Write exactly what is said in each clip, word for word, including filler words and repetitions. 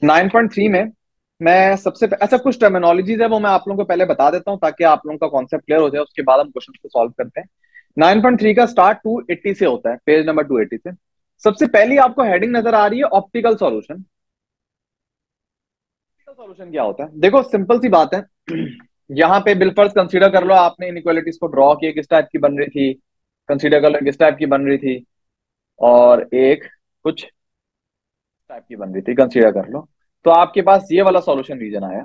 Nine point three में मैं सबसे पह- अच्छा, कुछ टर्मिनोलॉजीज है वो मैं आप लोगों को पहले बता देता हूँ ताकि आप लोगों का कॉन्सेप्ट क्लियर हो जाए, उसके बाद हम क्वेश्चन को सॉल्व करते हैं। नाइन पॉइंट थ्री का स्टार्ट टू एट्टी से होता है, पेज नंबर टू एट्टी से। सबसे पहली आपको हेडिंग नजर आ रही है ऑप्टिकल सॉल्यूशन। ऑप्टिकल सॉल्यूशन क्या होता है? देखो सिंपल सी बात है। यहाँ पे बिलफर्ज कंसीडर कर लो, आपने इनइक्वालिटीज को ड्रॉ किए, किस टाइप की बन रही थी, कंसीडर कर लो किस टाइप की बन रही थी, और एक कुछ टाइप की बन रही थी, कंसीडर कर लो। तो आपके पास ये वाला सॉल्यूशन रीजन आया।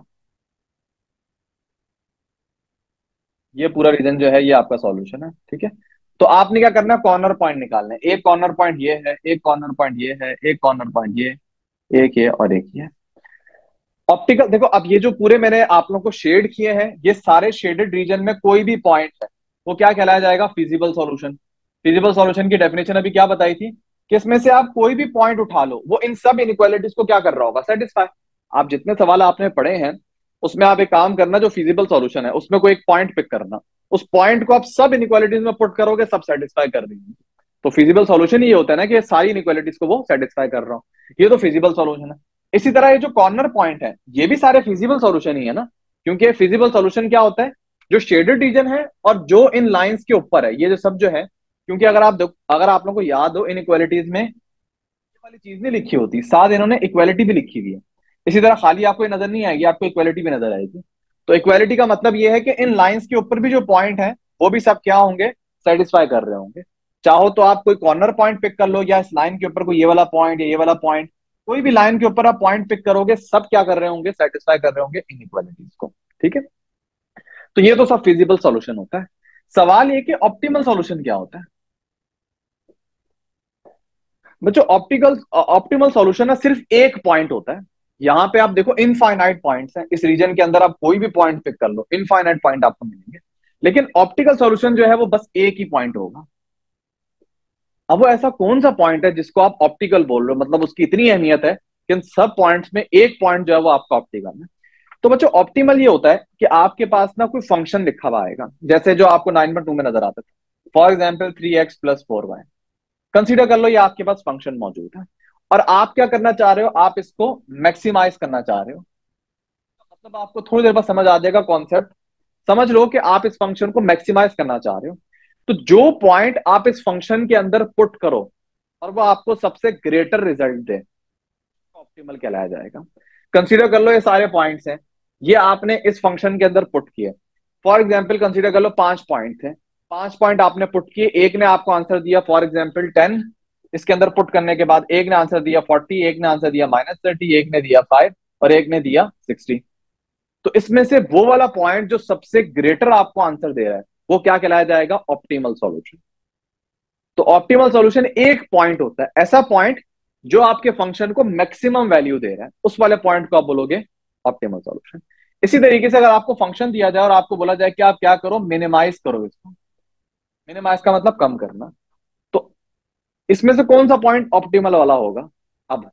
ये पूरा रीजन जो है ये आपका सॉल्यूशन है, ठीक है। तो आपने क्या करना है, कॉर्नर पॉइंट निकालना है। एक कॉर्नर पॉइंट ये है, एक कॉर्नर पॉइंट ये है, एक कॉर्नर पॉइंट ये, एक ये और एक ये। ऑप्टिकल देखो, अब ये जो पूरे मैंने आप लोगों को शेड किए हैं, ये सारे शेडेड रीजन में कोई भी पॉइंट है वो क्या कहलाया जाएगा, फिजिबल सॉल्यूशन। फिजिबल सॉल्यूशन की डेफिनेशन अभी क्या बताई थी कि इसमें से आप कोई भी पॉइंट उठा लो, वो इन सब इनइक्वालिटीज को क्या कर रहा होगा, सेटिस्फाई। आप जितने सवाल आपने पढ़े हैं उसमें आप एक काम करना, जो फिजिबल सॉल्यूशन है उसमें कोई एक पॉइंट पिक करना, उस पॉइंट को आप सब इनइक्वालिटीज में पुट करोगे, सब सेटिस्फाई कर देंगे। तो फिजिबल सॉल्यूशन ये होता है ना कि सारी इनइक्वालिटीज को वो सेटिस्फाई कर रहा हूँ, ये तो फिजिबल सॉल्यूशन है। इसी तरह ये जो कॉर्नर पॉइंट है ये भी सारे फिजिबल सॉल्यूशन ही है ना, क्योंकि फिजिबल सॉल्यूशन क्या होता है, जो शेडेड रीजन है और जो इन लाइंस के ऊपर है, ये जो सब जो है। क्योंकि अगर आप अगर आप लोगों को याद हो, इन इक्वालिटीज में ये वाली चीज नहीं लिखी होती, साथ इन्होंने इक्वालिटी भी लिखी हुई है। इसी तरह खाली आपको ये नजर नहीं आएगी, आपको इक्वालिटी भी नजर आएगी। तो इक्वालिटी का मतलब ये है कि इन लाइंस के ऊपर भी जो पॉइंट है वो भी सब क्या होंगे, सेटिस्फाई कर रहे होंगे। चाहो तो आप कोई कॉर्नर पॉइंट पिक कर लो, या इस लाइन के ऊपर कोई ये वाला पॉइंट या ये वाला पॉइंट, कोई भी लाइन के ऊपर आप पॉइंट पिक करोगे, सब क्या कर रहे होंगे, सेटिस्फाई कर रहे होंगे इनइक्वालिटीज को, ठीक है। तो ये तो सब फिजिबल सॉल्यूशन होता है। सवाल ये कि ऑप्टिमल सॉल्यूशन क्या होता है। बच्चों ऑप्टिकल ऑप्टिमल सॉल्यूशन ना सिर्फ एक पॉइंट होता है। यहां पे आप देखो इनफाइनाइट पॉइंट्स हैं इस रीजन के अंदर, आप कोई भी पॉइंट पिक कर लो, इनफाइनाइट पॉइंट आपको मिलेंगे। लेकिन ऑप्टिकल सॉल्यूशन जो है वो बस एक ही पॉइंट होगा। अब वो ऐसा कौन सा पॉइंट है जिसको आप ऑप्टिकल बोल रहे हो, मतलब उसकी इतनी अहमियत है कि इन सब पॉइंट्स में एक पॉइंट जो है वो आपका ऑप्टिकल है। तो बच्चों ऑप्टिमल ये होता है कि आपके पास ना कोई फंक्शन लिखा हुआ आएगा, जैसे जो आपको नाइन पॉइंट टू में नजर आता था, for example three X plus four Y. Consider कर लो ये आपके पास फंक्शन मौजूद है, और आप क्या करना चाह रहे हो, आप इसको मैक्सिमाइज करना चाह रहे हो। मतलब आपको थोड़ी देर बाद समझ आ जाएगा कॉन्सेप्ट। समझ लो कि आप इस फंक्शन को मैक्सिमाइज करना चाह रहे हो। तो जो पॉइंट आप इस फंक्शन के अंदर पुट करो और वो आपको सबसे ग्रेटर रिजल्ट दे, ऑप्टिमल कहलाया जाएगा। कंसीडर कर लो ये सारे पॉइंट्स हैं, ये आपने इस फंक्शन के अंदर पुट किए। फॉर एग्जाम्पल कंसीडर कर लो पांच पॉइंट थे, पांच पॉइंट आपने पुट किए, एक ने आपको आंसर दिया फॉर एग्जाम्पल टेन। इसके अंदर पुट करने के बाद एक ने आंसर दिया फोर्टी, एक ने आंसर दिया माइनस थर्टी, एक ने दिया फाइव और एक ने दिया सिक्सटी। तो इसमें से वो वाला पॉइंट जो सबसे ग्रेटर आपको आंसर दे रहा है वो क्या कहलाया जाएगा, ऑप्टिमल सॉल्यूशन। तो ऑप्टिमल सॉल्यूशन एक पॉइंट होता है, ऐसा पॉइंट जो आपके फंक्शन को मैक्सिमम वैल्यू दे रहा है, उस वाले पॉइंट को आप बोलोगे ऑप्टिमल सॉल्यूशन। इसी तरीके से अगर आपको फंक्शन दिया जाए और आपको बोला जाए कि आप क्या करो, मिनिमाइज करो इसको। मिनिमाइज का मतलब कम करना। तो इसमें से कौन सा पॉइंट ऑप्टिमल वाला होगा? अब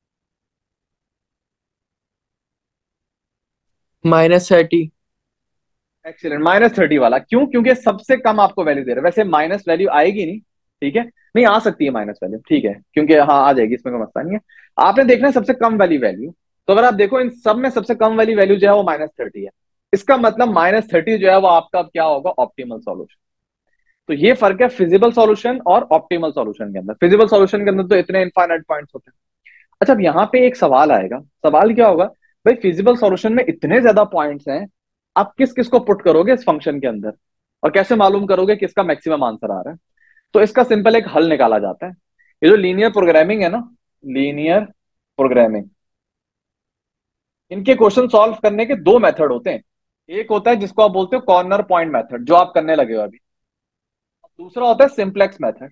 minus thirty. Excellent, minus thirty वाला क्यों? क्योंकि सबसे कम आपको वैल्यू दे रहा है। वैसे माइनस वैल्यू आएगी नहीं, ठीक है, नहीं आ सकती है माइनस वैल्यू, ठीक है, क्योंकि हाँ आ जाएगी, इसमें कोई मसला नहीं है। आपने देखना है सबसे कम वाली वैल्यू। तो अगर आप देखो इन सब में सबसे कम वाली वैल्यू जो है वो माइनस थर्टी है। इसका मतलब माइनस थर्टी जो है वो आपका क्या होगा, ऑप्टिमल सॉल्यूशन। तो ये फर्क है फिजिबल सॉल्यूशन और ऑप्टिमल सॉल्यूशन के अंदर। फिजिबल सॉल्यूशन के अंदर तो इतने इनफाइनाइट पॉइंट्स होते हैं। अच्छा, अब यहाँ पे एक सवाल आएगा, सवाल क्या होगा, भाई फिजिबल सॉल्यूशन में इतने ज्यादा पॉइंट्स हैं, आप किस किस को पुट करोगे इस फंक्शन के अंदर, और कैसे मालूम करोगे किसका मैक्सिमम आंसर आ रहा है? तो इसका सिंपल एक हल निकाला जाता है। ये जो लीनियर प्रोग्रामिंग है ना, लीनियर प्रोग्रामिंग, इनके क्वेश्चन सॉल्व करने के दो मेथड होते हैं। एक होता है जिसको आप बोलते हो कॉर्नर पॉइंट मेथड, जो आप करने लगे हो अभी। दूसरा होता है सिंप्लेक्स मेथड।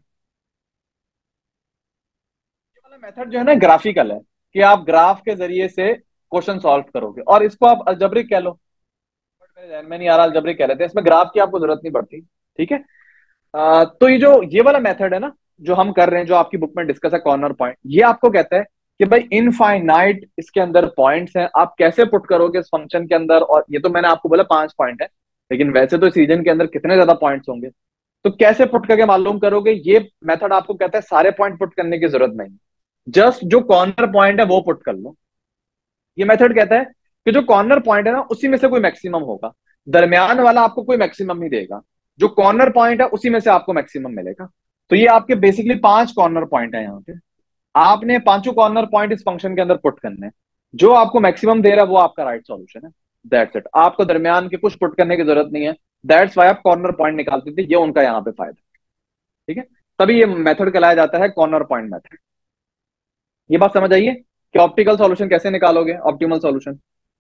ये वाला मेथड जो है ना ग्राफिकल है, कि आप ग्राफ के जरिए से क्वेश्चन सॉल्व करोगे, और इसको आप अलजेब्रिक कह लो। बट मेरे ध्यान में नहीं आ रहा, अलजेब्रिक कह लेते हैं, इसमें ग्राफ की आपको जरूरत नहीं पड़ती, ठीक है। आ, तो ये जो ये वाला मेथड है ना, जो हम कर रहे हैं, जो आपकी बुक में डिस्कस है कॉर्नर पॉइंट, ये आपको कहता है कि भाई इनफाइनाइट इसके अंदर पॉइंट्स हैं, आप कैसे पुट करोगे इस फंक्शन के अंदर। और ये तो मैंने आपको बोला पांच पॉइंट है, लेकिन वैसे तो इस रीजन के अंदर कितने ज्यादा पॉइंट्स होंगे। तो कैसे पुट करके मालूम करोगे, ये मेथड आपको कहता है सारे पॉइंट पुट करने की जरूरत नहीं, जस्ट जो कॉर्नर पॉइंट है वो पुट कर लो। ये मेथड कहता है कि जो कॉर्नर पॉइंट है ना उसी में से कोई मैक्सिमम होगा, दरमियान वाला आपको कोई मैक्सिमम नहीं देगा, जो कॉर्नर पॉइंट है उसी में से आपको मैक्सिमम मिलेगा। तो ये आपके बेसिकली पांच कॉर्नर पॉइंट है यहाँ पे, आपने पांचों कॉर्नर पॉइंट इस फंक्शन के अंदर पुट करने हैं, जो आपको मैक्सिमम दे रहा है वो आपका राइट सॉल्यूशन है। दैट्स इट, आपको दरमियान के कुछ पुट करने की जरूरत नहीं है। दैट्स वाई आप कॉर्नर पॉइंट निकालते थे, ये उनका यहाँ पे फायदा। ठीक है, तभी ये मेथड कहलाया जाता है कॉर्नर पॉइंट मेथड। ये बात समझ आइए कि ऑप्टिकल सॉल्यूशन कैसे निकालोगे, ऑप्टिमल सॉल्यूशन।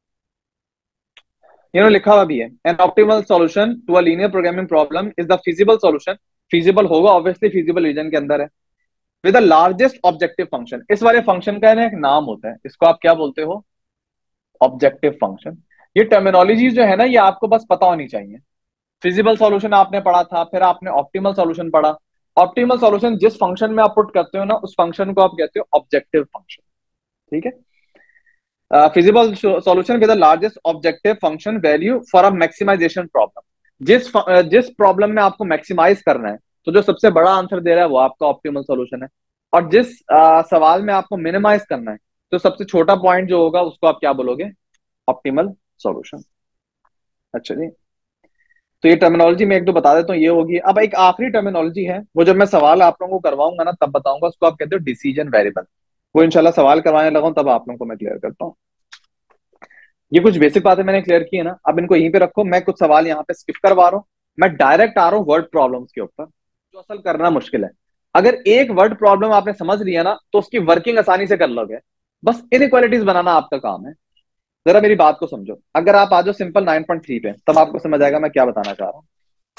इन्होंने लिखा हुआ भी है, an optimal solution to a linear programming problem is the feasible solution, feasible होगा ऑब्वियसली, फिजिबल रीजन के अंदर है, with the largest objective function. इस वाले फंक्शन का ना एक नाम होता है, इसको आप क्या बोलते हो, ऑब्जेक्टिव फंक्शन। ये टर्मिनोलॉजी जो है ना ये आपको बस पता होनी चाहिए। फिजिबल सॉल्यूशन आपने पढ़ा था, फिर आपने ऑप्टिमल सॉल्यूशन पढ़ा। ऑप्टिमल सॉल्यूशन जिस फंक्शन में आप पुट करते हो ना उस फंक्शन को आप कहते हो ऑब्जेक्टिव फंक्शन। ठीक है, feasible solution with the largest objective function value for a maximisation problem. जिस uh, जिस प्रॉब्लम में आपको मैक्सिमाइज करना है तो जो सबसे बड़ा आंसर दे रहा है वो आपका ऑप्टिमल सॉल्यूशन है, और जिस uh, सवाल में आपको मिनिमाइज करना है तो सबसे छोटा पॉइंट जो होगा उसको आप क्या बोलोगे, ऑप्टिमल सॉल्यूशन। अच्छा जी, तो ये टर्मिनोलॉजी मैं एक दो बता देता हूँ, ये होगी। अब एक आखिरी टर्मिनोलॉजी है, वो जब मैं सवाल आप लोगों को करवाऊंगा ना तब बताऊंगा, उसको आप कहते हो डिसीजन वेरिएबल। वो इंशाल्लाह सवाल करवाने लगा हूं तब आप लोगों को मैं क्लियर करता हूँ। ये कुछ बेसिक बातें मैंने क्लियर की है ना, अब इनको यहीं पे रखो, मैं कुछ सवाल यहाँ पे स्किप करवा रहा हूँ, मैं डायरेक्ट आ रहा हूँ वर्ड प्रॉब्लम्स के ऊपर, जो असल करना मुश्किल है। अगर एक वर्ड प्रॉब्लम आपने समझ लिया ना तो उसकी वर्किंग आसानी से कर लोगे, बस इनइक्वालिटीज बनाना आपका काम है। जरा मेरी बात को समझो, अगर आप आ जाओ सिंपल नाइन पॉइंट थ्री पे तब आपको समझ आएगा मैं क्या बताना चाह रहा हूँ।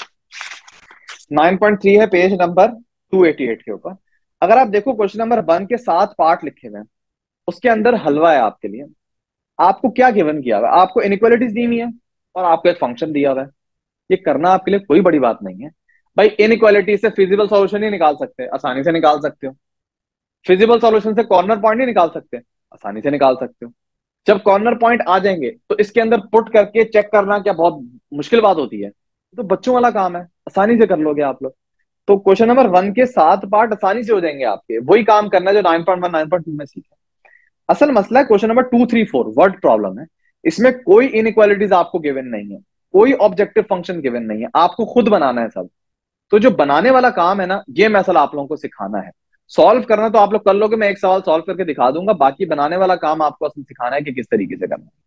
नाइन पॉइंट थ्री है page number two eighty eight के ऊपर। अगर आप देखो क्वेश्चन नंबर वन के सात पार्ट लिखे हुए हैं, उसके अंदर हलवा है आपके लिए। आपको क्या गिवन किया हुआ है, आपको इनइक्वालिटीज दी हुई है और आपको एक फंक्शन दिया हुआ है। ये करना आपके लिए कोई बड़ी बात नहीं है भाई। इनइक्वालिटी से फिजिबल सॉल्यूशन ही निकाल सकते हैं, आसानी से निकाल सकते हो। फिजिबल सॉल्यूशन से कॉर्नर पॉइंट नहीं निकाल सकते, आसानी से निकाल सकते हो। जब कॉर्नर पॉइंट आ जाएंगे तो इसके अंदर पुट करके चेक करना क्या बहुत मुश्किल बात होती है, तो बच्चों वाला काम है, आसानी से कर लोगे आप लोग। तो क्वेश्चन नंबर वन के सात पार्ट आसानी से हो जाएंगे आपके, वही काम करना है जो nine point one nine point two में सीखा। असल मसला है question number two three four word problem है, इसमें कोई इनइक्वालिटीज आपको गिवन नहीं है, कोई ऑब्जेक्टिव फंक्शन गिवन नहीं है, आपको खुद बनाना है सब। तो जो बनाने वाला काम है ना ये मैं असल आप लोगों को सिखाना है। सॉल्व करना तो आप लोग कर लोगे, मैं एक सवाल सॉल्व करके दिखा दूंगा, बाकी बनाने वाला काम आपको असल सिखाना है कि किस तरीके से करना है।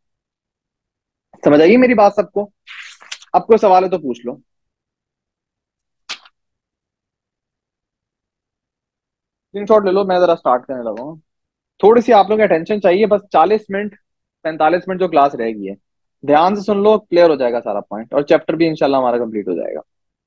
समझ आइए मेरी बात सबको, अब कोई सवाल है तो पूछ लो। स्क्रीनशॉट ले लो, मैं जरा स्टार्ट करने लगा हूँ। थोड़ी सी आप लोगों की अटेंशन चाहिए, बस चालीस मिनट, पैंतालीस मिनट जो क्लास रहेगी है, ध्यान से सुन लो, क्लियर हो जाएगा सारा पॉइंट, और चैप्टर भी इंशाल्लाह हमारा कंप्लीट हो जाएगा।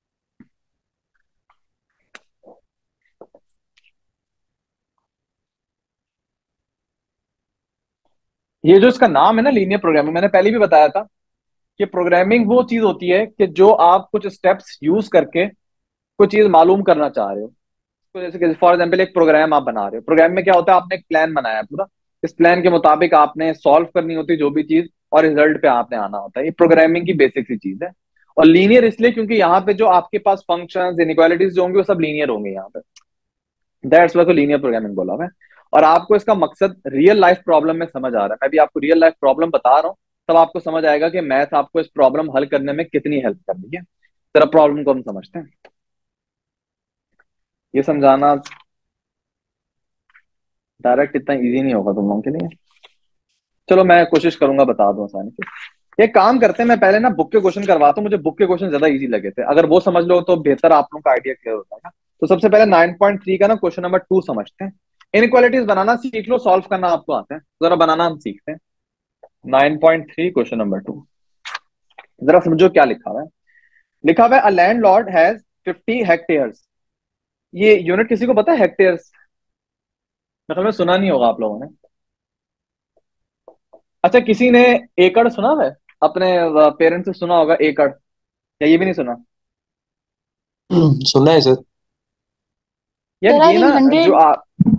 ये जो इसका नाम है ना लीनियर प्रोग्रामिंग, मैंने पहले भी बताया था कि प्रोग्रामिंग वो चीज होती है कि जो आप कुछ स्टेप्स यूज करके कुछ चीज मालूम करना चाह रहे हो। तो जैसे कि फॉर एग्जाम्पल एक प्रोग्राम आप बना रहे हो, प्रोग्राम में क्या होता है, आपने एक प्लान बनाया है पूरा, इस प्लान के मुताबिक आपने सॉल्व करनी होती है जो भी चीज, और रिजल्ट पे आपने आना होता है। ये प्रोग्रामिंग की बेसिक सी चीज है। और लीनियर इसलिए क्योंकि यहाँ पे जो आपके पास फंक्शंस इनइक्वालिटीज जो होंगे वो सब लीनियर होंगे यहाँ पे, दैट्स वाई को लीनियर प्रोग्रामिंग बोला हुआ है। और आपको इसका मकसद रियल लाइफ प्रॉब्लम में समझ आ रहा है, मैं भी आपको रियल लाइफ प्रॉब्लम बता रहा हूँ, तब आपको समझ आएगा कि मैथ आपको इस प्रॉब्लम हल करने में कितनी हेल्प कर रही है। जरा प्रॉब्लम को हम समझते हैं, ये समझाना डायरेक्ट इतना इजी नहीं होगा तुम लोगों के लिए। चलो मैं कोशिश करूंगा बता दूं आसानी से। एक काम करते हैं, मैं पहले ना बुक के क्वेश्चन करवाता हूँ, मुझे बुक के क्वेश्चन ज्यादा इजी लगे थे, अगर वो समझ लो तो बेहतर, आप लोगों का आइडिया क्लियर हो जाएगा। तो सबसे पहले नाइन पॉइंट थ्री का ना क्वेश्चन नंबर टू समझते हैं। इनइक्वालिटीज बनाना सीख लो, सॉल्व करना आपको आता है, जरा बनाना हम सीखते हैं। Nine point three question number two, जरा समझो क्या लिखा हुआ है। लिखा हुआ है a landlord has fifty hectares. ये यूनिट किसी को पता है हेक्टेयर्स? मतलब में सुना नहीं होगा आप लोगों ने। अच्छा, किसी ने एकड़ सुना है? अपने पेरेंट्स से सुना होगा एकड़, या ये भी नहीं सुना? हम्म, सुना है सर। यार सर आई ये थिंक ना जो हंड्रेड। आ,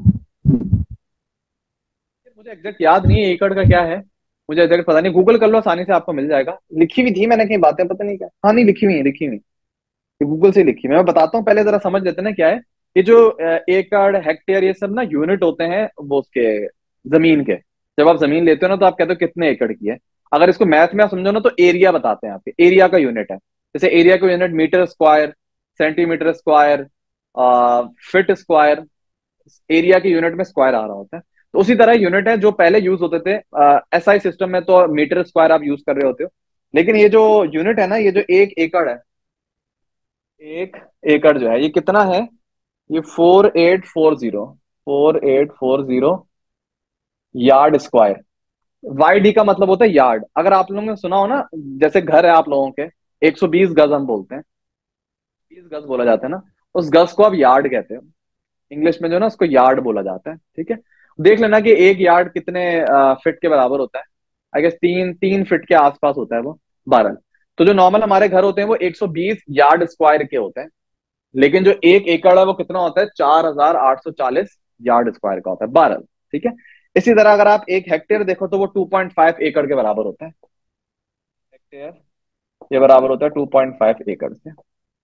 मुझे एग्जैक्ट याद नहीं है एकड़ का क्या है, मुझे एग्जैक्ट पता नहीं, गूगल कर लो आसानी से आपको मिल जाएगा। लिखी हुई थी मैंने कहीं बातें, पता नहीं क्या, हाँ नहीं लिखी हुई है, लिखी हुई है, गूगल से लिखी हुई है। मैं बताता हूँ, पहले जरा समझ लेते हैं ना क्या है। ये जो अ, एकड़ हेक्टेयर ये सब ना यूनिट होते हैं वो उसके जमीन के। जब आप जमीन लेते हो ना तो आप कहते हो कितने एकड़ की है। अगर इसको मैथ में आप समझो ना तो एरिया बताते हैं आपके, एरिया का यूनिट है। जैसे एरिया का unit metre square, centimetre square, feet square, area के यूनिट में स्क्वायर आ रहा होता है। तो उसी तरह यूनिट है जो पहले यूज होते थे एसआई सिस्टम में, तो मीटर स्क्वायर आप यूज कर रहे होते हो। लेकिन ये जो यूनिट है ना, ये जो एक एकड़ है, एक एकड़ जो है ये कितना है, ये four eight four zero, four eight four zero, yard square. Y D का मतलब होता है यार्ड। अगर आप लोगों ने सुना हो ना, जैसे घर है आप लोगों के, एक सौ बीस गज हम बोलते हैं, बीस गज बोला जाता है ना, उस गज को आप यार्ड कहते हो। इंग्लिश में जो है ना उसको यार्ड बोला जाता है, ठीक है। देख लेना कि एक यार्ड कितने फिट के बराबर होता है। आई गेस तीन तीन फीट के आसपास होता है वो, बारह। तो जो नॉर्मल हमारे घर होते हैं वो एक सौ बीस यार्ड स्क्वायर के होते हैं। लेकिन जो एक एकड़ है वो कितना होता है, चार हजार आठ सौ चालीस यार्ड स्क्वायर का होता है, बारह। ठीक है। इसी तरह अगर आप एक हेक्टेयर देखो तो वो टू पॉइंट फाइव एकड़ के बराबर होता है। हेक्टेयर ये बराबर होता है टू पॉइंट फाइव एकड़ से।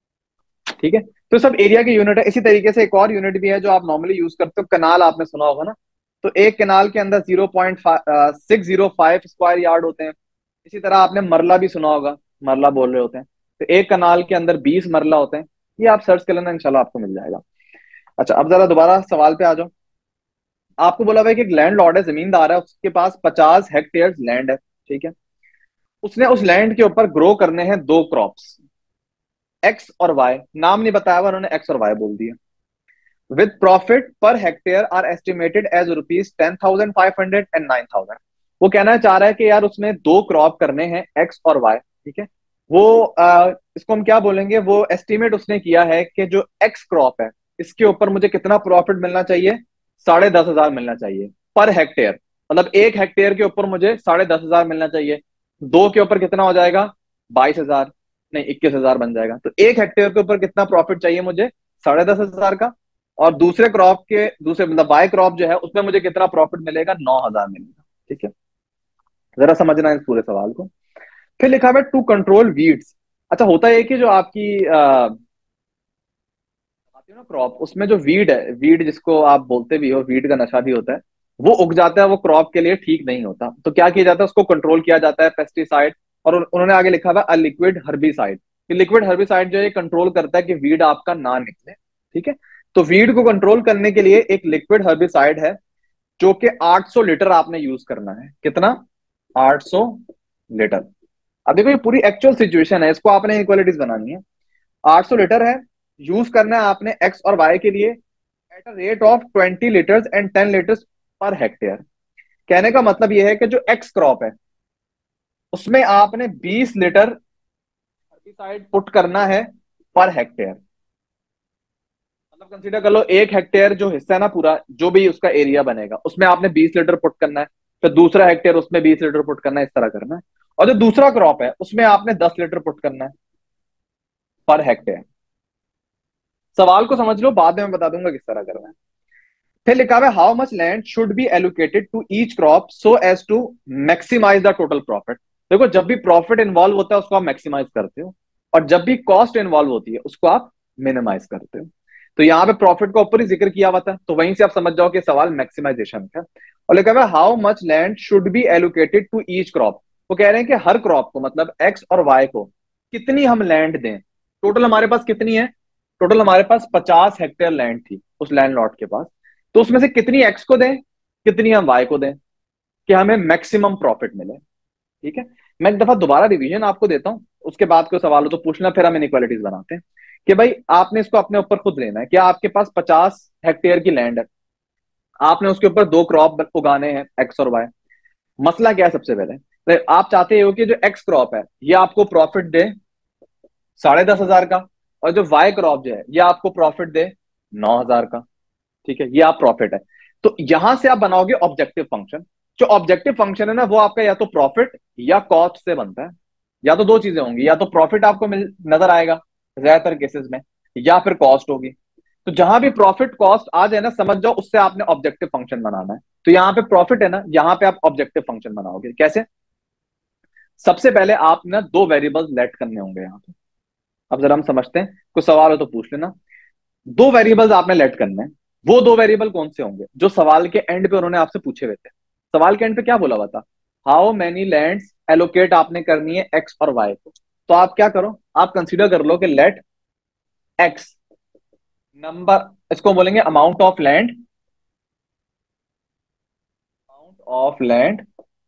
ठीक है। तो सब एरिया की यूनिट है। इसी तरीके से एक और यूनिट भी है जो आप नॉर्मली यूज करते हो, कनाल आपने सुना होगा ना। तो एक कनाल के अंदर zero point six zero five square yard होते हैं। इसी तरह आपने मरला भी सुना होगा, मरला बोल रहे होते हैं। तो एक कनाल के अंदर बीस मरला होते हैं। ये आप सर्च कर लेना, इंशाल्लाह आपको मिल जाएगा। अच्छा, अब जरा दोबारा सवाल पे आ जाओ। आपको बोला हुआ है कि एक लैंड लॉर्ड है, जमींदार है, उसके पास पचास हेक्टेयर लैंड है। ठीक है। उसने उस लैंड के ऊपर ग्रो करने हैं दो क्रॉप्स, एक्स और वाई। नाम नहीं बताया हुआ, उन्होंने एक्स और वाई बोल दिया। With profit per hectare are estimated as rupees ten thousand five hundred and nine thousand. वो कहना चाह रहा है कि यार उसने दो क्रॉप करने हैं, एक्स और वाई। ठीक है। वो आ, इसको हम क्या बोलेंगे, वो एस्टिमेट उसने किया है कि जो एक्स क्रॉप है इसके ऊपर मुझे कितना प्रॉफिट मिलना चाहिए, साढ़े दस हजार मिलना चाहिए पर हेक्टेयर। मतलब एक हेक्टेयर के ऊपर मुझे साढ़े दस हजार मिलना चाहिए। दो के ऊपर कितना हो जाएगा, बाईस हजार, नहीं इक्कीस हजार बन जाएगा। तो एक हेक्टेयर के ऊपर कितना प्रॉफिट चाहिए मुझे, साढ़े दस हजार का। और दूसरे क्रॉप के, दूसरे मतलब बाय क्रॉप जो है उसमें मुझे कितना प्रॉफिट मिलेगा, नौ हजार मिलेगा। ठीक है। जरा समझना है इस पूरे सवाल को। फिर लिखा हुआ है टू कंट्रोल वीड्स। अच्छा, होता है कि जो आपकी आ, आती है ना क्रॉप, उसमें जो वीड है, वीड जिसको आप बोलते भी हो, वीड का नशा भी होता है, वो उग जाता है, वो क्रॉप के लिए ठीक नहीं होता। तो क्या किया जाता है, उसको कंट्रोल किया जाता है पेस्टिसाइड। और उन- उन्होंने आगे लिखा हुआ है लिक्विड हर्बिसाइड। लिक्विड हर्बिसाइड जो है कंट्रोल करता है कि वीड आपका ना निकले। ठीक है। तो वीड को कंट्रोल करने के लिए एक लिक्विड हर्बिसाइड है जो कि आठ सौ लीटर आपने यूज करना है। कितना, आठ सौ लीटर। अब देखो ये पूरी एक्चुअल सिचुएशन है, इसको आपने इक्वालिटीज बनानी है। आठ सौ लीटर है, यूज करना है आपने एक्स और वाई के लिए at a rate of twenty litres and ten litres per hectare. कहने का मतलब यह है कि जो एक्स क्रॉप है उसमें आपने बीस लीटर हेर्बिसाइड पुट करना है पर हेक्टेयर। मतलब कंसीडर कर लो, एक हेक्टेयर जो हिस्सा है ना पूरा, जो भी उसका एरिया बनेगा उसमें आपने बीस लीटर पुट करना है। फिर दूसरा हेक्टेयर उसमें बीस लीटर पुट करना है, इस तरह करना है। और जो दूसरा क्रॉप है उसमें आपने दस लीटर पुट करना है पर हेक्टेयर। सवाल को समझ लो, बाद में मैं बता दूंगा किस तरह करना है। फिर लिखा हुआ है how much land should be allocated to each crop so as to maximise the total profit. देखो, जब भी प्रॉफिट इन्वॉल्व होता है उसको आप मैक्सिमाइज करते हो, और जब भी कॉस्ट इन्वॉल्व होती है उसको आप मिनिमाइज करते हो। तो यहाँ पे प्रॉफिट का ऊपर ही जिक्र किया हुआ था, तो वहीं से आप समझ जाओ कि सवाल मैक्सिमाइजेशन का। और लिखा हुआ है how much land should be allocated to each crop. वो कह रहे हैं कि हर क्रॉप को, मतलब एक्स और वाई को, कितनी हम लैंड दें। टोटल हमारे पास कितनी है, टोटल हमारे पास पचास हेक्टेयर लैंड थी उस लैंड लॉट के पास। तो उसमें से कितनी एक्स को दें, कितनी हम वाई को दें, कि हमें मैक्सिमम प्रॉफिट मिले। ठीक है। मैं एक दफा दोबारा रिवीजन आपको देता हूं, उसके बाद कोई सवाल हो तो पूछना, फिर हम इनइक्वालिटीज बनाते हैं। कि भाई आपने इसको अपने ऊपर खुद लेना है कि आपके पास पचास हेक्टेयर की लैंड है, आपने उसके ऊपर दो क्रॉप उगाने हैं, एक्स और वाई। मसला क्या है, सबसे पहले तो आप चाहते हो कि जो एक्स क्रॉप है ये आपको प्रॉफिट दे साढ़े दस हजार का, और जो वाई क्रॉप जो है ये आपको प्रॉफिट दे नौ हजार का। ठीक है, ये आप प्रॉफिट है। तो यहां से आप बनाओगे ऑब्जेक्टिव फंक्शन। जो ऑब्जेक्टिव फंक्शन है ना वो आपका या तो प्रॉफिट या कॉस्ट से बनता है। या तो दो चीजें होंगी, या तो प्रॉफिट आपको मिल नजर आएगा ज्यादातर केसेस में, या फिर कॉस्ट होगी। तो जहां भी प्रॉफिट कॉस्ट आ जाए ना, समझ जाओ उससे आपने ऑब्जेक्टिव फंक्शन बनाना है। तो यहाँ पे प्रॉफिट है ना, यहाँ पे आप ऑब्जेक्टिव फंक्शन बनाओगे कैसे। सबसे पहले आप ना दो वेरिएबल्स लेट करने होंगे यहाँ पे। अब जरा हम समझते हैं, कुछ सवाल हो तो पूछ लेना। दो वेरिएबल्स आपने लेट करने हैं। वो दो वेरिएबल कौन से होंगे जो सवाल के एंड पे उन्होंने आपसे पूछे हुए थे। सवाल के एंड पे क्या बोला हुआ था, हाउ मेनी लैंड्स एलोकेट आपने करनी है एक्स और वाई को। तो आप क्या करो, आप कंसीडर कर लो कि लेट एक्स नंबर, इसको बोलेंगे amount of land, amount of land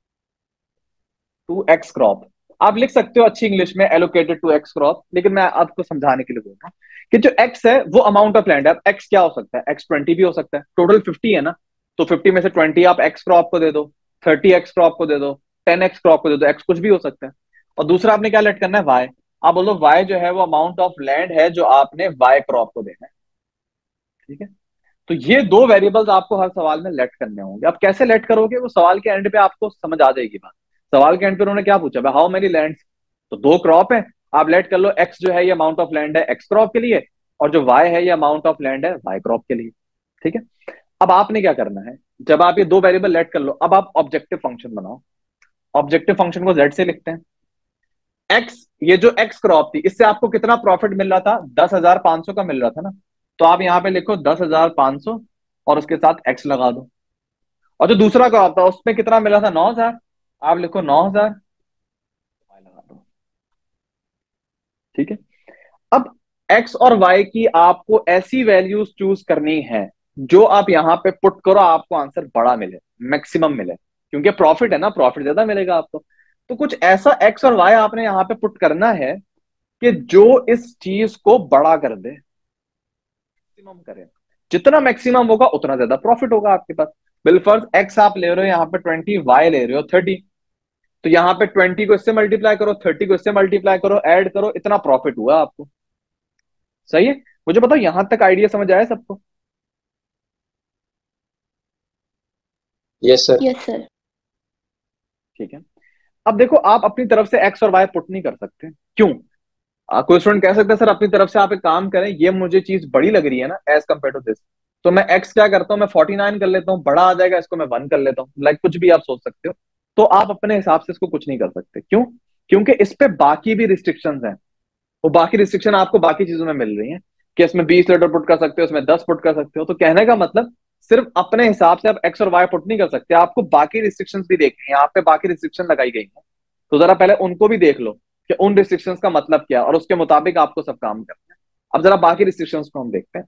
to X crop. आप लिख सकते हो अच्छी इंग्लिश में एलोकेटेड टू एक्स क्रॉप, लेकिन मैं आपको समझाने के लिए बोल रहा हूँ कि जो एक्स है वो अमाउंट ऑफ लैंड है। एक्स क्या हो सकता है, एक्स ट्वेंटी भी हो सकता है, टोटल फिफ्टी है ना, तो फिफ्टी में से ट्वेंटी आप एक्स क्रॉप को दे दो, थर्टी एक्स क्रॉप को दे दो, टेन एक्स क्रॉप को दे दो, एक्स कुछ भी हो सकता है। और दूसरा आपने क्या लेट करना है, वाई। आप बोलो वाई जो है वो अमाउंट ऑफ लैंड है जो आपने वाई क्रॉप को देना है। ठीक है, तो ये दो वेरिएबल्स आपको हर सवाल में लेट करने होंगे। अब कैसे लेट करोगे वो सवाल के एंड पे आपको समझ आ जाएगी बात। सवाल के एंड पे उन्होंने क्या पूछा, हाउ मेनी लैंड, तो दो क्रॉप है, आप लेट कर लो एक्स जो है ये अमाउंट ऑफ लैंड है एक्स क्रॉप के लिए, और जो वाई है ये अमाउंट ऑफ लैंड है वाई क्रॉप के लिए। ठीक है, अब आपने क्या करना है, जब आप ये दो वेरिएबल लेट कर लो, अब आप ऑब्जेक्टिव फंक्शन बनाओ। ऑब्जेक्टिव फंक्शन को जेड से लिखते हैं। एक्स, ये जो एक्स क्रॉप थी इससे आपको कितना प्रॉफिट मिल रहा था, दस हजार पांच सौ का मिल रहा था ना, तो आप यहां पे लिखो दस हजार पांच सौ और उसके साथ एक्स लगा दो। और जो दूसरा क्रॉप था उसमें कितना मिला था, नौ हजार, आप लिखो नौ हजार लगा दो। ठीक है, अब एक्स और वाई की आपको ऐसी वैल्यूज चूज करनी है जो आप यहां पे पुट करो आपको आंसर बड़ा मिले, मैक्सिमम मिले, क्योंकि प्रॉफिट है ना, प्रॉफिट ज्यादा मिलेगा आपको। तो कुछ ऐसा एक्स और वाई आपने यहां पे पुट करना है कि जो इस चीज को बड़ा कर दे, मैक्सिमम करे। जितना मैक्सिमम होगा उतना ज्यादा प्रॉफिट होगा आपके पास। बिलफर्ज एक्स आप ले रहे हो यहाँ पे ट्वेंटी, वाई ले रहे हो थर्टी, तो यहाँ पे ट्वेंटी को इससे मल्टीप्लाई करो, थर्टी को इससे मल्टीप्लाई करो, ऐड करो, इतना प्रॉफिट हुआ आपको। सही है, मुझे बताओ यहां तक आइडिया समझ आया सबको। Yes sir. Yes sir. ठीक है, अब देखो आप अपनी तरफ से एक्स और वाई पुट नहीं कर सकते, क्यों? आ, कोई स्टूडेंट कह सकता है सर अपनी तरफ से आप एक काम करें, ये मुझे चीज बड़ी लग रही है ना एज कम्पेयर टू दिस, तो मैं एक्स क्या करता हूँ, मैं फोर्टी नाइन कर लेता हूँ, बड़ा आ जाएगा, इसको मैं वन कर लेता हूँ, लाइक कुछ भी आप सोच सकते हो। तो आप अपने हिसाब से इसको कुछ नहीं कर सकते, क्यों? क्योंकि इस पे बाकी भी रिस्ट्रिक्शंस हैं। वो बाकी रिस्ट्रिक्शन आपको बाकी चीजों में मिल रही हैं कि इसमें बीस लीटर पुट कर सकते हो, इसमें दस पुट कर सकते हो। तो कहने का मतलब सिर्फ अपने हिसाब से आप एक्स और वाई पुट नहीं कर सकते, आपको बाकी रिस्ट्रिक्शंस भी देखनी है, आप पे बाकी रिस्ट्रिक्शन लगाई गई है, तो जरा पहले उनको भी देख लो कि उन रिस्ट्रिक्शंस का मतलब क्या है, और उसके मुताबिक आपको सब काम करना है। अब जरा बाकी रिस्ट्रिक्शंस को हम देखते हैं।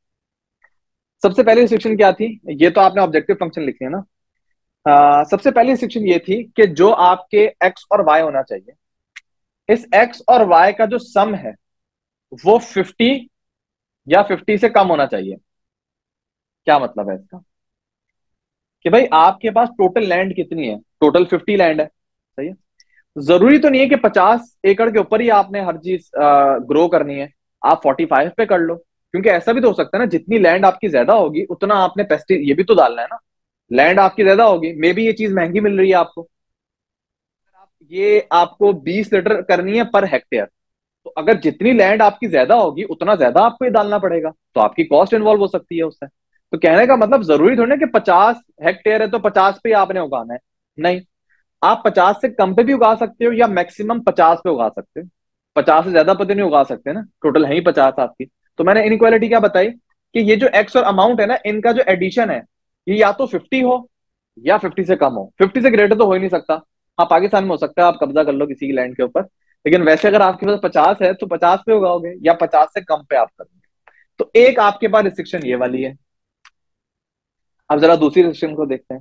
सबसे पहली रिस्ट्रिक्शन क्या थी, ये तो आपने ऑब्जेक्टिव फंक्शन लिखी है ना। आ, सबसे पहली रिस्ट्रिक्शन ये थी कि जो आपके एक्स और वाई होना चाहिए, इस एक्स और वाई का जो सम है वो फिफ्टी या फिफ्टी से कम होना चाहिए। क्या मतलब है इसका, कि भाई आपके पास टोटल लैंड कितनी है, टोटल फिफ्टी लैंड है, सही है। जरूरी तो नहीं है कि पचास एकड़ के ऊपर ही आपने हर चीज ग्रो करनी है, आप फोर्टी फाइव पे कर लो, क्योंकि ऐसा भी तो हो सकता है ना, जितनी लैंड आपकी ज्यादा होगी उतना आपने पेस्टि ये भी तो डालना है ना। लैंड आपकी ज्यादा होगी, मे बी ये चीज महंगी मिल रही है आपको, आप ये आपको बीस लीटर करनी है पर हेक्टेयर, तो अगर जितनी लैंड आपकी ज्यादा होगी उतना ज्यादा आपको ये डालना पड़ेगा, तो आपकी कॉस्ट इन्वॉल्व हो सकती है उससे। तो कहने का मतलब जरूरी थोड़ी ना कि पचास हेक्टेयर है तो पचास पे ही आपने उगाना है, नहीं, आप पचास से कम पे भी उगा सकते हो या मैक्सिमम पचास पे उगा सकते हो। पचास से ज्यादा पे तो नहीं उगा सकते ना, टोटल है ही पचास आपकी। तो मैंने इनइक्वालिटी क्या बताई कि ये जो एक्स और अमाउंट है ना, इनका जो एडिशन है ये या तो फिफ्टी हो या फिफ्टी से कम हो, फिफ्टी से ग्रेटर तो हो ही नहीं सकता। हाँ पाकिस्तान में हो सकता है, आप कब्जा कर लो किसी की लैंड के ऊपर, लेकिन वैसे अगर आपके पास पचास है तो पचास पे उगाओगे या पचास से कम पे आप करोगे। तो एक आपके पास रिस्ट्रिक्शन ये वाली है। अब जरा दूसरी रिस्ट्रिक्शन को देखते हैं।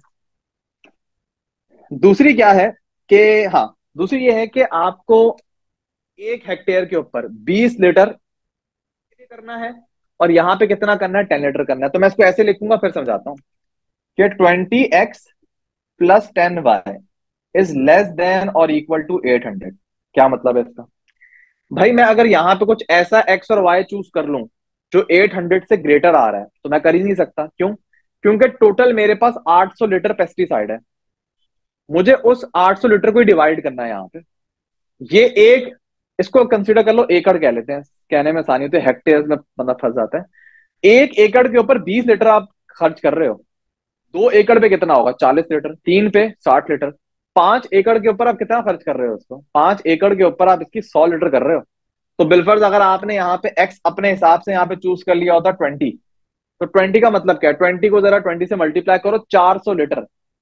दूसरी क्या है कि, हाँ दूसरी ये है कि आपको एक हेक्टेयर के ऊपर बीस लीटर करना है, और यहां पे कितना करना है, टेन लीटर करना है। तो मैं इसको ऐसे लिखूंगा, फिर समझाता हूँ कि twenty x plus ten Y is less than और इक्वल टू एट हंड्रेड। क्या मतलब है इसका, भाई मैं अगर यहां पे कुछ ऐसा एक्स और वाई चूज कर लूं जो एट हंड्रेड से ग्रेटर आ रहा है, तो मैं कर ही नहीं सकता, क्यों? क्योंकि टोटल मेरे पास आठ सौ लीटर पेस्टिसाइड है, मुझे उस आठ सौ लीटर को ही डिवाइड करना है यहाँ पे। ये एक, इसको कंसीडर कर लो एकड़ कह लेते हैं, कहने में आसानी होती है, हेक्टेयर में बंदा फंस जाता है। एक एकड़ के ऊपर बीस लीटर आप खर्च कर रहे हो, दो एकड़ पे कितना होगा, चालीस लीटर, तीन पे साठ लीटर, पांच एकड़ के ऊपर आप कितना खर्च कर रहे हो उसको, पांच एकड़ के ऊपर आप इसकी सौ लीटर कर रहे हो। तो बिलफर्ज अगर आपने यहाँ पे एक्स अपने हिसाब से यहाँ पे चूज कर लिया होता ट्वेंटी, तो ट्वेंटी का मतलब क्या है, ट्वेंटी को जरा ट्वेंटी से मल्टीप्लाई करो, चार सौ लीटर,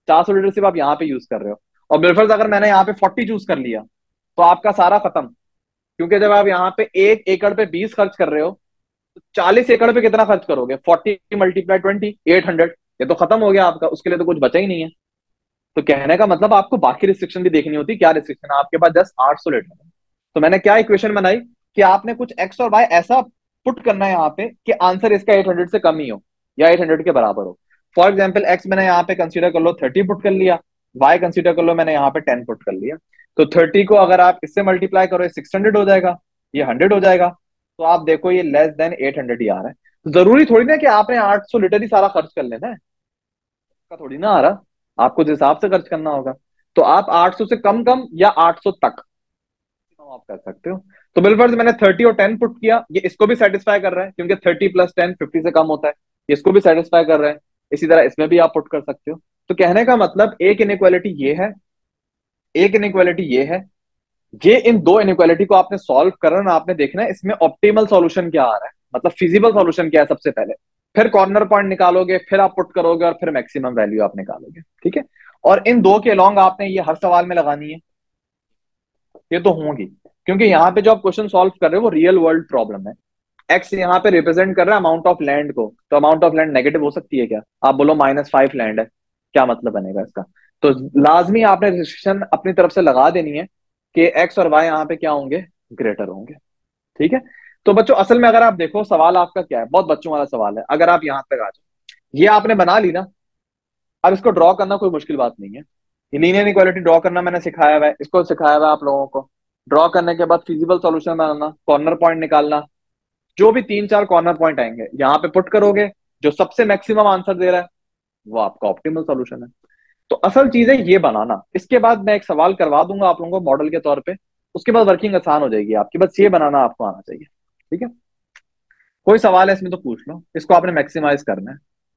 चार सौ लीटर सिर्फ आप यहाँ पे यूज कर रहे हो। और बिलफर्ज अगर मैंने यहाँ पे फोर्टी चूज कर लिया तो आपका सारा खत्म, क्योंकि जब आप यहाँ पे एक एकड़ पे बीस खर्च कर रहे हो तो चालीस एकड़ पे कितना खर्च करोगे, forty multiply twenty, eight hundred, ये तो खत्म हो गया आपका, उसके लिए तो कुछ बचा ही नहीं है। तो कहने का मतलब आपको बाकी रिस्ट्रिक्शन भी देखनी होती, क्या रिस्ट्रिक्शन है आपके पास, जस्ट आठ सौ लीटर है। तो मैंने क्या इक्वेशन बनाई कि आपने कुछ एक्स और वाई ऐसा पुट करना है यहाँ पे कि आंसर इसका एट हंड्रेड से कम ही हो या एट हंड्रेड के बराबर हो। फॉर एग्जाम्पल एक्स मैंने यहाँ पे कंसीडर कर लो थर्टी पुट कर लिया, वाई कंसीडर कर लो मैंने यहाँ पे टेन पुट कर लिया। तो थर्टी को अगर आप इससे मल्टीप्लाई करो सिक्स हंड्रेड हो जाएगा, ये हंड्रेड हो जाएगा। तो आप देखो ये लेस देन एट हंड्रेड ही आ रहा है। तो जरूरी थोड़ी ना कि आपने आठ सौ लीटर ही सारा खर्च कर लेना है, का थोड़ी ना आ रहा, आपको जिस हिसाब से खर्च करना होगा। तो आप आठ सौ से कम कम या आठ सौ तक आप कर सकते हो। तो बिलफर्ज मैंने थर्टी और टेन पुट किया, ये इसको भी सेटिस्फाई कर रहा है क्योंकि थर्टी प्लस टेन फिफ्टी से कम होता है, इसको भी सेटिस्फाई कर रहा है। इसी तरह इसमें भी आप पुट कर सकते हो। तो कहने का मतलब एक इनइक्वालिटी ये है, एक इनइक्वालिटी ये है, ये इन दो इनइक्वालिटी को आपने सॉल्व करना, आपने देखना है इसमें ऑप्टिमल सॉल्यूशन क्या आ रहा है, मतलब फिजिबल सॉल्यूशन क्या है सबसे पहले, फिर कॉर्नर पॉइंट निकालोगे, फिर आप पुट करोगे और फिर मैक्सिमम वैल्यू आप निकालोगे। ठीक है, और इन दो के अलोंग आपने ये हर सवाल में लगानी है, ये तो होंगी, क्योंकि यहाँ पे जो आप क्वेश्चन सॉल्व कर रहे हो वो रियल वर्ल्ड प्रॉब्लम है। एक्स यहाँ पे रिप्रेजेंट कर रहा है अमाउंट ऑफ लैंड को, तो अमाउंट ऑफ लैंड नेगेटिव हो सकती है क्या, आप बोलो माइनस फाइव लैंड है, क्या मतलब बनेगा इसका। तो लाजमी आपने रिस्ट्रिक्शन अपनी तरफ से लगा देनी है कि एक्स और वाई यहाँ पे क्या होंगे, ग्रेटर होंगे। ठीक है, तो बच्चों असल में अगर आप देखो सवाल आपका क्या है, बहुत बच्चों वाला सवाल है। अगर आप यहाँ तक आ जाओ, ये आपने बना ली ना, अब इसको ड्रॉ करना कोई मुश्किल बात नहीं है। लीनियर इक्वालिटी ड्रॉ करना मैंने सिखाया हुआ है, इसको सिखाया हुआ है आप लोगों को। ड्रॉ करने के बाद फिजिबल सॉल्यूशन बनाना, कॉर्नर पॉइंट निकालना, जो भी तीन चार कॉर्नर पॉइंट आएंगे यहाँ पे पुट करोगे, जो सबसे मैक्सिमम आंसर दे रहा है वो आपका ऑप्टिमल सॉल्यूशन है। तो असल चीज है ये बनाना। इसके बाद मैं एक सवाल करवा दूंगा आप लोगों को मॉडल के तौर पे, उसके बाद वर्किंग आसान हो जाएगी आपकी, बस ये बनाना आपको आना चाहिए। ठीक है, कोई सवाल है इसमें तो पूछ लो, इसको आपने मैक्सिमाइज करना है।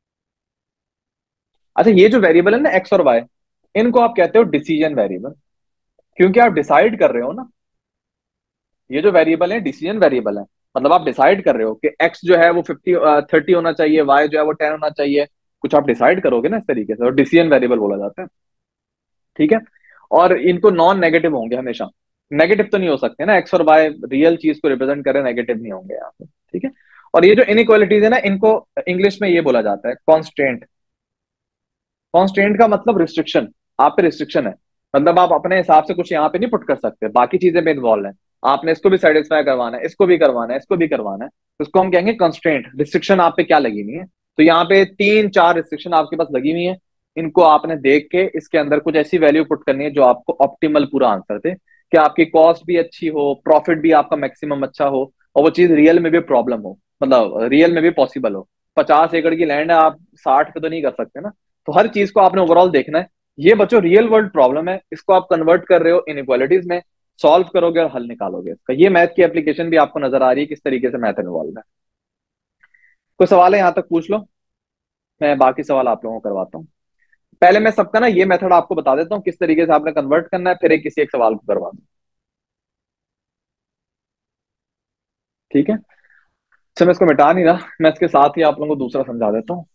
अच्छा, ये जो वेरिएबल है ना एक्स और वाई, इनको आप कहते हो डिसीजन वेरिएबल, क्योंकि आप डिसाइड कर रहे हो ना, ये जो वेरिएबल है डिसीजन वेरिएबल है, मतलब आप डिसाइड कर रहे हो कि एक्स जो है वो फिफ्टी थर्टी होना चाहिए, वाई जो है वो टेन होना चाहिए, कुछ आप डिसाइड करोगे ना इस तरीके से, और डिसीजन वेरिएबल बोला जाता है। ठीक है, और इनको नॉन नेगेटिव होंगे हमेशा, नेगेटिव तो नहीं हो सकते ना, एक्स और वाई रियल चीज को रिप्रेजेंट करे, नेगेटिव नहीं होंगे यहाँ पे। ठीक है, और ये जो इनइक्वालिटीज है ना, इनको इंग्लिश में ये बोला जाता है कॉन्स्टेंट। कॉन्स्टेंट का मतलब रिस्ट्रिक्शन, आप पे रिस्ट्रिक्शन है, मतलब आप अपने हिसाब से कुछ यहाँ पे नहीं पुट कर सकते, बाकी चीजें भी इन्वॉल्व है, आपने इसको भी सेटिस्फाई करवाना है, इसको भी करवाना है, इसको भी करवाना है, तो इसको हम कहेंगे कंस्ट्रेंट, रिस्ट्रिक्शन आप पे क्या लगी हुई है। तो यहाँ पे तीन चार रिस्ट्रिक्शन आपके पास लगी हुई है, इनको आपने देख के इसके अंदर कुछ ऐसी वैल्यू पुट करनी है जो आपको ऑप्टिमल पूरा आंसर दे, कि आपकी कॉस्ट भी अच्छी हो, प्रॉफिट भी आपका मैक्सिमम अच्छा हो, और वो चीज रियल में भी प्रॉब्लम हो, मतलब रियल में भी पॉसिबल हो। पचास एकड़ की लैंड है, आप साठ पे तो नहीं कर सकते ना, तो हर चीज को आपने ओवरऑल देखना है। ये बच्चों रियल वर्ल्ड प्रॉब्लम है, इसको आप कन्वर्ट कर रहे हो इनइक्वालिटीज में, सॉल्व करोगे और हल निकालोगे इसका। ये मैथ की एप्लीकेशन भी आपको नजर आ रही है किस तरीके से मैथ इन्वॉल्व है। कोई सवाल है यहाँ तक पूछ लो, मैं बाकी सवाल आप लोगों को करवाता हूँ। पहले मैं सबका ना ये मेथड आपको बता देता हूँ किस तरीके से आपने कन्वर्ट करना है, फिर एक किसी एक सवाल को करवा दूँ। ठीक है, अच्छा मैं इसको मिटा नहीं रहा, मैं इसके साथ ही आप लोगों को दूसरा समझा देता हूँ।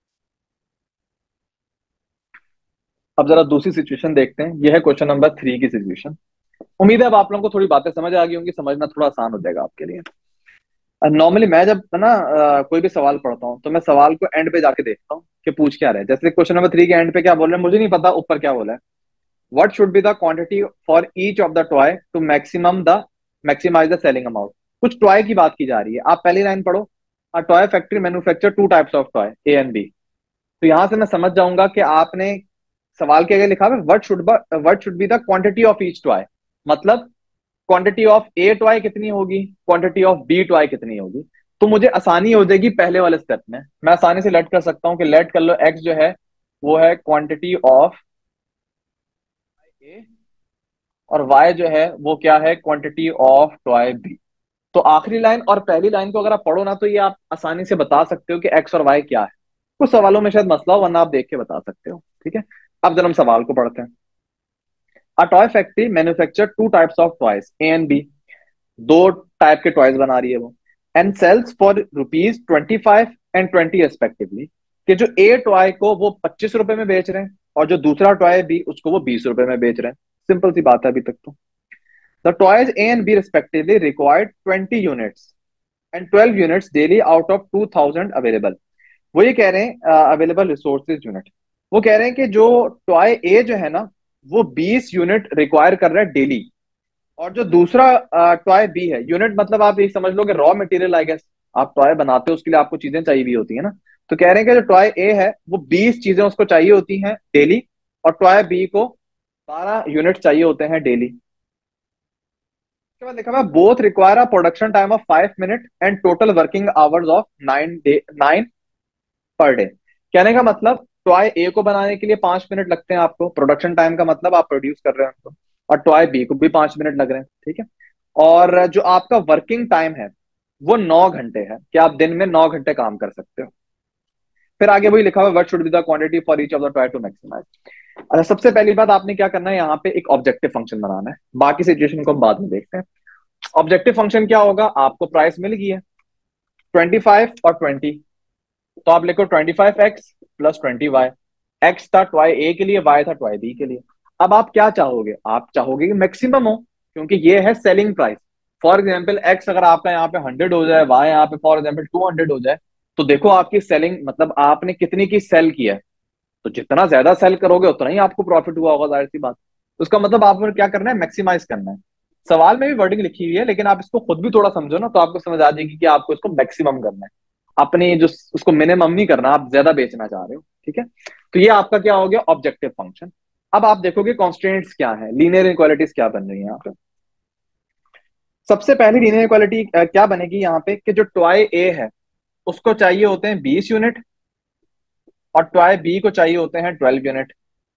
अब जरा दूसरी सिचुएशन देखते हैं, यह है क्वेश्चन नंबर थ्री की सिचुएशन। उम्मीद है अब आप लोगों को थोड़ी बातें समझ आ गई होंगी, समझना थोड़ा आसान हो जाएगा आपके लिए। नॉर्मली मैं जब ना अ, कोई भी सवाल पढ़ता हूँ तो मैं सवाल को एंड पे जाके देखता हूँ कि पूछ क्या रहे हैं। जैसे क्वेश्चन नंबर थ्री के एंड पे क्या बोल रहे हैं मुझे नहीं पता, ऊपर क्या बोला है, what should be the quantity for each of the toy to maximum the maximize the selling amount. कुछ टॉय की बात की जा रही है, आप पहली लाइन पढ़ो, a toy factory manufacture two types of toy A and B. तो यहां से मैं समझ जाऊंगा कि आपने सवाल के आगे लिखा है what should what should be the quantity of each toy, मतलब क्वांटिटी ऑफ ए टॉय कितनी होगी, क्वांटिटी ऑफ बी टॉय कितनी होगी। तो मुझे आसानी हो जाएगी पहले वाले स्टेप में, मैं आसानी से लेट कर सकता हूं कि लेट कर लो एक्स जो है वो है क्वांटिटी ऑफ ए, और वाई जो है वो क्या है, क्वांटिटी ऑफ टॉय बी। तो आखिरी लाइन और पहली लाइन को अगर आप पढ़ो ना तो ये आप आसानी से बता सकते हो कि एक्स और वाई क्या है। कुछ सवालों में शायद मसला हो, वरना आप देख के बता सकते हो। ठीक है, अब जब हम सवाल को पढ़ते हैं, a toy factory manufacture two types of toys A and B, दो टाइप के टॉयज बना रही है वो, and sells for rupees twenty five and twenty respectively, कि जो ए टॉय को वो पच्चीस रुपए में बेच रहे हैं और जो दूसरा टॉय बी उसको वो बीस रुपए में बेच रहे हैं। सिंपल सी बात है अभी तक तो। The toys A and B respectively required twenty units and twelve units daily out of two thousand available. वो ये कह रहे हैं अवेलेबल रिसोर्सेज यूनिट। वो कह रहे हैं कि जो टॉय ए जो है ना वो बीस यूनिट रिक्वायर कर रहा है डेली, और जो दूसरा टॉय बी है, यूनिट मतलब आप ये समझ लो कि रॉ मटेरियल आई गेस, आप टॉय बनाते हो उसके लिए आपको चीजें चाहिए भी होती है ना। तो कह रहे हैं कि जो टॉय ए है वो बीस चीजें उसको चाहिए होती हैं डेली, और टॉय बी को बारह यूनिट चाहिए होते हैं डेली। उसके बाद लिखा हुआ both require a production time of five minute and total working hours of nine day nine per day. कहने का मतलब टॉय ए को बनाने के लिए पांच मिनट लगते हैं आपको, प्रोडक्शन टाइम का मतलब आप प्रोड्यूस कर रहे हैं उनको, और टॉय बी को भी पांच मिनट लग रहे हैं, ठीक है। और जो आपका वर्किंग टाइम है वो नौ घंटे है, कि आप दिन में नौ घंटे काम कर सकते हो। फिर आगे वही लिखा हुआ what should be the quantity for each of the toy to maximize. अच्छा, सबसे पहली बात आपने क्या करना है, यहाँ पे एक ऑब्जेक्टिव फंक्शन बनाना है, बाकी सिचुएशन को हम बाद में देखते हैं। ऑब्जेक्टिव फंक्शन क्या होगा, आपको प्राइस मिल गई है ट्वेंटी फाइव और ट्वेंटी, तो आप लिखो twenty five X plus twenty Y. X था ट्वाई ए के लिए, वाई था ट्वाई बी के लिए। अब आप क्या चाहोगे, आप चाहोगे कि मैक्सिमम हो, क्योंकि ये है selling price. For example X अगर आपका यहाँ पे हंड्रेड हो जाए, वाई यहाँ पे फॉर एग्जाम्पल टू हंड्रेड हो जाए, तो देखो आपकी सेलिंग मतलब आपने कितनी की सेल किया है, तो जितना ज्यादा सेल करोगे उतना ही आपको प्रॉफिट हुआ होगा, जाहिर सी बात। उसका मतलब आपको क्या करना है, मैक्सिमाइज करना है। सवाल में भी वर्डिंग लिखी हुई है, लेकिन आप इसको खुद भी थोड़ा समझो ना, तो आपको समझ आ जाएगी कि आपको इसको मैक्सिमम करना है, अपनी जो उसको मिनिमम नहीं करना, आप ज्यादा बेचना चाह रहे हो, ठीक है। तो ये आपका क्या हो गया, ऑब्जेक्टिव फंक्शन। अब आप देखोगे कॉन्स्टेंट्स क्या है, लीनियर इक्वालिटीज क्या बन रही है यहाँ पे। सबसे पहली लीनियर इक्वालिटी क्या बनेगी यहाँ पे, कि जो टॉय ए है उसको चाहिए होते हैं बीस यूनिट, और टॉय बी को चाहिए होते हैं ट्वेल्व यूनिट,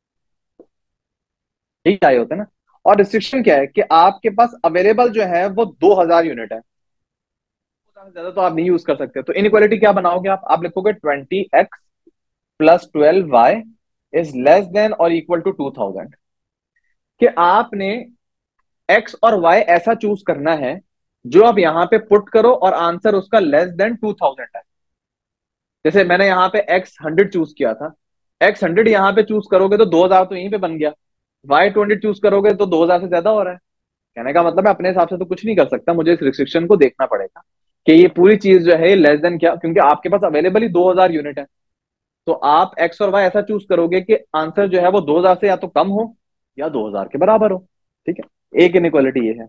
ठीक चाहिए होते हैं ना। और रिस्ट्रिक्शन क्या है कि आपके पास अवेलेबल जो है वो दो हजार यूनिट है, ज्यादा तो आप नहीं यूज कर सकते। तो इनइक्वालिटी क्या बनाओगे आप आप लिखोगे twenty x plus twelve Y is less than और इक्वल टू टू थाउजेंड। कि आपने एक्स और वाई ऐसा चूज करना है जो आप यहां पे पुट करो और आंसर उसका लेस देन टू थाउजेंड है। जैसे मैंने यहाँ पे एक्स हंड्रेड चूज किया था, एक्स हंड्रेड यहाँ पे चूज करोगे तो दो हजार तो यहीं पे बन गया, वाई ट्वेंटी चूज करोगे तो दो हजार से ज्यादा हो रहा है। कहने का मतलब है अपने हिसाब से तो कुछ नहीं कर सकता, मुझे इस रिस्ट्रिक्शन को देखना पड़ेगा कि ये पूरी चीज जो है लेस देन क्या, क्योंकि आपके पास अवेलेबल ही दो हजार यूनिट है। तो आप एक्स और वाई ऐसा चूज करोगे कि आंसर जो है वो दो हजार से या तो कम हो या दो हजार के बराबर हो, ठीक है। एक इनइक्वालिटी ये है।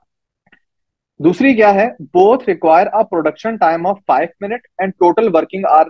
दूसरी क्या है, both require a production time of five minute and total working hour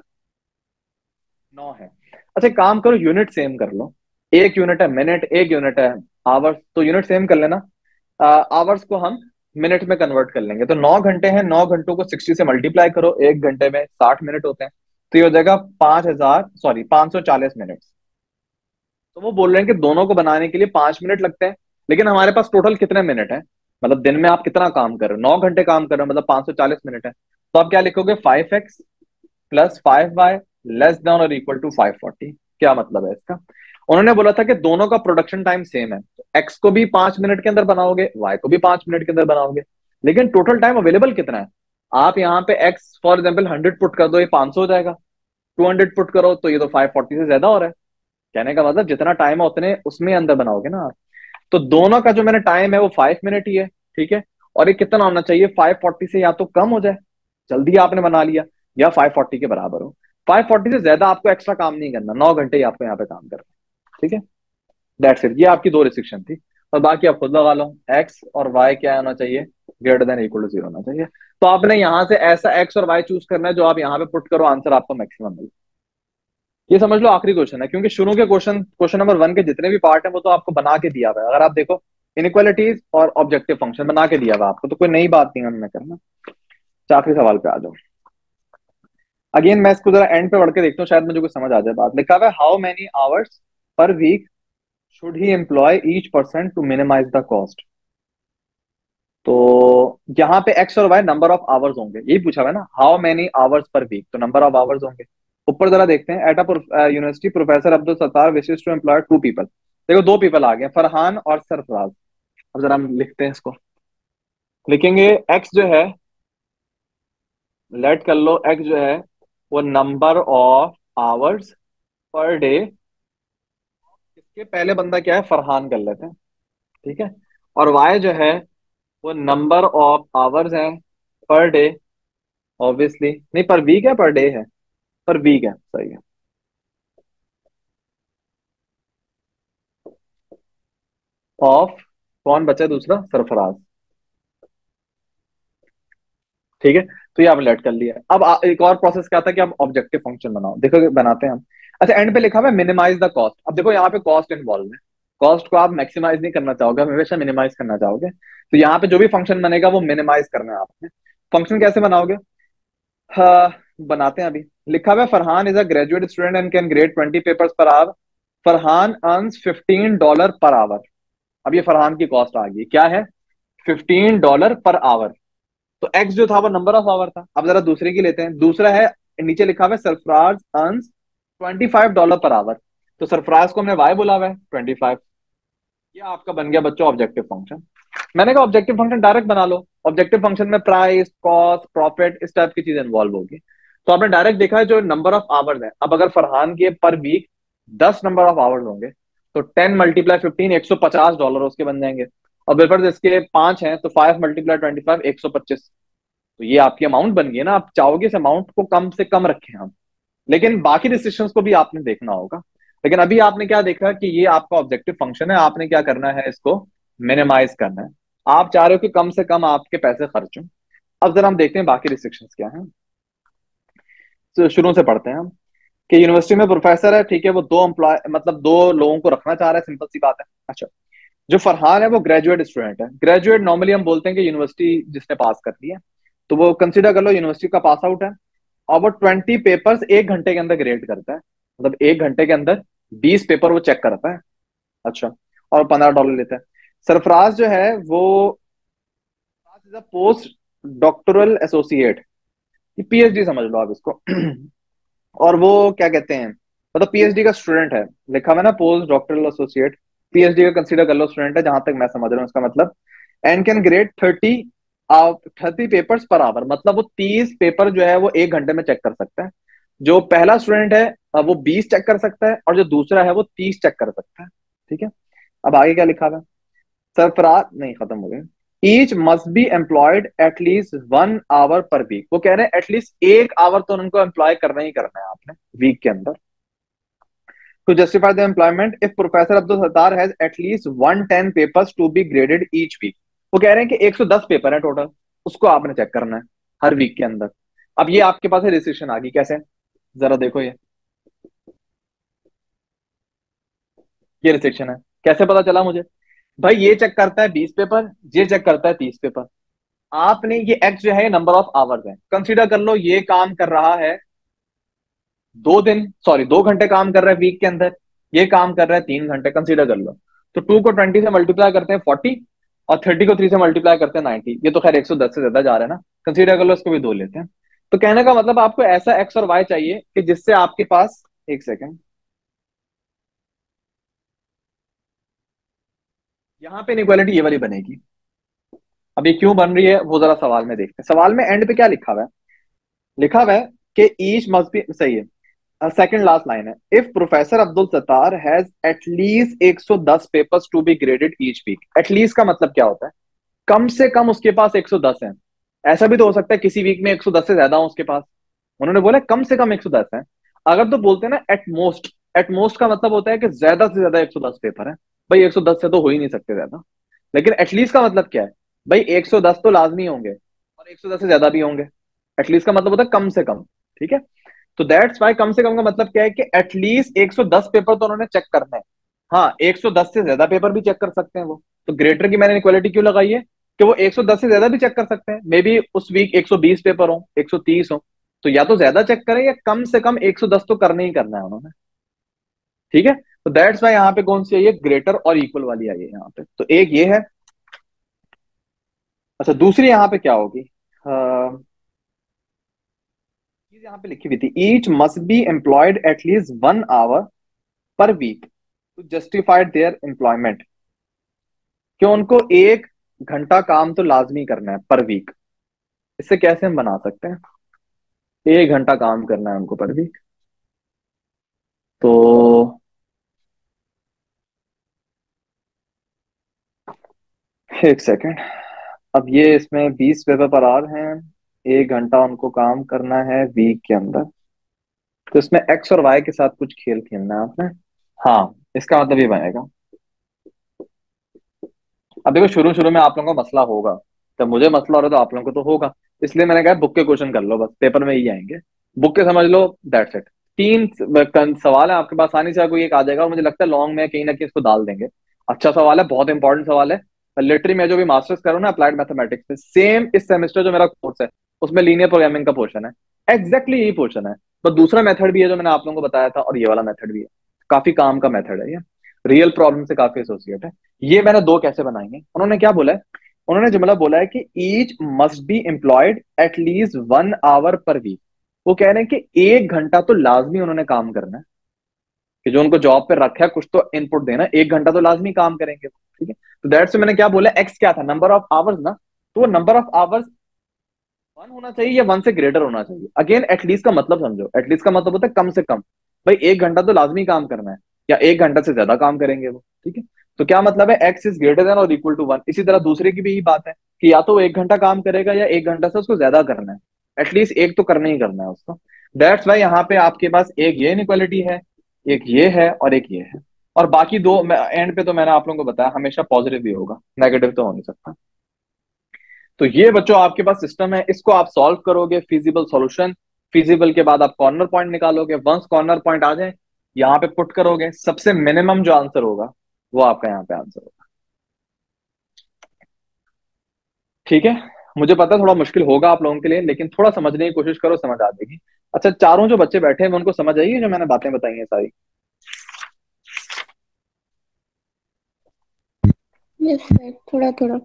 नौ है। अच्छा काम करो, यूनिट सेम कर लो, एक यूनिट है मिनट, एक यूनिट है आवर्स, तो यूनिट सेम कर लेना। आवर्स को हम मिनट में कन्वर्ट कर लेंगे, तो नौ घंटे हैं, नौ घंटों को सिक्सटी से मल्टीप्लाई करो, एक घंटे में साठ मिनट होते हैं, तो ये हो जाएगा पांच हजार सॉरी पांच सौ चालीस मिनट। तो वो बोल रहे हैं कि दोनों को बनाने के लिए पांच मिनट लगते हैं, लेकिन हमारे पास टोटल कितने मिनट है, मतलब दिन में आप कितना काम कर रहे हो, नौ घंटे काम कर रहे हो, मतलब पांच सौ चालीस मिनट है। तो आप क्या लिखोगे, five X plus five Y less than और इक्वल टू फाइव फोर्टी। क्या मतलब है इसका, उन्होंने बोला था कि दोनों का प्रोडक्शन टाइम सेम है, तो एक्स को भी पांच मिनट के अंदर बनाओगे, वाई को भी पांच मिनट के अंदर बनाओगे, लेकिन टोटल टाइम अवेलेबल कितना है। आप यहाँ पे X for example hundred put कर दो, ये पांच सौ हो जाएगा, टू हंड्रेड पुट करो तो ये तो फाइव फोर्टी से ज्यादा हो रहा है। कहने का मतलब जितना टाइम है उतने उसमें अंदर बनाओगे ना आप। तो दोनों का जो मैंने टाइम है वो फाइव मिनट ही है, ठीक है। और ये कितना होना चाहिए, फाइव फोर्टी से या तो कम हो जाए, जल्दी आपने बना लिया, या फाइव फोर्टी के बराबर हो। फाइव फोर्टी से ज्यादा आपको एक्स्ट्रा काम नहीं करना, नौ घंटे ही आपको यहाँ पे काम करना है, ठीक है। दैट्स इट, ये आपकी दो रिस्ट्रिक्शन थी, और बाकी आप खुद लगा लो, एक्स और वाई क्या होना चाहिए, greater than equal to zero होना चाहिए। तो आपने यहाँ से ऐसा एक्स और वाई चूज करना है जो आप यहाँ पे पुट करो, आंसर आपको मैक्सिमम मिले। ये समझ लो आखिरी क्वेश्चन है, क्योंकि शुरू के क्वेश्चन क्वेश्चन नंबर वन के जितने भी पार्ट है वो तो आपको बना के दिया हुआ है। अगर आप देखो इनइक्वालिटीज और ऑब्जेक्टिव फंक्शन बना के दिया हुआ आपको, तो कोई नई बात नहीं है उन्होंने करना। तो आखिरी सवाल पे आ जाओ। अगेन मैं इसको जरा एंड पे पढ़ के देखता हूँ, शायद मुझे कुछ समझ आ जाए। बात लिखा हुआ है how many hours per week should he employ each person to minimize the cost. तो यहाँ पे एक्स और वाई नंबर ऑफ आवर्स होंगे, यही पूछा हुआ है ना, how many hours per week, तो नंबर ऑफ आवर्स होंगे। ऊपर जरा देखते हैं, at a university professor Abdul Sattar wishes to employ two people. देखो दो पीपल आ गए, फरहान और सरफराज। अब जरा हम लिखते हैं इसको, लिखेंगे एक्स जो है, लेट कर लो एक्स जो है वो number of hours per day कि पहले बंदा क्या है, फरहान कर लेते हैं, ठीक है। और वाई जो है वो नंबर ऑफ आवर्स है पर डे, ऑब्वियसली नहीं पर वीक है, पर डे है, पर वीक है, सही है। ऑफ, कौन बचा दूसरा, सरफराज, ठीक है। तो ये आपने लेट कर लिया। अब आ, एक और प्रोसेस क्या था कि अब ऑब्जेक्टिव फंक्शन बनाओ, देखो बनाते हैं हम। अच्छा, एंड पे लिखा हुआ है मिनिमाइज द कॉस्ट। अब देखो यहाँ पे कॉस्ट इन्वॉल्व है, कॉस्ट को आप मैक्सिमाइज नहीं करना चाहोगे, आप हमेशा मिनिमाइज करना चाहोगे। तो यहाँ पे जो भी फंक्शन बनेगा वो मिनिमाइज करना है आपने। फंक्शन कैसे बनाओगे, हाँ बनाते हैं अभी। लिखा हुआ है Farhan is a graduate student and can grade twenty papers per hour, Farhan earns fifteen dollar per hour. अब ये फरहान की कॉस्ट आ गई, क्या है, फिफ्टीन डॉलर पर आवर। तो एक्स जो था वो नंबर ऑफ आवर था। अब जरा दूसरे की लेते हैं, दूसरा है, नीचे लिखा हुआ है Sarfaraz earns twenty five dollar per hour. तो सरफराज को हमने वाई बोला हुआ है ट्वेंटी फाइव। ये आपका बन गया बच्चों ऑब्जेक्टिव फंक्शन। मैंने कहा ऑब्जेक्टिव फंक्शन डायरेक्ट बना लो, ऑब्जेक्टिव फंक्शन में प्राइस, कॉस्ट, प्रॉफिट, इस टाइप की चीजें इन्वॉल्व होगी। तो आपने डायरेक्ट देखा है जो नंबर ऑफ आवर्स है। अब अगर फरहान के पर वीक दस नंबर ऑफ आवर्स होंगे तो टेन मल्टीप्लाई फिफ्टीन, एक सौ पचास डॉलर उसके बन जाएंगे। और बिफर इसके पांच हैं तो फाइव मल्टीप्लाई ट्वेंटी फाइव, एक सौ पच्चीस। तो ये आपकी अमाउंट बन गई ना। आप चाहोगे इस अमाउंट को कम से कम रखें हम, लेकिन बाकी रिस्ट्रिक्शंस को भी आपने देखना होगा। लेकिन अभी आपने क्या देखा कि ये आपका ऑब्जेक्टिव फंक्शन है, आपने क्या करना है, इसको मिनिमाइज करना है। आप चाह रहे हो कि कम से कम आपके पैसे खर्च हों। अब जरा हम देखते हैं बाकी रिस्ट्रिक्शंस क्या हैं। तो शुरू से पढ़ते हैं हम कि यूनिवर्सिटी में प्रोफेसर है, ठीक है, वो दो एम्प्लॉय मतलब दो लोगों को रखना चाह रहा है, सिंपल सी बात है। अच्छा, जो फरहान है वो ग्रेजुएट स्टूडेंट है। ग्रेजुएट नॉर्मली हम बोलते हैं कि यूनिवर्सिटी जिसने पास कर ली है, तो वो कंसिडर कर लो यूनिवर्सिटी का पास आउट है। और वो ट्वेंटी पेपर्स एक घंटे के अंदर ग्रेड करता है, मतलब एक घंटे के अंदर बीस पेपर वो चेक करता है। अच्छा, और पंद्रह डॉलर लेता है। सरफराज जो है वो पोस्ट डॉक्टोरल एसोसिएट, पीएचडी समझ लो आप इसको। और वो क्या कहते हैं, मतलब पीएचडी का स्टूडेंट है, लिखा हुआ है ना पोस्ट डॉक्टोरल एसोसिएट, पीएचडी का कंसीडर कर लो स्टूडेंट है, जहां तक मैं समझ रहा हूँ इसका मतलब। And can grade thirty thirty papers per hour, मतलब वो तीस पेपर जो है वो एक घंटे में चेक कर सकता है। जो पहला स्टूडेंट है अ, वो बीस चेक कर सकता है, और जो दूसरा है वो तीस चेक कर सकता है, ठीक है। अब आगे क्या लिखा हुआ है, सरफराज नहीं, खत्म हो गया। Each must be employed at least one hour per week, वो कह रहे हैं एटलीस्ट एक आवर तो उनको एम्प्लॉय करना ही करना है आपने वीक के अंदर। To justify the employment if professor Abdul Sattar has at least one ten papers to be graded each week, वो कह रहे हैं कि एक सौ दस पेपर है टोटल, उसको आपने चेक करना है हर वीक के अंदर। अब ये आपके पास है रिस्ट्रिक्शन आ गई, कैसे, जरा देखो ये ये रिस्ट्रिक्शन है। कैसे पता चला मुझे, भाई ये चेक करता है बीस पेपर, ये चेक करता है तीस पेपर। आपने ये एक्स जो है नंबर ऑफ आवर्स है, कंसीडर कर लो ये काम कर रहा है दो दिन, सॉरी दो घंटे काम कर रहा है वीक के अंदर, ये काम कर रहा है तीन घंटे, कंसीडर कर लो। तो टू को ट्वेंटी से मल्टीप्लाई करते हैं फोर्टी, और थर्टी को थ्री से मल्टीप्लाई करते हैं नाइनटी। ये तो खैर एक सौ दस से ज्यादा जा रहा है ना, कंसीडर कर लो इसको भी दो लेते हैं। तो कहने का मतलब आपको ऐसा एक्स और वाई चाहिए कि जिससे आपके पास, एक सेकेंड, यहाँ पे इनइक्वालिटी ये वाली बनेगी। अब ये क्यों बन रही है वो जरा सवाल में देखते हैं। सवाल में एंड पे क्या लिखा हुआ है, लिखा हुआ है कि ईच मस्ट बी, सही है, सेकंड लास्ट लाइन है, if professor Abdul Sattar has at least एक सौ दस papers to be graded each week. At least का मतलब क्या होता है, कम से कम उसके पास एक सौ दस है। ऐसा भी तो हो सकता है किसी वीक में एक सौ दस से ज्यादा हो उसके पास, उन्होंने बोला कम से कम एक सौ दस है। अगर तो बोलते हैं ना एट मोस्ट, एट मोस्ट का मतलब होता है कि ज्यादा से ज्यादा एक सौ दस पेपर है। भाई एक सौ दस से तो हो ही नहीं सकते ज्यादा। लेकिन एटलीस्ट का मतलब क्या है, भाई एक सौ दस तो लाजमी होंगे और एक सौ दस से ज्यादा भी होंगे। एटलीस्ट का मतलब होता है कम से कम, ठीक है। तो दैट्स वाई कम से कम का मतलब क्या है कि एटलीस्ट एक सौ दस पेपर तो उन्होंने चेक करना है। हाँ, एक सौ दस से ज्यादा पेपर भी चेक कर सकते हैं वो। तो ग्रेटर की मैंने इक्वालिटी क्यों लगाई है कि वो एक सौ दस से ज्यादा भी चेक कर सकते हैं, मे बी उस वीक एक सौ बीस पेपर हो, एक सौ तीस हो। तो या तो ज्यादा चेक करें या कम से कम एक सौ दस तो करना ही करना है उन्होंने, ठीक है। तो दैट्स वाई यहाँ पे कौन सी आई है, ग्रेटर और इक्वल वाली आई है यहाँ पे। तो एक ये है। अच्छा, दूसरी यहाँ पे क्या होगी, अह, चीज यहाँ पे लिखी हुई थी, each must be employed at least one hour per week to justified their employment, कि उनको एक घंटा काम तो लाजमी करना है पर वीक। इससे कैसे हम बना सकते हैं, एक घंटा काम करना है उनको पर वीक। तो एक सेकेंड। अब ये इसमें बीस पेपर पर आवर हैं, एक घंटा उनको काम करना है वीक के अंदर। तो इसमें एक्स और वाई के साथ कुछ खेल खेलना है आपने। हाँ, इसका मतलब ये बनेगा। अब देखो, शुरू शुरू में आप लोगों को मसला होगा, जब मुझे मसला हो रहा है तो आप लोगों को तो होगा। इसलिए मैंने कहा बुक के क्वेश्चन कर लो, बस पेपर में ही आएंगे। बुक के समझ लो, दैट्स इट। तीन स- सवाल है आपके पास, आसानी से कोई एक आ जाएगा, और मुझे लगता है लॉन्ग में कहीं ना कहीं इसको डाल देंगे। अच्छा सवाल है, बहुत इंपॉर्टेंट सवाल है। लिटरली मैं जो भी मास्टर्स कर रहा हूँ ना अप्लाइड मैथमेटिक्स में, सेम इस सेमेस्टर जो मेरा कोर्स है उसमें लीनियर प्रोग्रामिंग का पोर्शन है। एग्जैक्टली यही पोर्शन है। बस दूसरा मेथड भी है जो मैंने आप लोगों को बताया था, और ये वाला मेथड भी है। काफी काम का मेथड है ये, रियल प्रॉब्लम से काफी एसोसिएट है। ये मैंने दो कैसे बनाएंगे, उन्होंने क्या बोला है? उन्होंने जुमला बोला है कि each must be employed at least one hour per week. वो कह रहे हैं कि एक घंटा तो लाजमी उन्होंने काम करना है, कि जो उनको जॉब पे रखा है कुछ तो इनपुट देना, एक घंटा तो लाजमी काम करेंगे। ठीक है, तो दैट से मैंने क्या बोला, एक्स क्या था, नंबर ऑफ आवर्स ना। तो वो नंबर ऑफ आवर्स वन होना चाहिए या वन से ग्रेटर होना चाहिए। अगेन, एटलीस्ट का मतलब समझो, एटलीस्ट का मतलब होता है कम से कम। भाई एक घंटा तो लाजमी काम करना है, या एक घंटा से ज्यादा काम करेंगे वो। ठीक है, तो क्या मतलब है, एक्स इज ग्रेटर देन और इक्वल टू वन। इसी तरह दूसरे की भी यही बात है कि या तो वो एक घंटा काम करेगा या एक घंटा से उसको ज्यादा करना है। एटलीस्ट एक तो करना ही करना है उसको। दैट्स वाई यहाँ पे आपके पास एक ये इनइक्वालिटी है, एक ये है, और एक ये है। और बाकी दो एंड पे तो मैंने आप लोगों को बताया हमेशा पॉजिटिव भी होगा, नेगेटिव तो हो नहीं सकता। तो ये बच्चों आपके पास सिस्टम है, इसको आप सॉल्व करोगे, फिजिबल सॉल्यूशन। फिजिबल के बाद आप कॉर्नर पॉइंट निकालोगे, वंस कॉर्नर पॉइंट आ जाए यहाँ पे पुट करोगे, सबसे मिनिमम जो आंसर होगा वो आपका यहाँ पे आंसर होगा। ठीक है, मुझे पता है थोड़ा मुश्किल होगा आप लोगों के लिए, लेकिन थोड़ा समझने की कोशिश करो, समझ आ जाएगी। अच्छा, चारों जो बच्चे बैठे हैं उनको समझ आएगी जो मैंने बातें बताई हैं सारी? यस सर, थोड़ा थोड़ा।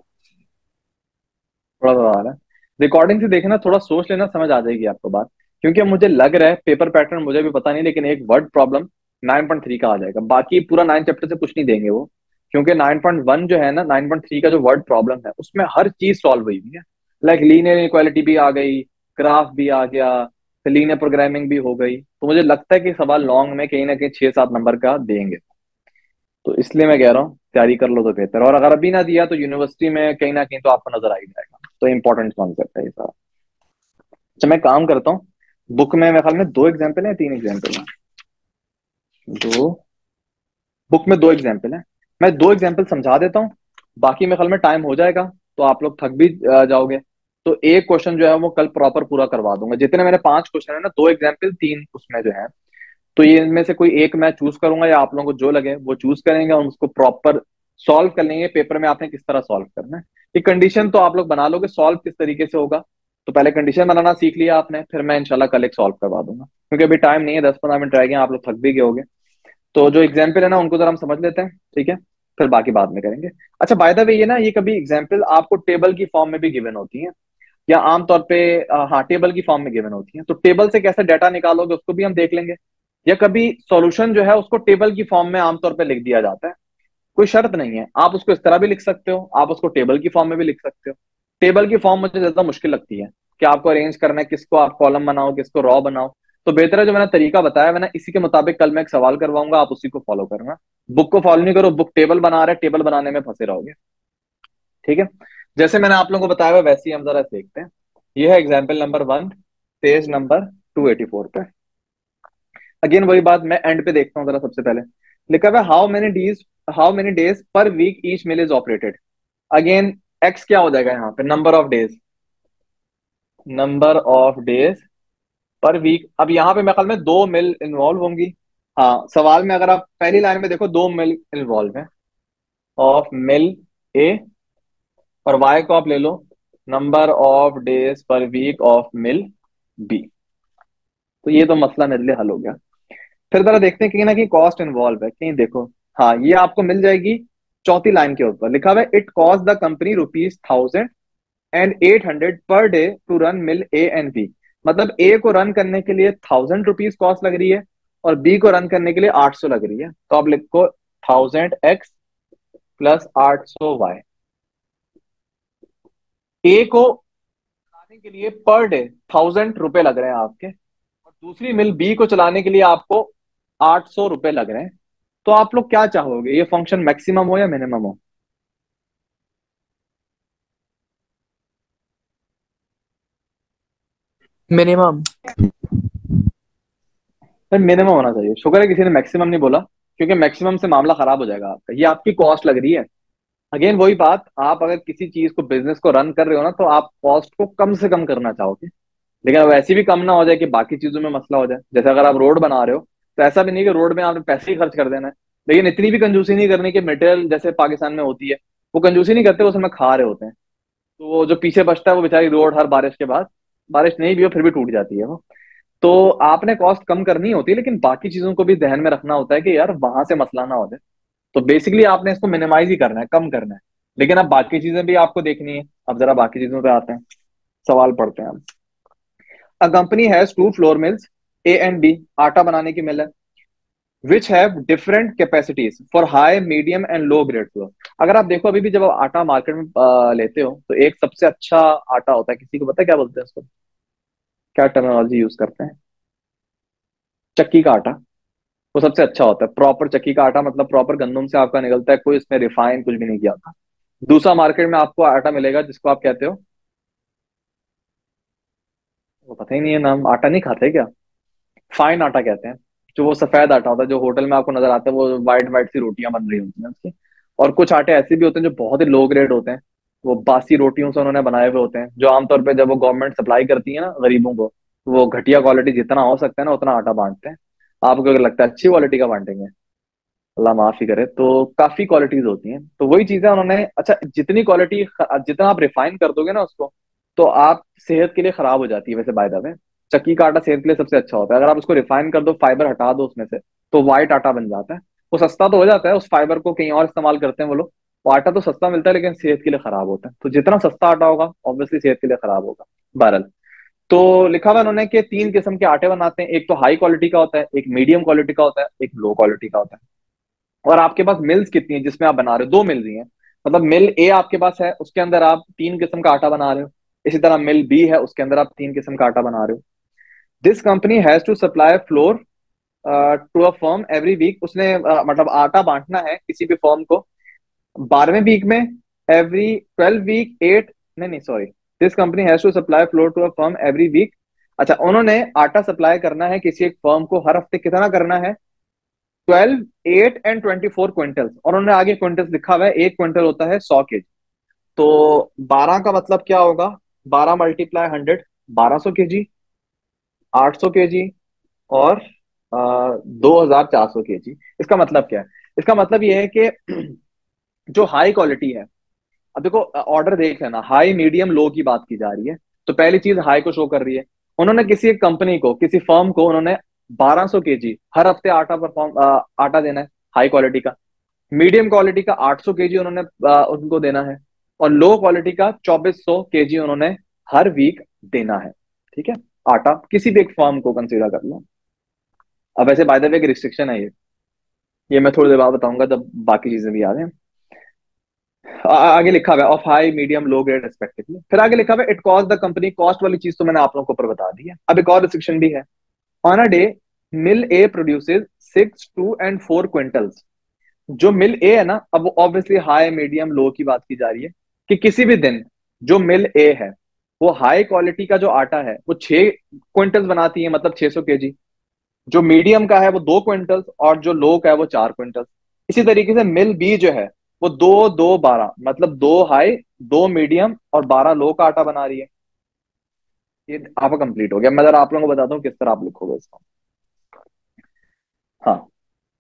थोड़ा सा आ रहा है, रिकॉर्डिंग से देखना, थोड़ा सोच लेना, समझ आ जाएगी आपको बात। क्योंकि अब मुझे लग रहा है पेपर पैटर्न मुझे भी पता नहीं, लेकिन एक word problem nine point three का आ जाएगा, बाकी पूरा नाइन चैप्टर से कुछ नहीं देंगे वो। क्योंकि नाइन पॉइंट वन जो है ना, नाइन पॉइंट थ्री का जो वर्ड प्रॉब्लम है उसमें हर चीज सॉल्व हुई हुई है। लाइक लीनियर इक्वालिटी भी आ गई, ग्राफ भी आ गया, लीनियर प्रोग्रामिंग भी हो गई। तो मुझे लगता है कि सवाल लॉन्ग में कहीं ना कहीं छह सात नंबर का देंगे। तो इसलिए मैं कह रहा हूँ तैयारी कर लो तो बेहतर, और अगर अभी ना दिया तो यूनिवर्सिटी में कहीं ना कहीं तो आपको नजर आ ही जाएगा। तो इंपॉर्टेंट कॉन्सेप्ट है ये सारा। अच्छा, मैं काम करता हूँ, बुक में मेरे ख्याल में दो एग्जाम्पल है, तीन एग्जाम्पल है, दो। बुक में दो एग्जाम्पल है, मैं दो एग्जाम्पल समझा देता हूँ। बाकी मेरे ख्याल में टाइम हो जाएगा तो आप लोग थक भी अ, जाओगे। तो एक क्वेश्चन जो है वो कल प्रॉपर पूरा करवा दूंगा। जितने मैंने पांच क्वेश्चन है ना, दो एग्जाम्पल तीन उसमें जो है, तो ये इनमें से कोई एक मैं चूज करूंगा, या आप लोगों को जो लगे वो चूज करेंगे, और उसको प्रॉपर सॉल्व कर लेंगे। पेपर में आपने किस तरह सॉल्व करना है, ये कंडीशन तो आप लोग बना लोगे, सॉल्व किस तरीके से होगा। तो पहले कंडीशन बनाना सीख लिया आपने, फिर मैं इंशाल्लाह कल एक सॉल्व करवा दूंगा, क्योंकि अभी टाइम नहीं है, दस पंद्रह मिनट रह गए, आप लोग थक भी गए होगे। तो जो एग्जाम्पल है ना उनको जरा हम समझ लेते हैं, ठीक है, फिर बाकी बाद में करेंगे। अच्छा, बाय द वे, ये ना ये कभी एग्जाम्पल आपको टेबल की फॉर्म में भी गिवन होती है, या आमतौर पे अ, हाँ टेबल की फॉर्म में गिवन होती है। तो टेबल से कैसे डाटा निकालोगे उसको भी हम देख लेंगे। या कभी सॉल्यूशन जो है उसको टेबल की फॉर्म में आमतौर पे लिख दिया जाता है, कोई शर्त नहीं है, आप उसको इस तरह भी लिख सकते हो, आप उसको टेबल की फॉर्म में भी लिख सकते हो। टेबल की फॉर्म मुझे ज्यादा मुश्किल लगती है कि आपको अरेंज करना है, किसको आप कॉलम बनाओ, किसको रॉ बनाओ। तो बेहतर है जो मैंने तरीका बताया, मैंने इसी के मुताबिक कल मैं एक सवाल करवाऊंगा, आप उसी को फॉलो करना। बुक को फॉलो नहीं करो, बुक टेबल बना रहे, टेबल बनाने में फंसे रहोगे। ठीक है, जैसे मैंने आप लोगों को बताया हुआ वैसे ही हम जरा देखते हैं। ये है example number one, page number two eighty four पे। अगेन वही बात, मैं एंड पे देखता हूँ जरा। सबसे पहले लिखा हुआ है how many days, how many days per week each mill is operated. Again X क्या हो जाएगा यहाँ पे, number of days, number of days per week. अब यहाँ पे मेरे ख्याल में दो मिल इन्वॉल्व होंगी। हाँ, सवाल में अगर आप पहली लाइन में देखो, दो मिल इन्वॉल्व है, ऑफ मिल ए, और वाई को आप ले लो number of days per week of mill B. तो ये तो मसला मेरे लिए हल हो गया। फिर जरा देखते हैं कहीं ना कहीं कॉस्ट इन्वॉल्व है कहीं, देखो। हाँ, ये आपको मिल जाएगी चौथी लाइन के ऊपर, लिखा हुआ है it cost the company rupees thousand and eight hundred per day to run mill A and B. मतलब ए को रन करने के लिए थाउजेंड रुपीज कॉस्ट लग रही है, और बी को रन करने के लिए आठ सौ लग रही है। तो आप लिखो थाउजेंड एक्स प्लस आठ सौ वाई। ए को चलाने के लिए पर डे थाउजेंड रुपए लग रहे हैं आपके, और दूसरी मिल बी को चलाने के लिए आपको आठ सौ रुपए लग रहे हैं। तो आप लोग क्या चाहोगे, ये फंक्शन मैक्सिमम हो या मिनिमम हो? मिनिमम। सर मिनिमम होना चाहिए। शुक्र है किसी ने मैक्सिमम नहीं बोला, क्योंकि मैक्सिमम से मामला खराब हो जाएगा आपका। ये आपकी कॉस्ट लग रही है। अगेन वही बात, आप अगर किसी चीज को, बिजनेस को रन कर रहे हो ना, तो आप कॉस्ट को कम से कम करना चाहोगे। लेकिन अब ऐसी भी कम ना हो जाए कि बाकी चीजों में मसला हो जाए। जैसे अगर आप रोड बना रहे हो, तो ऐसा भी नहीं कि रोड में आपने पैसे ही खर्च कर देना है, लेकिन इतनी भी कंजूसी नहीं करनी कि मटेरियल जैसे पाकिस्तान में होती है, वो कंजूसी नहीं करते, वो समय खा रहे होते हैं। तो वो जो पीछे बचता है, वो बेचारी रोड हर बारिश के बाद, बारिश नहीं भी हो फिर भी टूट जाती है वो। तो आपने कॉस्ट कम करनी होती है, लेकिन बाकी चीजों को भी ध्यान में रखना होता है कि यार वहां से मसला ना हो जाए। तो बेसिकली आपने इसको मिनिमाइज ही करना है, कम करना है। लेकिन अब बाकी चीजें भी आपको देखनी है। अब जरा बाकी चीजों पे आते हैं, सवाल पढ़ते हैं हम। A company has two flour mills, A and B, आटा बनाने की मिल है, which have different capacities for high medium and low grade flour. अगर आप देखो, अभी भी जब आप आटा मार्केट में अ, लेते हो, तो एक सबसे अच्छा आटा होता है, किसी को पता है क्या बोलते हैं उसको, क्या टर्मिनोलॉजी यूज करते हैं? चक्की का आटा। वो सबसे अच्छा होता है, प्रॉपर चक्की का आटा, मतलब प्रॉपर गंदम से आपका निकलता है, कोई इसमें रिफाइन कुछ भी नहीं किया होता। दूसरा मार्केट में आपको आटा मिलेगा जिसको आप कहते हो, वो पता ही नहीं है नाम, आटा नहीं खाते क्या, फाइन आटा कहते हैं। जो वो सफेद आटा होता है, जो होटल में आपको नजर आता है, वो वाइट वाइट सी रोटियां बन रही होती हैं उसकी। और कुछ आटे ऐसे भी होते हैं जो बहुत ही लो ग्रेड होते हैं, वो बासी रोटियों से उन्होंने बनाए हुए होते हैं, जो आमतौर पे जब वो गवर्नमेंट सप्लाई करती है ना गरीबों को, तो वो घटिया क्वालिटी जितना हो सकता है ना उतना आटा बांटते हैं। आपको अगर लगता है अच्छी क्वालिटी का बांटेंगे, अल्लाह माफ ही करे, तो काफी क्वालिटीज होती हैं। तो वही चीजें उन्होंने, अच्छा जितनी क्वालिटी, जितना आप रिफाइन कर दोगे ना उसको, तो आप सेहत के लिए खराब हो जाती है। वैसे बाय द वे, चक्की का आटा सेहत के लिए सबसे अच्छा होता है। अगर आप उसको रिफाइन कर दो, फाइबर हटा दो उसमें से, तो व्हाइट आटा बन जाता है। वो सस्ता तो हो जाता है, उस फाइबर को कहीं और इस्तेमाल करते हैं वो लोग। वो आटा तो सस्ता मिलता है, लेकिन सेहत के लिए खराब होता है। तो जितना सस्ता आटा होगा, ऑब्वियसली सेहत के लिए खराब होगा। बहरहाल, तो लिखा हुआ उन्होंने कि तीन किस्म के आटे बनाते हैं। एक तो हाई क्वालिटी का होता है, एक मीडियम क्वालिटी का होता है, एक लो क्वालिटी का होता है। और आपके पास मिल्स कितनी है जिसमें आप बना रहे हो? दो मिल्स ही हैं। मतलब मिल ए आपके पास है, उसके अंदर आप तीन किस्म का आटा बना रहे हो। इसी तरह मिल बी है, उसके अंदर आप तीन किस्म का आटा बना रहे हो। This company has to supply flour to a firm every week. उसने uh, मतलब आटा बांटना है किसी भी फर्म को बारहवें वीक में, एवरी ट्वेल्व वीक, एट, नहीं नहीं sorry, this company has to supply flour to a firm every week. अच्छा, उन्होंने आटा सप्लाई करना है किसी एक फर्म को हर हफ्ते। कितना करना है? Twelve, eight and twenty four quintals. और उन्होंने आगे क्विंटल्स लिखा हुआ है, एक क्विंटल होता है सौ केजी। तो बारह का मतलब क्या होगा? बारह मल्टीप्लाई हंड्रेड, बारह सौ केजी, आठ सौ केजी, और दो हजार चार सौ केजी। इसका मतलब क्या है? इसका मतलब ये है कि जो हाई क्वालिटी है, अब देखो ऑर्डर देख लेना, हाई मीडियम लो की बात की जा रही है। तो पहली चीज हाई को शो कर रही है। उन्होंने किसी एक कंपनी को, किसी फर्म को उन्होंने बारह सौ केजी हर हफ्ते आटा परफॉर्म आटा देना है, हाई क्वालिटी का। मीडियम क्वालिटी का आठ सौ केजी उन्होंने आ, उनको देना है। और लो क्वालिटी का चौबीस सौ केजी उन्होंने हर वीक देना है। ठीक है, आटा किसी भी एक फर्म को कंसीडर कर लो। अब ऐसे बाय द वे एक रिस्ट्रिक्शन है ये ये मैं थोड़ी देर बाद बताऊंगा जब बाकी चीजें भी आ जाए। आ- आगे लिखा हुआ है of high medium low grade respectively. फिर आगे लिखा हुआ है it cost the company, cost वाली चीज तो मैंने आप लोगों को ऊपर बता दी है। अब एक और रिस्ट्रिक्शन भी है। On a day, mill A produces six, two and four quintals. जो मिल ए है ना, अब वो ऑब्वियसली हाई मीडियम लो की बात की जा रही है, कि किसी भी दिन जो मिल ए है, वो हाई क्वालिटी का जो आटा है वो छह क्विंटल्स बनाती है, मतलब छह सौ केजी। जो मीडियम का है वो दो क्विंटल्स, और जो लो का है वो चार क्विंटल्स। इसी तरीके से मिल बी जो है, वो दो दो बारह, मतलब दो हाई, दो मीडियम और बारह लो का आटा बना रही है। ये आपका कंप्लीट हो गया। मैं जरा आप लोगों को बताता हूँ किस तरह आप लिखोगे इसको। हाँ,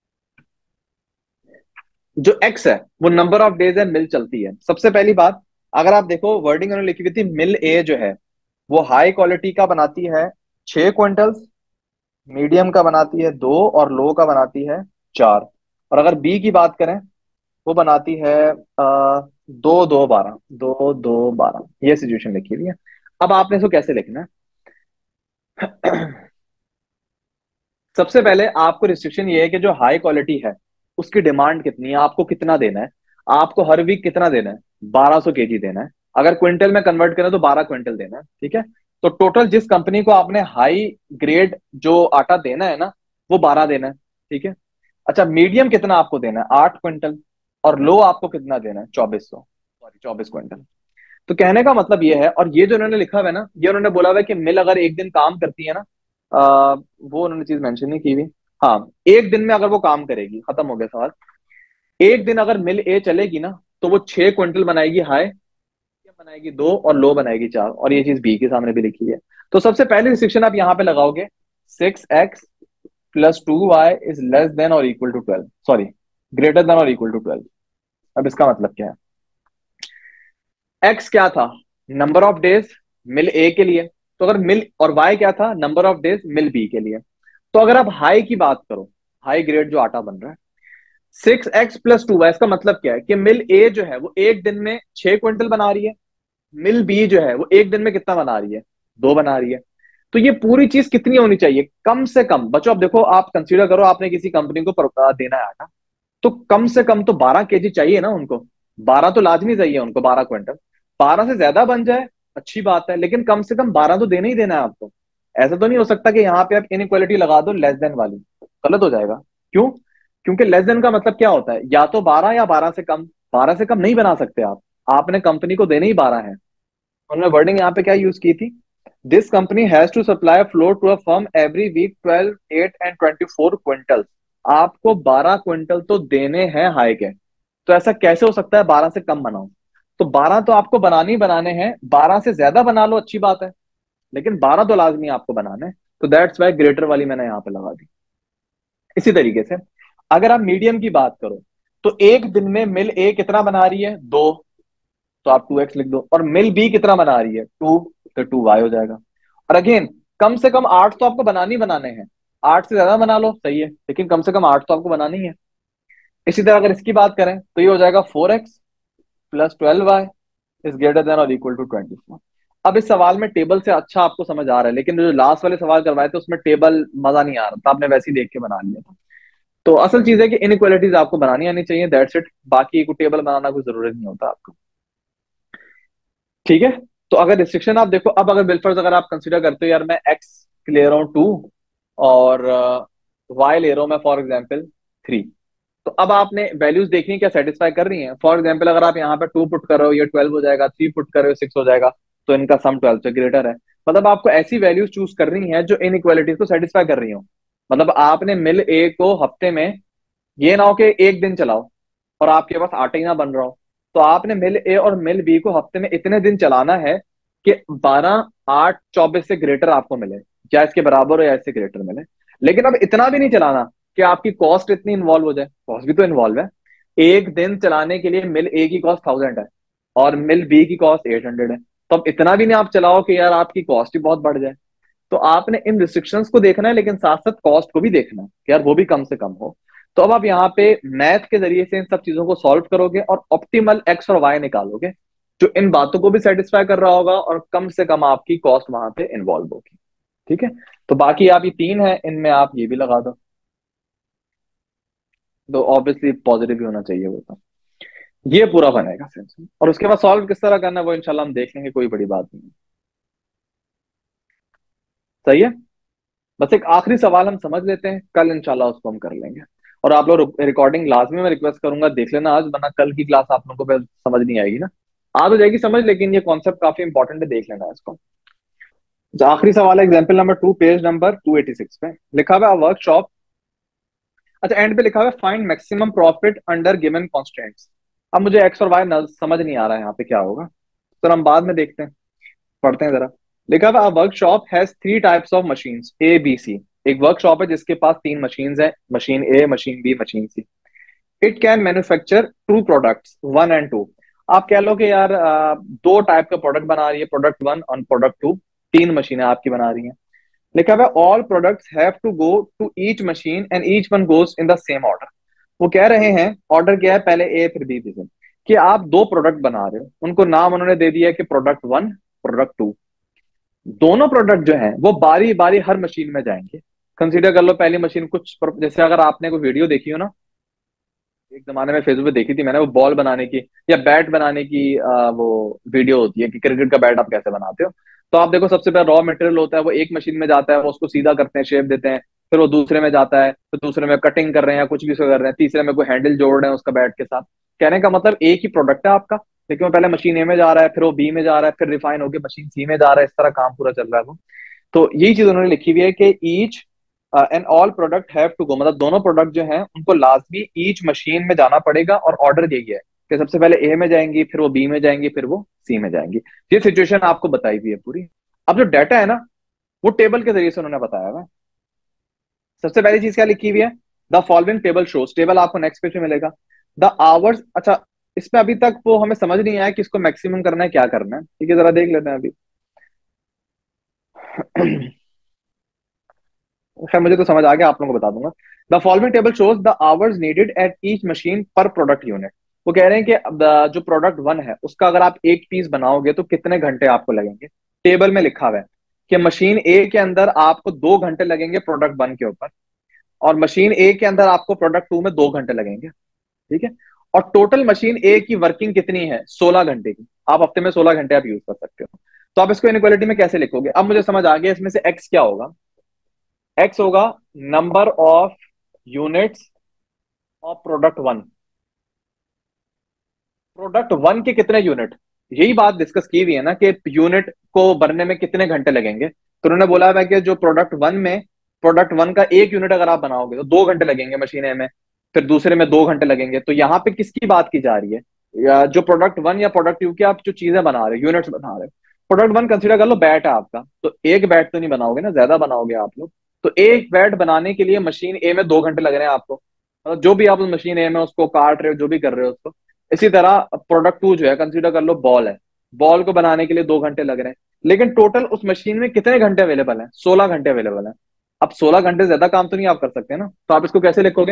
जो एक्स है वो नंबर ऑफ डेज है मिल चलती है। सबसे पहली बात, अगर आप देखो वर्डिंग उन्होंने लिखी हुई थी, मिल ए जो है वो हाई क्वालिटी का बनाती है छह क्विंटल्स, मीडियम का बनाती है दो, और लो का बनाती है चार। और अगर बी की बात करें, वो बनाती है आ, दो दो बारह, दो दो बारह। ये सिचुएशन लिखी हुई है। अब आपने इसको कैसे लिखना है? सबसे पहले आपको रिस्ट्रिक्शन ये है कि जो हाई क्वालिटी है उसकी डिमांड कितनी है, आपको कितना देना है। आपको हर वीक कितना देना है? बारह सौ केजी देना है। अगर क्विंटल में कन्वर्ट करें तो बारह क्विंटल देना है। ठीक है, तो टोटल जिस कंपनी को आपने हाई ग्रेड जो आटा देना है ना, वो बारह देना है। ठीक है, अच्छा मीडियम कितना आपको देना है? आठ क्विंटल। और लो आपको कितना देना है? चौबीस सौ, सॉरी चौबीस क्विंटल। तो कहने का मतलब ये है, और ये जो उन्होंने लिखा हुआ है ना, ये उन्होंने बोला हुआ है कि मिल अगर एक दिन काम करती है ना, आ, वो उन्होंने चीज मेंशन नहीं की हुई। हाँ, एक दिन में अगर वो काम करेगी, खत्म हो गया सवाल। एक दिन अगर मिल ए चलेगी ना, तो वो छह क्विंटल बनाएगी हाई, बनाएगी दो, और लो बनाएगी चार, और ये चीज बी के सामने भी लिखी है। तो सबसे पहली रिस्ट्रिक्शन आप यहाँ पे लगाओगे, six X plus two Y is less than और equal to twelve, sorry greater than और इक्वल टू ट्वेल्व। अब इसका मतलब क्या है? एक्स क्या था? Number of days mill A के लिए। तो अगर मिल, और वाई क्या था? Number of days mill B के लिए। तो अगर आप हाई की बात करो, हाई ग्रेड जो आटा बन रहा है, six X plus two Y, इसका मतलब क्या है कि मिल ए जो है वो एक दिन में छह क्विंटल बना रही है, मिल बी जो है वो एक दिन में कितना बना रही है? दो बना रही है। तो ये पूरी चीज कितनी होनी चाहिए? कम से कम बच्चों, अब देखो, आप कंसीडर करो आपने किसी कंपनी को पर- देना है आटा, तो कम से कम तो बारह केजी चाहिए ना उनको। बारह तो लाजमी चाहिए उनको, बारह क्विंटल। बारह से ज्यादा बन जाए अच्छी बात है, लेकिन कम से कम बारह तो देना ही देना है आपको। ऐसा तो नहीं हो सकता कि यहाँ पे आप इनइक्वालिटी लगा दो लेस देन वाली, गलत हो जाएगा। क्यों? क्योंकि लेस देन का मतलब क्या होता है? या तो बारह या बारह से कम। बारह से कम नहीं बना सकते आप, आपने कंपनी को देने ही बारह है। उन्होंने वर्डिंग यहाँ पे क्या यूज की थी? This company has to supply flour to a firm every week twelve eight and twenty four quintal. आपको बारह क्विंटल तो देने हैं हाई के। तो ऐसा कैसे हो सकता है बारह से कम बनाओ? तो बारह तो आपको बनाने ही बनाने हैं, बारह से ज्यादा बना लो अच्छी बात है, लेकिन बारह तो लाजमी आपको बनाने हैं। तो दैट्स वाई ग्रेटर वाली मैंने यहाँ पे लगा दी। इसी तरीके से अगर आप मीडियम की बात करो, तो एक दिन में मिल ए कितना बना रही है? दो। तो आप टू एक्स लिख दो। और मिल बी कितना बना रही है? टू। तो टू वाई हो जाएगा। और अगेन, कम से कम आठ तो आपको बनाने ही बनाने हैं। आठ से ज्यादा बना लो सही है, लेकिन कम से कम आठ तो आपको बनानी है। इसी तरह अगर इसकी बात करें तो ये हो जाएगा four X plus twelve Y is greater than और इक्वल टू ट्वेंटी फोर। अब इस सवाल में टेबल से अच्छा आपको समझ आ रहा है, लेकिन जो लास्ट वाले सवाल करवाए थे उसमें टेबल मजा नहीं आ रहा था, आपने वैसे ही देख के बना लिया था। तो असल चीज है कि इनइक्वालिटीज आपको बनानी आनी चाहिए, दैट्स इट। बाकी को टेबल बनाना कोई जरूरत नहीं होता आपको। ठीक है। तो अगर रिस्ट्रिक्शन आप देखो, अब अगर बिलफर्ज अगर आप कंसिडर करते हो, यार मैं एक्स ले रहा हूँ टू, और वाई ले रहा हूँ मैं फॉर एग्जाम्पल थ्री, तो अब आपने वैल्यूज देखनी है क्या सेटिस्फाई कर रही हैं। फॉर एग्जाम्पल अगर आप यहाँ पे टू पुट कर रहे हो, ये ट्वेल्व हो जाएगा, थ्री पुट कर रहे हो सिक्स हो जाएगा, तो इनका सम ट्वेल्व से ग्रेटर है। मतलब आपको ऐसी वैल्यूज चूज करनी है जो इन इक्वालिटीज को सेटिस्फाई कर रही हो। मतलब आपने मिल ए को हफ्ते में, ये ना हो कि एक दिन चलाओ और आपके पास आटा ही ना बन रहा हो, तो आपने मिल ए और मिल बी को हफ्ते में इतने दिन चलाना है कि बारह आठ चौबीस से ग्रेटर आपको मिले, या इसके बराबर हो या इससे ग्रेटर मिले। लेकिन अब इतना भी नहीं चलाना कि आपकी कॉस्ट इतनी इन्वॉल्व हो जाए, कॉस्ट भी तो इन्वॉल्व है। एक दिन चलाने के लिए मिल ए की कॉस्ट थाउजेंड है और मिल बी की कॉस्ट एट हंड्रेड है। तो अब इतना भी नहीं आप चलाओ कि यार आपकी कॉस्ट ही बहुत बढ़ जाए। तो आपने इन रिस्ट्रिक्शंस को देखना है, लेकिन साथ साथ कॉस्ट को भी देखना है कि यार वो भी कम से कम हो। तो अब आप यहाँ पे मैथ के जरिए से इन सब चीजों को सॉल्व करोगे और ऑप्टिमल एक्स और वाई निकालोगे, जो इन बातों को भी सेटिस्फाई कर रहा होगा और कम से कम आपकी कॉस्ट वहां पे इन्वॉल्व होगी। ठीक है। तो बाकी आप ये तीन है, इनमें आप ये भी लगा दो, तो ऑब्वियसली पॉजिटिव ही होना चाहिए वो तो। ये पूरा बनेगा सेंस। और उसके बाद सॉल्व किस तरह करना है वो इंशाल्लाह हम देख लेंगे, कोई बड़ी बात नहीं है। सही है। बस एक आखिरी सवाल हम समझ लेते हैं, कल इंशाल्लाह उसको हम कर लेंगे। और आप लोग रिकॉर्डिंग लाजमी मैं रिक्वेस्ट करूंगा देख लेना आज, वरना कल की क्लास आप लोगों को फिर समझ नहीं आएगी ना। आज हो जाएगी समझ, लेकिन ये कॉन्सेप्ट काफी इंपॉर्टेंट है, देख लेना इसको। जो आखिरी सवाल है example number two, page number two eighty six पे लिखा हुआ है वर्कशॉप। अच्छा, एंड पे लिखा हुआ है find maximum profit under given constants. अब मुझे एक्स और वाई समझ नहीं आ रहा है यहाँ पे क्या होगा, तो हम बाद में देखते हैं, पढ़ते हैं जरा। लिखा हुआ workshop has three types of machines A B C. एक वर्कशॉप है जिसके पास तीन मशीन्स हैं, machine A, machine B, machine C. It can manufacture two products one and two. आप कह लो कि यार आ, दो टाइप का प्रोडक्ट बना रही है, प्रोडक्ट वन और प्रोडक्ट टू। तीन मशीनें आपकी बना रही हैं। लिखा हुआ all products have to go to each machine and each one goes in the same order. वो कह रहे हैं ऑर्डर क्या है, पहले ए फिर बी फिर, कि आप दो प्रोडक्ट बना रहे हो, उनको नाम उन्होंने दे दिया कि प्रोडक्ट वन, प्रोडक्ट टू। दोनों प्रोडक्ट जो हैं वो बारी बारी हर मशीन में जाएंगे। कंसीडर कर लो पहली मशीन कुछ, जैसे अगर आपने कोई वीडियो देखी हो ना, एक जमाने में फेसबुक पे देखी थी मैंने, वो बॉल बनाने की या बैट बनाने की आ, वो वीडियो होती है कि क्रिकेट का बैट आप कैसे बनाते हो। तो आप देखो सबसे पहले रॉ मटेरियल होता है, वो एक मशीन में जाता है, वो उसको सीधा करते हैं, शेप देते हैं, फिर वो दूसरे में जाता है, फिर दूसरे में कटिंग कर रहे हैं या कुछ भी उसको कर रहे हैं, तीसरे में कोई हैंडल जोड़ रहे हैं उसका बैट के साथ। कहने का मतलब एक ही प्रोडक्ट है आपका, लेकिन वो पहले मशीन ए में जा रहा है, फिर वो बी में जा रहा है, फिर रिफाइन होकर मशीन सी में जा रहा है, इस तरह काम पूरा चल रहा है वो। तो यही चीज उन्होंने लिखी हुई है कि each and all product have to go, मतलब दोनों प्रोडक्ट जो हैं उनको लाजमी ईच मशीन में जाना पड़ेगा, और ऑर्डर यही है कि सबसे पहले ए में जाएंगी, फिर वो बी में जाएंगी, फिर वो सी में जाएंगी। ये सिचुएशन आपको बताई हुई है पूरी। अब जो डाटा है ना, वो टेबल के जरिए से उन्होंने बताया हुआ है। सबसे पहली चीज क्या लिखी हुई है, the following table shows, table आपको नेक्स्ट पेज में मिलेगा। द आवर्स, अच्छा इसमें अभी तक वो हमें समझ नहीं आया कि इसको मैक्सिमम करना है, क्या करना है, ठीक है जरा देख लेते हैं अभी। खैर मुझे तो समझ आ गया, आप लोगों को बता दूंगा। The following table shows the hours needed at each machine per product unit. वो कह रहे हैं कि the- जो प्रोडक्ट वन है उसका अगर आप एक पीस बनाओगे तो कितने घंटे आपको लगेंगे। टेबल में लिखा हुआ है कि मशीन ए के अंदर आपको दो घंटे लगेंगे प्रोडक्ट वन के ऊपर, और मशीन ए के अंदर आपको प्रोडक्ट टू में दो घंटे लगेंगे, ठीक है। और टोटल मशीन ए की वर्किंग कितनी है, सोलह घंटे की। आप हफ्ते में सोलह घंटे आप यूज कर सकते हो। तो आप इसको इनइक्वालिटी में कैसे लिखोगे, अब मुझे समझ आ गया इसमें से एक्स क्या होगा। एक्स होगा number of units of product one. Product one के कितने यूनिट, यही बात डिस्कस की हुई है ना कि यूनिट को बनने में कितने घंटे लगेंगे। तो उन्होंने बोला है कि जो प्रोडक्ट वन में, प्रोडक्ट वन का एक यूनिट अगर आप बनाओगे तो दो घंटे लगेंगे मशीन ए में, फिर दूसरे में दो घंटे लगेंगे। तो यहाँ पे किसकी बात की जा रही है, या जो प्रोडक्ट वन या प्रोडक्ट टू की आप जो चीजें बना रहे हो, यूनिट्स बना रहे हो। प्रोडक्ट वन कंसिडर कर लो बैट है आपका, तो एक बैट तो नहीं बनाओगे ना, ज्यादा बनाओगे आप लोग। तो एक बैट बनाने के लिए मशीन ए में दो घंटे लग रहे हैं आपको, मतलब जो भी आप उस मशीन ए में उसको काट रहे हो, जो भी कर रहे हो उसको। इसी तरह प्रोडक्ट टू जो है कंसीडर कर लो बॉल है, बॉल को बनाने के लिए दो घंटे लग रहे हैं। लेकिन टोटल उस मशीन में कितने घंटे अवेलेबल है, सोलह घंटे अवेलेबल है। अब सोलह घंटे से ज्यादा काम तो नहीं आप कर सकते ना, तो आप इसको कैसे लिखोगे।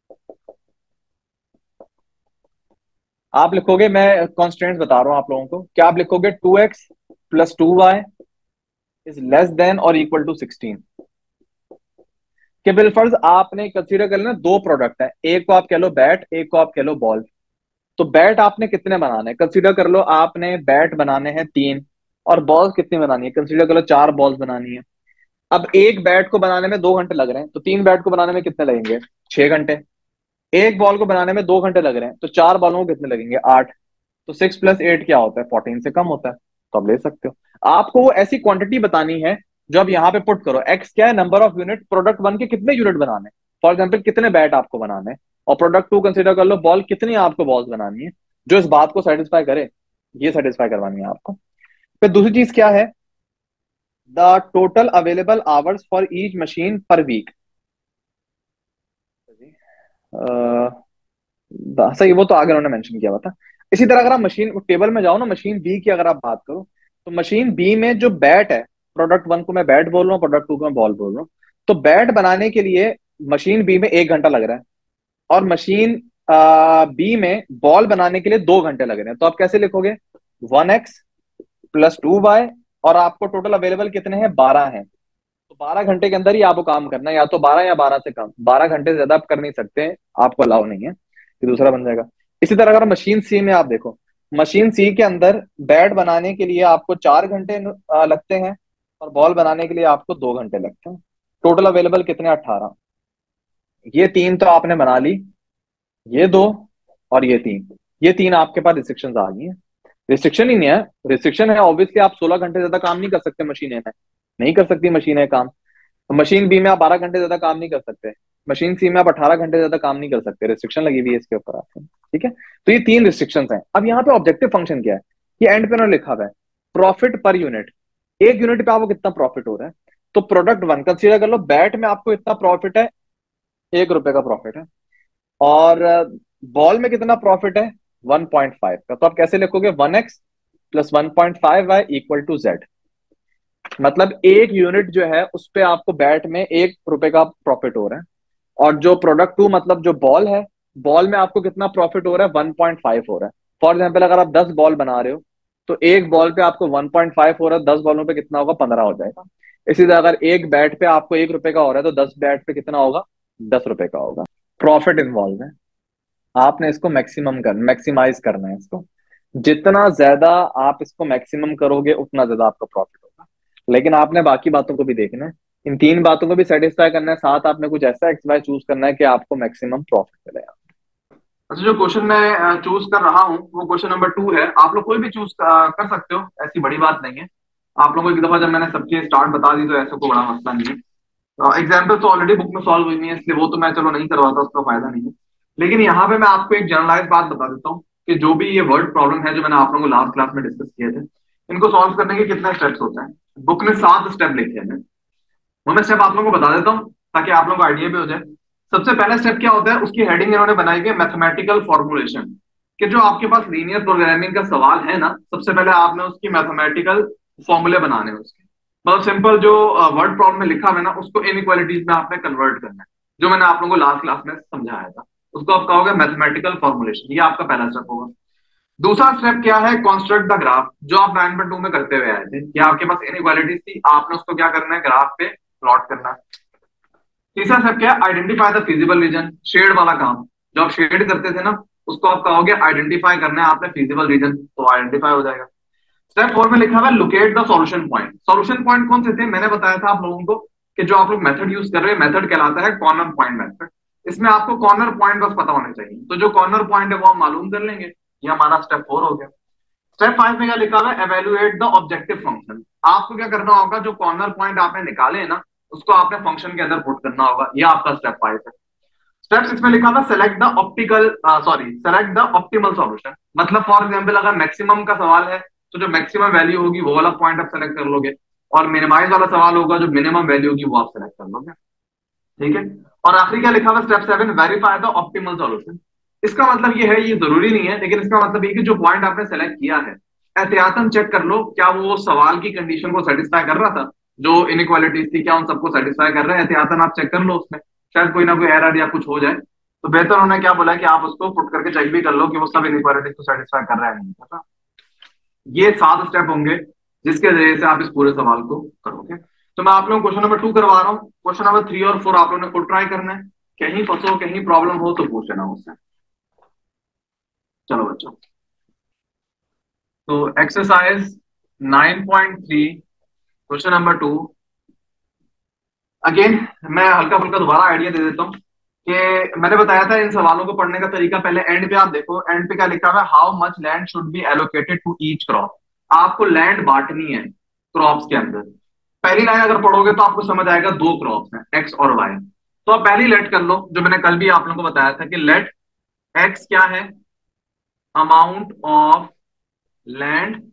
आप लिखोगे, मैं कॉन्स्टेंट्स बता रहा हूं आप लोगों को, क्या आप लिखोगे, two x plus two Y is less than और इक्वल टू सिक्सटीन। कि बिलफर्ज आपने कंसीडर कर लेना दो प्रोडक्ट है, एक को आप कह लो बैट, एक को आप कह लो बॉल। तो बैट आपने कितने बनाने हैं, कंसीडर कर लो आपने बैट बनाने हैं तीन, और बॉल्स कितनी बनानी है, कंसीडर कर लो चार बॉल्स बनानी है। अब एक बैट को बनाने में दो घंटे लग रहे हैं, तो तीन बैट को बनाने में कितने लगेंगे, छह घंटे। एक बॉल को बनाने में दो घंटे लग रहे हैं, तो चार बॉलों को कितने लगेंगे, आठ। तो सिक्स प्लस एट क्या होता है, फोर्टीन से कम होता है, तो आप ले सकते हो। आपको वो ऐसी क्वांटिटी बतानी है जो आप यहाँ पे पुट करो। एक्स क्या है, number of unit, product one के कितने यूनिट बनाने, फॉर एग्जाम्पल कितने बैट आपको बनाने हैं। और प्रोडक्ट टू कंसिडर कर लो बॉल, कितनी आपको बॉल्स बनानी है, जो इस बात को सेटिस्फाई करे, ये सेटिस्फाई करवानी है आपको। फिर दूसरी चीज क्या है, the total available hours for each machine per week. सही, वो तो आगे उन्होंने मेंशन किया हुआ था। इसी तरह अगर आप मशीन टेबल में जाओ ना, मशीन बी की अगर आप बात करो, तो मशीन बी में जो बैट है, प्रोडक्ट वन को मैं बैट बोल रहा हूँ, प्रोडक्ट टू को मैं बॉल बोल रहा हूँ। तो बैट बनाने के लिए मशीन बी में एक घंटा लग रहा है, और मशीन बी में बॉल बनाने के लिए दो घंटे लग रहे हैं। तो आप कैसे लिखोगे, one x plus two y, और आपको टोटल अवेलेबल कितने हैं, बारह हैं। तो बारह घंटे के अंदर ही आपको काम करना है, या तो बारह या बारह से कम, बारह घंटे से ज्यादा आप कर नहीं सकते, आपको अलाउ नहीं है, ये दूसरा बन जाएगा। इसी तरह अगर मशीन सी में आप देखो, मशीन सी के अंदर बैट बनाने के लिए आपको चार घंटे अ, लगते हैं, और बॉल बनाने के लिए आपको दो घंटे लगते हैं। टोटल अवेलेबल कितने, अट्ठारह। ये तीन तो आपने बना ली, ये दो और ये तीन, ये तीन आपके पास रिस्ट्रिक्शंस आ गई हैं। रिस्ट्रिक्शन ही नहीं है, रिस्ट्रिक्शन है ऑब्वियसली, आप सोलह घंटे ज्यादा काम नहीं कर सकते मशीन ए में, नहीं कर सकती मशीन ए काम। मशीन बी में आप बारह घंटे ज्यादा काम नहीं कर सकते, मशीन सी में आप अठारह घंटे ज्यादा काम नहीं कर सकते, रिस्ट्रिक्शन लगी हुई है इसके ऊपर आपको, ठीक है। तो ये तीन रिस्ट्रिक्शंस हैं। अब यहाँ पे ऑब्जेक्टिव फंक्शन क्या है, ये एंड पे उन्होंने लिखा हुआ है, प्रॉफिट पर यूनिट, एक यूनिट पे आपको कितना प्रॉफिट हो रहा है। तो प्रोडक्ट वन कंसीडर कर लो, बैट में आपको इतना प्रॉफिट है, एक रुपए का प्रॉफिट है, और बॉल में कितना प्रॉफिट है, वन पॉइंट फाइव का। तो आप कैसे लिखोगे, one x plus one point five y equal to z. मतलब एक यूनिट जो है उस पे आपको बैट में एक रुपए का प्रॉफिट हो रहा है, और जो प्रोडक्ट टू मतलब जो बॉल है, बॉल में आपको कितना प्रॉफिट हो रहा है, वन पॉइंट फाइव हो रहा है। फॉर एग्जाम्पल अगर आप दस बॉल बना रहे हो, तो एक बॉल पे आपको वन पॉइंट फाइव हो रहा है, दस बॉलों पे कितना होगा, पंद्रह हो जाएगा। इसी तरह अगर एक बैट पे आपको एक रुपए का हो रहा है, तो दस बैट पे कितना होगा, दस रुपए का होगा। प्रॉफिट इन्वॉल्व है, आपने इसको मैक्सिमम कर मैक्सिमाइज करना है इसको। जितना ज्यादा आप इसको मैक्सिमम करोगे उतना ज्यादा आपका प्रॉफिट होगा। लेकिन आपने बाकी बातों को भी देखना है, इन तीन बातों को भी सेटिस्फाई करना है, साथ आपने कुछ ऐसा एक्स वाई चूज करना है कि आपको मैक्सिमम प्रॉफिट मिलेगा। अच्छा, जो क्वेश्चन मैं चूज कर रहा हूँ वो क्वेश्चन नंबर टू है। आप लोग कोई भी चूज कर सकते हो, ऐसी बड़ी बात नहीं है। आप लोगों को एक दफा जब मैंने सबकी स्टार्ट बता दी तो ऐसा कोई बड़ा मसला नहीं है। एग्जाम्पल तो ऑलरेडी बुक में सॉल्व हुई नहीं है, इसलिए वो तो मैं चलो नहीं करवाता, उसका फायदा नहीं है। लेकिन यहाँ पे मैं आपको एक जनरलाइज बात बता देता हूँ कि जो भी ये वर्ड प्रॉब्लम है जो मैंने आप लोगों को लास्ट क्लास में डिस्कस किए थे, इनको सॉल्व करने के कितने स्टेप्स होते हैं। बुक में सात स्टेप लिखे हैं, वो मैं स्टेप आप लोगों को बता देता हूँ ताकि आप लोगों को आइडिया भी हो जाए। सबसे पहला स्टेप क्या होता है, उसकी हेडिंग इन्होंने बनाई हुई है मैथमेटिकल फॉर्मुलेशन। कि जो आपके पास लीनियर प्रोग्रामिंग का सवाल है ना, सबसे पहले आपने उसकी मैथमेटिकल फॉर्मूले बनाने हैं उसके। मतलब सिंपल जो वर्ड प्रॉब्लम में लिखा हुआ है ना, उसको इनइक्वालिटीज में आपने कन्वर्ट करना है, जो मैंने आप लोगों को लास्ट क्लास में समझाया था। उसको आप कहोगे मैथमेटिकल फॉर्मुलेशन, ये आपका पहला स्टेप होगा। दूसरा स्टेप क्या है, कॉन्स्ट्रक्ट द ग्राफ, जो आप नाइन पॉइंट टू में करते हुए आए थे कि आपके पास इनइक्वालिटीज थी, आपने उसको क्या करना है, ग्राफ पे प्लॉट करना है। तीसरा स्टेप क्या है, identify the feasible region, shade वाला काम। जो आप शेड करते थे ना, उसको आप कहोगे आइडेंटिफाई करना है आपने फिजिबल रीजन, तो आइडेंटिफाई हो जाएगा। स्टेप फोर में लिखा हुआ है locate the solution point. Solution point कौन से थे, मैंने बताया था आप लोगों को कि जो आप लोग मेथड यूज कर रहे हैं, मेथड कहलाता है कॉर्नर पॉइंट मेथड। इसमें आपको कॉर्नर पॉइंट बस पता होने चाहिए, तो जो कॉर्नर पॉइंट है वो हम मालूम कर लेंगे। ये हमारा स्टेप फोर हो गया। स्टेप फाइव में क्या लिखा हुआ है, एवेल्युएट द ऑब्जेक्टिव फंक्शन। आपको क्या करना होगा, जो कॉर्नर पॉइंट आपने निकाले हैं ना, उसको आपने फंक्शन के अंदर पुट करना होगा। ये आपका स्टेप फाइव है। स्टेप सिक्स में लिखा था select the optical sorry select the optimal solution. मतलब फॉर एग्जांपल अगर मैक्सिमम का सवाल है तो जो मैक्सिमम वैल्यू होगी वो वाला पॉइंट आप सेलेक्ट कर लोगे, और मिनिमाइज वाला सवाल होगा जो मिनिमम वैल्यू होगी वो आप सेलेक्ट कर लोगे। ठीक है। और आखिरी क्या लिखा हुआ, step seven verify the optimal solution. इसका मतलब ये है, ये जरूरी नहीं है, लेकिन इसका मतलब ये कि जो पॉइंट आपने सेलेक्ट किया है, एहतियातन चेक कर लो क्या वो सवाल की कंडीशन को सेटिस्फाई कर रहा था। जो इनइक्वालिटीज थी क्या उन सबको सेटिस्फाई कर रहे हैं, एहतियातन आप चेक कर लो उसमें, शायद कोई ना कोई एरर या कुछ हो जाए। तो बेहतर उन्होंने क्या बोला कि आप उसको पुट करके चेक भी कर लो कि वो सब इनइक्वालिटीज को सेटिस्फाई कर रहा है नहीं पता। ये सात स्टेप होंगे जिसके जरिए से आप इस पूरे सवाल को करोगे। तो मैं आप लोगों को क्वेश्चन नंबर टू करवा रहा हूँ। क्वेश्चन नंबर थ्री और फोर आप लोगों ने खुद ट्राई करना है, कहीं फंसो कहीं प्रॉब्लम हो तो पूछ लेना मुझसे। चलो बच्चों, तो exercise nine point three question number two. Again मैं हल्का फुल्का दोबारा आइडिया दे देता हूँ कि मैंने बताया था इन सवालों को पढ़ने का तरीका। पहले एंड पे आप देखो, एंड पे क्या लिखा हुआ है, how much land should be allocated to each crop. आपको लैंड बांटनी है क्रॉप्स के अंदर। पहली लाइन अगर पढ़ोगे तो आपको समझ आएगा दो क्रॉप्स हैं, एक्स और वाई। तो आप पहली लेट कर लो, जो मैंने कल भी आप लोगों को बताया था कि लेट एक्स क्या है, amount of land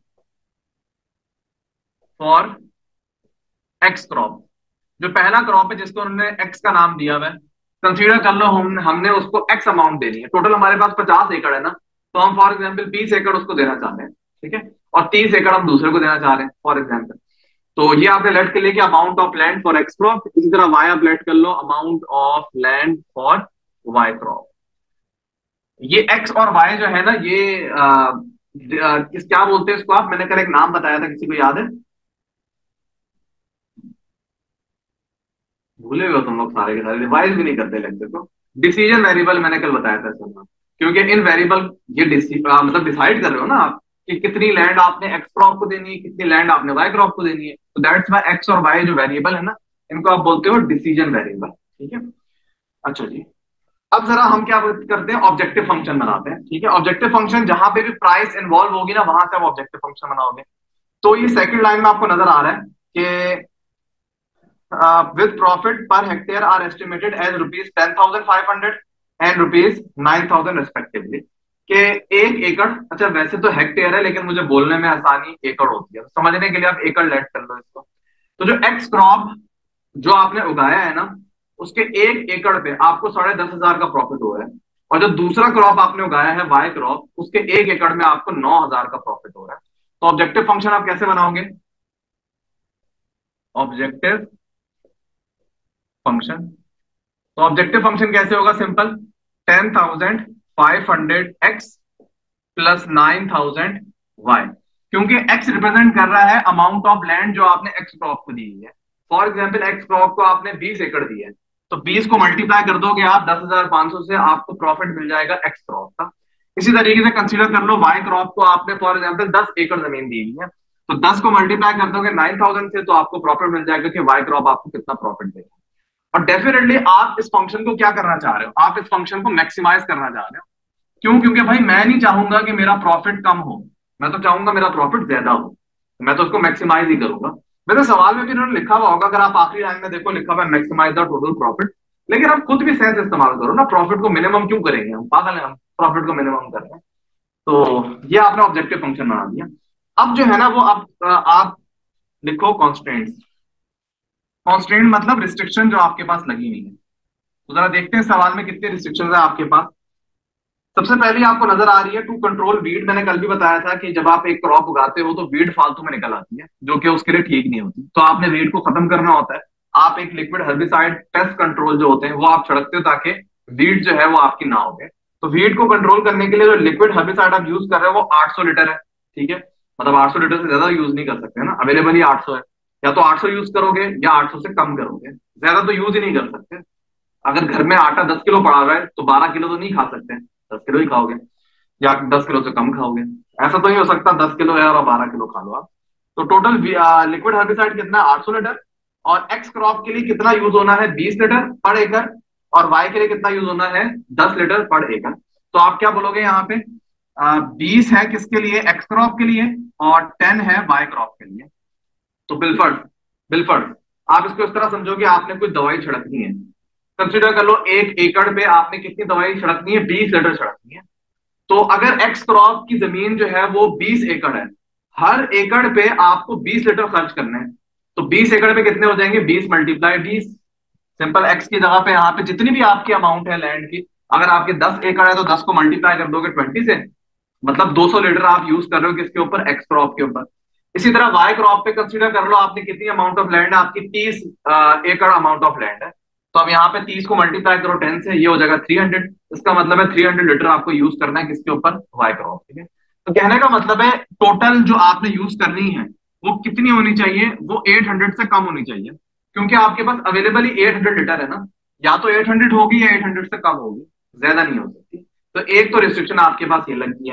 for x crop. जो पहला क्रॉप है जिसको उन्होंने एक्स का नाम दिया हुआ है, कंसीडर कर लो हम हमने उसको एक्स अमाउंट देनी है। टोटल हमारे पास पचास एकड़ है ना, तो हम फॉर एग्जांपल बीस एकड़ उसको देना चाहते हैं, ठीक है, और तीस एकड़ हम दूसरे को देना चाह रहे हैं फॉर एग्जांपल। तो ये आपने लेट के लिए कि amount of land for x crop. इसी तरह वाई आप लेट कर लो, amount of land for y crop. ये एक्स और वाई जो है ना, ये आ, आ, किस क्या बोलते हैं इसको आप, मैंने कल एक नाम बताया था, किसी को याद है? भूले हुए हो तुम लोग सारे के सारे, रिवाइज भी नहीं करते लगते तो। डिसीजन वेरिएबल मैंने कल बताया था सर, क्योंकि इन वेरिएबल ये आ, मतलब डिसाइड कर रहे हो ना आप कि कितनी लैंड आपने एक्स क्रॉप को देनी है, कितनी लैंड आपने वाई क्रॉप को देनी है। तो दैट्स वाई एक्स और वाई जो वेरिएबल है ना, इनको आप बोलते हो डिसीजन वेरिएबल। ठीक है। अच्छा जी, अब जरा हम क्या करते हैं, ऑब्जेक्टिव फंक्शन बनाते हैं। ठीक है, ऑब्जेक्टिव फंक्शन जहां पे भी प्राइस इन्वॉल्व होगी ना, वहां से आप ऑब्जेक्टिव फंक्शन बनाओगे। तो ये सेकंड लाइन में आपको नजर आ रहा है कि with profit per hectare are estimated as rupees ten thousand five hundred and rupees nine thousand respectively. के एक एकड़, अच्छा वैसे तो हेक्टेयर है लेकिन मुझे बोलने में आसानी एकड़ होती है, तो समझने के लिए आप एकड़ लेट कर लो इसको। तो जो एक्स क्रॉप जो आपने उगाया है ना, उसके एक एकड़ पे आपको साढ़े दस हजार का प्रॉफिट हो रहा है, और जो दूसरा क्रॉप आपने उगाया है वाई क्रॉप, उसके एक एकड़ में आपको नौ हजार का प्रॉफिट हो रहा है। तो ऑब्जेक्टिव फंक्शन आप कैसे बनाओगे, ऑब्जेक्टिव फंक्शन, तो ऑब्जेक्टिव फंक्शन कैसे होगा, simple, ten thousand five hundred x plus nine thousand y. क्योंकि एक्स रिप्रेजेंट कर रहा है अमाउंट ऑफ लैंड जो आपने एक्स क्रॉप को दी है। फॉर एग्जाम्पल एक्स क्रॉप को आपने बीस एकड़ दी है, तो बीस को मल्टीप्लाई कर दोगे आप दस हजार पांच सौ से, आपको प्रॉफिट मिल जाएगा एक्स क्रॉप का। इसी तरीके से कंसीडर कर लो वाई क्रॉप को आपने फॉर एग्जाम्पल दस एकड़ जमीन दी है, तो दस को मल्टीप्लाई कर दोगे नाइन थाउजेंड से, तो आपको प्रॉफिट मिल जाएगा कि वाई क्रॉप आपको कितना प्रॉफिट देगा। और डेफिनेटली आप इस फंक्शन को क्या करना चाह रहे हो, आप इस फंक्शन को मैक्सिमाइज करना चाह रहे हो। क्यों? क्योंकि भाई मैं नहीं चाहूंगा कि मेरा प्रॉफिट कम हो, मैं तो चाहूंगा मेरा प्रॉफिट ज्यादा हो, मैं तो उसको मैक्सिमाइज ही करूंगा। वैसे सवाल में भी इन्होंने लिखा हुआ होगा, अगर आप आखिरी लाइन में देखो लिखा हुआ है मैक्सिमाइज द टोटल प्रॉफिट, लेकिन आप खुद भी सेंस इस्तेमाल करो ना, प्रॉफिट को मिनिमम क्यों करेंगे हम, पागल हैं हम, प्रॉफिट को मिनिमम कर रहे हैं। तो ये आपने ऑब्जेक्टिव फंक्शन बना दिया। अब जो है ना वो आप आप लिखो कॉन्स्टेंट। कॉन्स्टेंट मतलब रिस्ट्रिक्शन जो आपके पास लगी हुई है। तो जरा देखते हैं सवाल में कितने रिस्ट्रिक्शन है आपके पास। सबसे पहले आपको नजर आ रही है टू कंट्रोल वीड। मैंने कल भी बताया था कि जब आप एक क्रॉप उगाते हो तो वीड फालतू में निकल आती है, जो कि उसके लिए ठीक नहीं होती, तो आपने वीड को खत्म करना होता है। आप एक लिक्विड हर्बिसाइड पेस्ट कंट्रोल जो होते हैं वो आप छिड़कते हो ताकि वीड जो है वो आपकी ना हो गए। तो वीड को कंट्रोल करने के लिए जो लिक्विड हर्बिसाइड आप यूज कर रहे हो वो आठ सौ लीटर है, ठीक है, मतलब आठ सौ लीटर से ज्यादा यूज नहीं कर सकते ना, अवेलेबल ही आठ सौ है। या तो आठ सौ यूज करोगे या आठ सौ से कम करोगे, ज्यादा तो यूज ही नहीं कर सकते। अगर घर में आटा दस किलो पड़ा हुआ है तो बारह किलो तो नहीं खा सकते, दस किलो ही खाओगे, या दस किलो से कम खाओगे। ऐसा तो नहीं हो सकता दस किलो है और बारह किलो खा लो आप। तो टोटल लिक्विड हर्बिसाइड कितना है? आठ सौ लीटर। और एक्स क्रॉप के लिए कितना यूज होना है? बीस लीटर पर एकड़। और वाई के लिए कितना यूज होना है? दस लीटर पर एकड़। तो आप क्या बोलोगे यहाँ पे? बीस है किसके लिए? एक्स क्रॉप के लिए, और टेन है वाई क्रॉप के लिए। तो बिलफर्ड बिलफर्ड आप इसको इस तरह समझो कि आपने कोई दवाई छिड़कनी है। कंसिडर कर लो एक एकड़ पे आपने कितनी दवाई छिड़कनी है? बीस लीटर छिड़कनी है। तो अगर एक्स क्रॉप की जमीन जो है वो बीस एकड़ है, हर एकड़ पे आपको बीस लीटर खर्च करना है। तो बीस एकड़ पे कितने हो जाएंगे? बीस मल्टीप्लाई बीस। सिंपल, एक्स की जगह पे यहाँ पे जितनी भी आपकी अमाउंट है लैंड की, अगर आपके दस एकड़ है तो दस को मल्टीप्लाई कर दोगे ट्वेंटी से, मतलब दो सौ लीटर आप यूज कर रहे हो किसके ऊपर? एक्स क्रॉप के ऊपर। इसी तरह वाई क्रॉप पे कंसीडर कर लो आपने कितनी अमाउंट ऑफ लैंड है? आपकी तीस एकड़ अमाउंट ऑफ लैंड है। तो अब यहाँ पे तीस को मल्टीप्लाई करो टेन से, ये हो जाएगा थ्री हंड्रेड। इसका मतलब है थ्री हंड्रेड लीटर आपको यूज करना है किसके ऊपर? वाई क्रॉप, ठीक है। तो कहने का मतलब है टोटल जो आपने यूज करनी है वो कितनी होनी चाहिए? वो एट हंड्रेड से कम होनी चाहिए, क्योंकि आपके पास अवेलेबल ही एट हंड्रेड लीटर है ना, या तो एट हंड्रेड होगी या एट हंड्रेड से कम होगी, ज्यादा नहीं हो सकती। तो एक तो रिस्ट्रिक्शन आपके पास ये लगी है।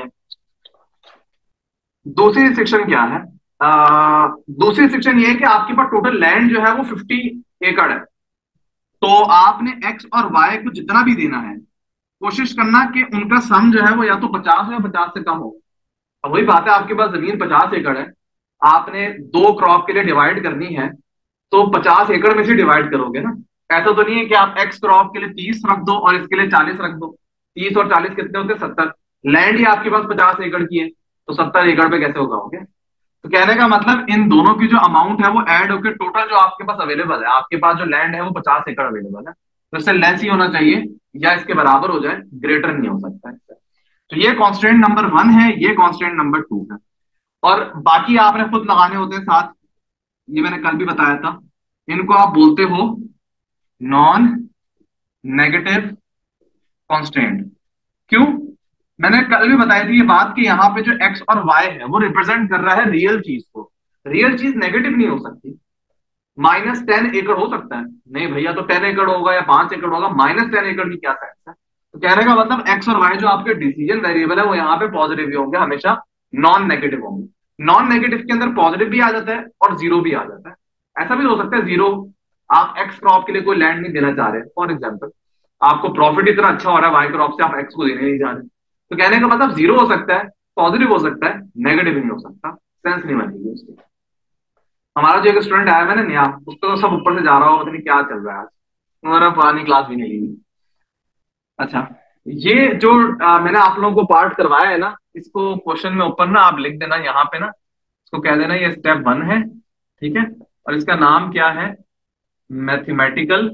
दूसरी रिस्ट्रिक्शन क्या है? आ, दूसरी रिस्ट्रिक्शन ये है कि आपके पास टोटल लैंड जो है वो फिफ्टी एकड़ है। तो आपने एक्स और वाई को जितना भी देना है कोशिश करना कि उनका सम जो है वो या तो पचास हो या पचास से कम हो। अब वही बात है, आपके पास जमीन पचास एकड़ है, आपने दो क्रॉप के लिए डिवाइड करनी है, तो पचास एकड़ में से डिवाइड करोगे ना। ऐसा तो नहीं है कि आप एक्स क्रॉप के लिए तीस रख दो और इसके लिए चालीस रख दो। तीस और चालीस कितने होते? सत्तर। लैंड ही आपके पास पचास एकड़ की है, तो सत्तर एकड़ पे कैसे उगाओगे? तो कहने का मतलब इन दोनों की जो अमाउंट है वो ऐड होकर टोटल जो आपके पास अवेलेबल है, आपके पास जो लैंड है वो पचास एकड़ अवेलेबल है, तो इससे लेस ही होना चाहिए या इसके बराबर हो जाए, ग्रेटर नहीं हो सकता है। तो ये कॉन्स्टेंट नंबर वन है, ये कॉन्स्टेंट नंबर टू है, और बाकी आपने खुद लगाने होते हैं साथ। ये मैंने कल भी बताया था, इनको आप बोलते हो नॉन नेगेटिव कॉन्स्टेंट। क्यों? मैंने कल भी बताई थी ये बात कि यहाँ पे जो एक्स और वाई है वो रिप्रेजेंट कर रहा है रियल चीज को। रियल चीज नेगेटिव नहीं हो सकती। माइनस टेन एकड़ हो सकता है? नहीं भैया, तो टेन एकड़ होगा या पांच एकड़ होगा, माइनस टेन एकड़ की क्या सेंस है? तो कहने का मतलब एक्स और वाई जो आपके डिसीजन वेरिएबल है वो यहाँ पे पॉजिटिव ही होंगे, हमेशा नॉन नेगेटिव होंगे। नॉन नेगेटिव के अंदर पॉजिटिव भी आ जाता है और जीरो भी आ जाता है। ऐसा भी हो सकता है जीरो, आप एक्स क्रॉप के लिए कोई लैंड नहीं देना चाह रहे, फॉर एग्जाम्पल आपको प्रॉफिट इतना अच्छा हो रहा है वाई क्रॉप से, आप एक्स को देने नहीं जा रहे। तो कहने का मतलब जीरो हो सकता है, पॉजिटिव हो सकता है, नेगेटिव नहीं हो सकता। सेंस नहीं बनेगी उसकी। हमारा जो एक स्टूडेंट आया मैंने नया, उसको तो सब ऊपर से जा रहा हो, पता नहीं क्या चल रहा है आज, उन्होंने पुरानी क्लास भी नहीं ली। अच्छा, ये जो आ, मैंने आप लोगों को पार्ट करवाया है ना, इसको क्वेश्चन में ऊपर ना आप लिख देना, यहाँ पे ना इसको कह देना ये स्टेप वन है, ठीक है, और इसका नाम क्या है? Mathematical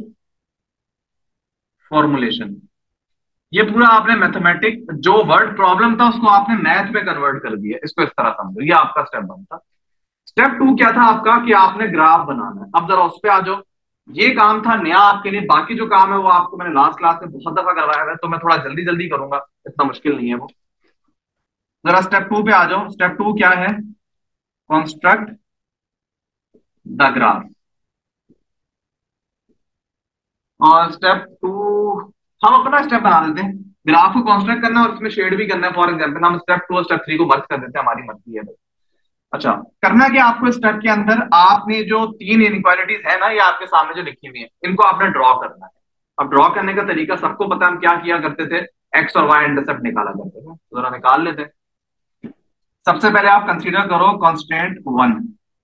formulation. ये पूरा आपने मैथमेटिक जो वर्ड प्रॉब्लम था उसको आपने मैथ में कन्वर्ट कर दिया, इसको इस तरह समझो। ये आपका स्टेप वन था। स्टेप टू क्या था आपका? कि आपने ग्राफ बनाना है। अब जरा उस पर आ जाओ। ये काम था नया आपके लिए, बाकी जो काम है वो आपको मैंने लास्ट क्लास में बहुत दफा करवाया है, तो मैं थोड़ा जल्दी जल्दी करूंगा, इतना मुश्किल नहीं है वो। जरा स्टेप टू पे आ जाओ। स्टेप टू क्या है? Construct the graph. और स्टेप टू हम अपना स्टेप बना देते हैं, ग्राफ को कंस्ट्रक्ट करना और इसमें शेड भी करना है। फॉर एग्जाम्पल हम स्टेप टू और स्टेप थ्री को मर्ज कर देते हैं, हमारी मर्जी है। अच्छा, करना क्या आपको? स्टेप के अंदर आपने जो तीन इनइक्वालिटीज है ना, ये आपके सामने जो लिखी हुई है, इनको आपने ड्रॉ करना है। अब ड्रॉ करने का तरीका सबको पता है, हम क्या किया करते थे? एक्स और वाई इंटरसेप्ट निकाला करते थे, तो जरा निकाल लेते हैं। सबसे पहले आप कंसीडर करो कांस्टेंट वन,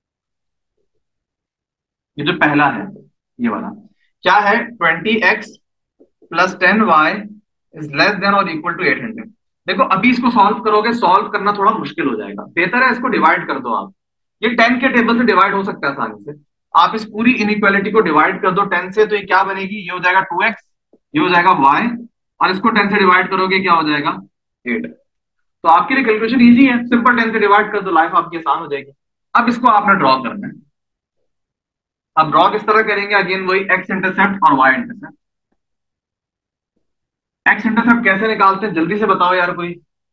ये जो पहला है ये वाला क्या है, twenty x plus ten Y is less than और इक्वल टू एट हंड्रेड। देखो अभी इसको सॉल्व करोगे, सॉल्व करना थोड़ा मुश्किल हो जाएगा, बेहतर है इसको डिवाइड कर दो आप। ये टेन के टेबल से डिवाइड हो सकता है आसानी से। आप इस पूरी इनइक्वालिटी को डिवाइड कर दो टेन से, तो ये क्या बनेगी, ये हो जाएगा टू एक्स, ये हो जाएगा y, और इसको टेन से डिवाइड करोगे क्या हो जाएगा एट। तो आपके लिए कैलकुलेशन इजी है, सिंपल टेन से डिवाइड कर दो, लाइफ आपकी आसान हो जाएगी। अब इसको आपने ड्रॉ करना है। अब ड्रॉ किस तरह करेंगे, अगेन वही एक्स इंटरसेप्ट और वाई इंटरसेप्ट। एक्स इंटरसेप्ट कैसे निकालते हैं जल्दी से बताओ यार कोई।